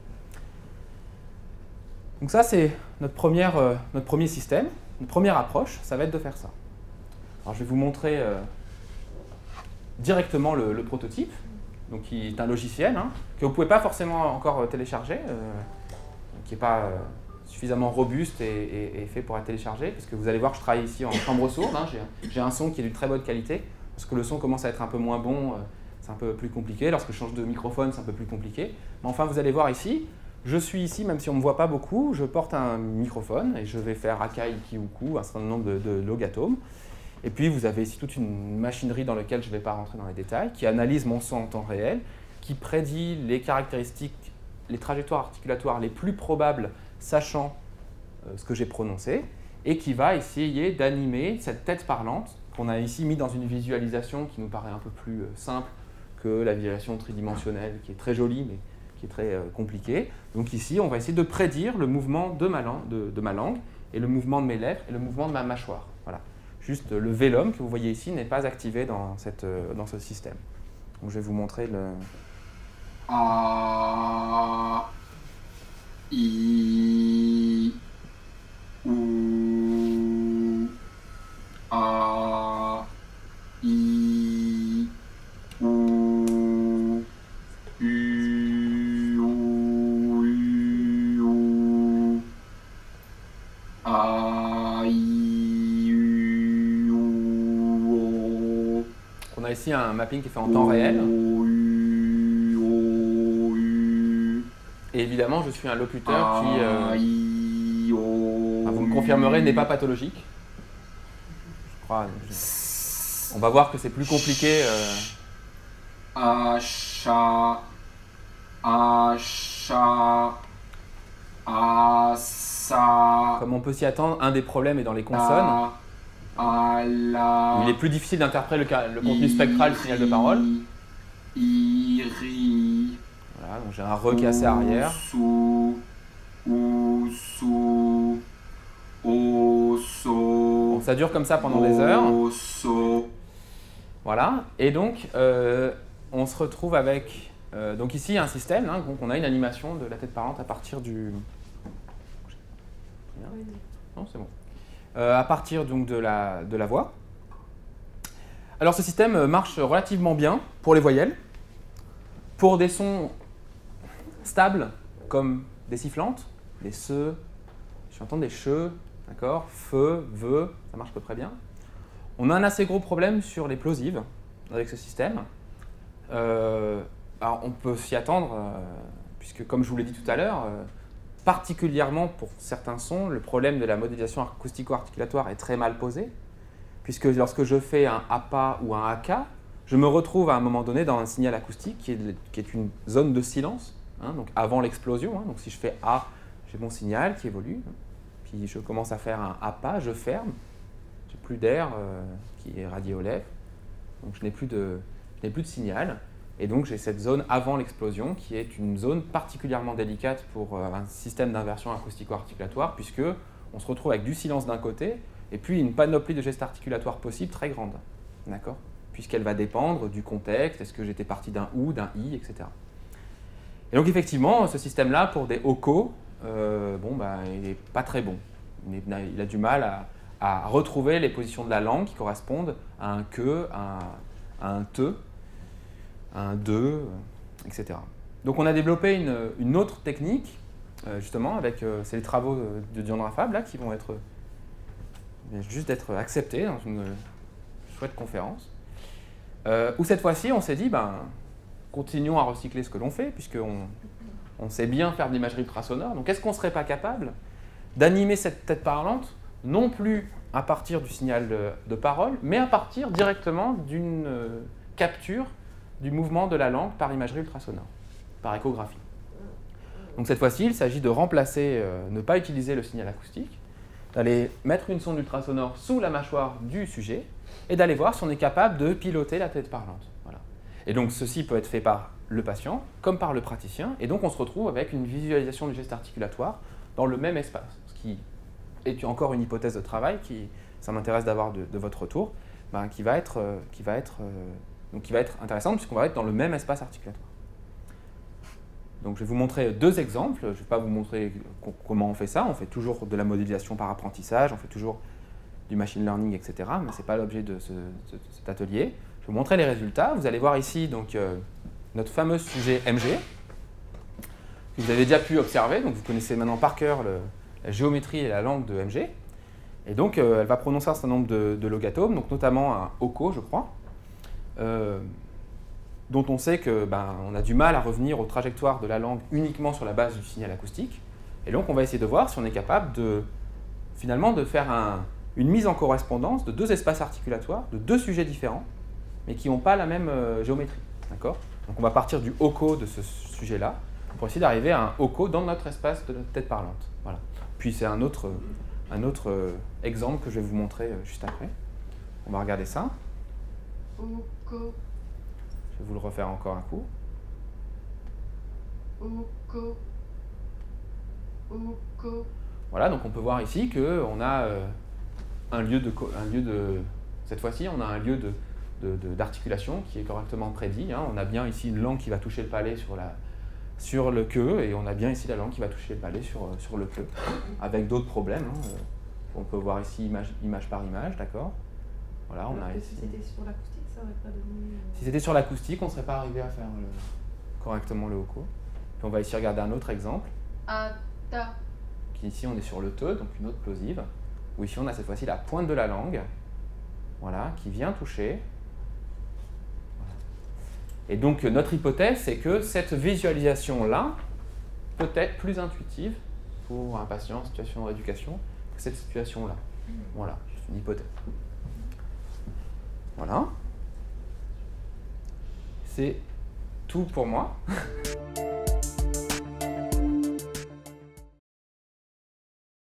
S1: Donc ça, c'est notre, première, euh, notre premier système. Notre première approche, ça va être de faire ça. Alors je vais vous montrer euh, directement le, le prototype, donc qui est un logiciel hein, que vous ne pouvez pas forcément encore télécharger, euh, qui n'est pas euh, suffisamment robuste et, et, et fait pour être téléchargé, parce que vous allez voir que je travaille ici en chambre sourde, hein, j'ai un son qui est d'une très bonne qualité, parce que le son commence à être un peu moins bon, euh, c'est un peu plus compliqué, lorsque je change de microphone, c'est un peu plus compliqué, mais enfin vous allez voir ici, je suis ici, même si on ne me voit pas beaucoup, je porte un microphone et je vais faire Akai, Iki ou Ku, un certain nombre de, de logatomes. Et puis vous avez ici toute une machinerie dans laquelle je ne vais pas rentrer dans les détails, qui analyse mon son en temps réel, qui prédit les caractéristiques, les trajectoires articulatoires les plus probables, sachant euh, ce que j'ai prononcé, et qui va essayer d'animer cette tête parlante qu'on a ici mis dans une visualisation qui nous paraît un peu plus euh, simple que la visualisation tridimensionnelle, qui est très jolie, mais qui est très euh, compliquée. Donc ici, on va essayer de prédire le mouvement de ma, langue, de, de ma langue, et le mouvement de mes lèvres, et le mouvement de ma mâchoire. Voilà. Juste le vélum que vous voyez ici n'est pas activé dans, cette, dans ce système. Donc je vais vous montrer le...
S11: A, I, U, A, I, U, U, U, A, I, U, O.
S1: On a ici un mapping qui est fait en temps réel. Et évidemment, je suis un locuteur qui, euh, ah, vous me confirmerez, n'est pas pathologique. Je crois. Je... On va voir que c'est plus compliqué. Euh...
S11: Acha, acha, asa.
S1: Comme on peut s'y attendre, un des problèmes est dans les consonnes.
S11: Ala,
S1: il est plus difficile d'interpréter le, le contenu spectral du signal de parole.
S11: Iri.
S1: Voilà, donc j'ai un re qui est assez arrière.
S11: Sou, ou, sou, o, so.
S1: Bon, ça dure comme ça pendant des heures.
S11: O, so.
S1: Voilà, et donc euh, on se retrouve avec euh, donc ici un système, hein, donc on a une animation de la tête parlante à partir du. Non, c'est bon. Euh, à partir donc de la, de la voix. Alors ce système marche relativement bien pour les voyelles, pour des sons stables comme des sifflantes, des se, je vais entendre des che, d'accord, feu, ve, ça marche à peu près bien. On a un assez gros problème sur les plosives avec ce système. Euh, alors on peut s'y attendre, euh, puisque comme je vous l'ai dit tout à l'heure, euh, particulièrement pour certains sons, le problème de la modélisation acoustico-articulatoire est très mal posé, puisque lorsque je fais un APA ou un A K, je me retrouve à un moment donné dans un signal acoustique qui est, qui est une zone de silence, hein, donc avant l'explosion. Hein, donc si je fais A, j'ai mon signal qui évolue, puis je commence à faire un APA, je ferme, j'ai plus d'air euh, qui est radié aux lèvres, donc je n'ai plus de, je n'ai plus de signal. Et donc j'ai cette zone avant l'explosion qui est une zone particulièrement délicate pour euh, un système d'inversion acoustico-articulatoire, puisque on se retrouve avec du silence d'un côté et puis une panoplie de gestes articulatoires possibles très grande, d'accord, puisqu'elle va dépendre du contexte, est-ce que j'étais parti d'un OU, d'un I, et cetera. Et donc effectivement, ce système-là, pour des O C O, euh, bon, bah, il n'est pas très bon. Il a, il a du mal à, à retrouver les positions de la langue qui correspondent à un que, à un, à un te, à un de, et cetera. Donc on a développé une, une autre technique, euh, justement, avec euh, c'est les travaux de Diandra Fab là, qui vont être juste d'être acceptés dans une chouette conférence, euh, où cette fois-ci on s'est dit, ben, continuons à recycler ce que l'on fait, puisqu'on on sait bien faire de l'imagerie ultrasonore, donc est-ce qu'on ne serait pas capable d'animer cette tête parlante, non plus à partir du signal de, de parole, mais à partir directement d'une euh, capture du mouvement de la langue par imagerie ultrasonore, par échographie. Donc cette fois-ci, il s'agit de remplacer, euh, ne pas utiliser le signal acoustique, d'aller mettre une sonde ultrasonore sous la mâchoire du sujet et d'aller voir si on est capable de piloter la tête parlante. Voilà. Et donc ceci peut être fait par le patient comme par le praticien, et donc on se retrouve avec une visualisation du geste articulatoire dans le même espace, ce qui est encore une hypothèse de travail qui, ça m'intéresse d'avoir de, de votre retour, ben, qui va être, euh, qui va être, euh, donc qui va être intéressante puisqu'on va être dans le même espace articulatoire. Donc je vais vous montrer deux exemples. Je ne vais pas vous montrer comment on fait ça. On fait toujours de la modélisation par apprentissage, on fait toujours du machine learning, et cetera. Mais ce n'est pas l'objet de, ce, de cet atelier. Je vais vous montrer les résultats. Vous allez voir ici donc, euh, notre fameux sujet M G, que vous avez déjà pu observer. Donc vous connaissez maintenant par cœur le, la géométrie et la langue de M G. Et donc euh, elle va prononcer un certain nombre de, de logatomes, donc notamment un oko, je crois. Euh, dont on sait que ben, on a du mal à revenir aux trajectoires de la langue uniquement sur la base du signal acoustique. Et donc on va essayer de voir si on est capable de, finalement, de faire un, une mise en correspondance de deux espaces articulatoires, de deux sujets différents, mais qui n'ont pas la même euh, géométrie. D'accord ? Donc on va partir du oko de ce sujet-là, pour essayer d'arriver à un oko dans notre espace de tête parlante. Voilà. Puis c'est un autre, un autre euh, exemple que je vais vous montrer euh, juste après. On va regarder ça.
S7: Oko.
S1: Je vais vous le refaire encore un coup.
S7: Oko. Oko.
S1: Voilà, donc on peut voir ici qu'on a euh, un lieu de, un lieu de, cette fois-ci, on a un lieu de, de, de, d'articulation qui est correctement prédit. Hein. On a bien ici une langue qui va toucher le palais sur, la, sur le que, et on a bien ici la langue qui va toucher le palais sur, sur le que, avec d'autres problèmes. Hein. On peut voir ici image, image par image, d'accord ? Voilà, on a ici.
S2: Si c'était sur l'acoustique, ça n'aurait pas donné. Euh...
S1: Si c'était sur l'acoustique, on ne serait pas arrivé à faire le, correctement le oko. Puis on va ici regarder un autre exemple.
S7: Ata.
S1: Qui ici on est sur le te, donc une autre plosive. Où ici on a cette fois-ci la pointe de la langue, voilà, qui vient toucher. Voilà. Et donc notre hypothèse, c'est que cette visualisation-là peut être plus intuitive pour un patient en situation de rééducation que cette situation-là. Voilà, c'est une hypothèse. Voilà. C'est tout pour moi.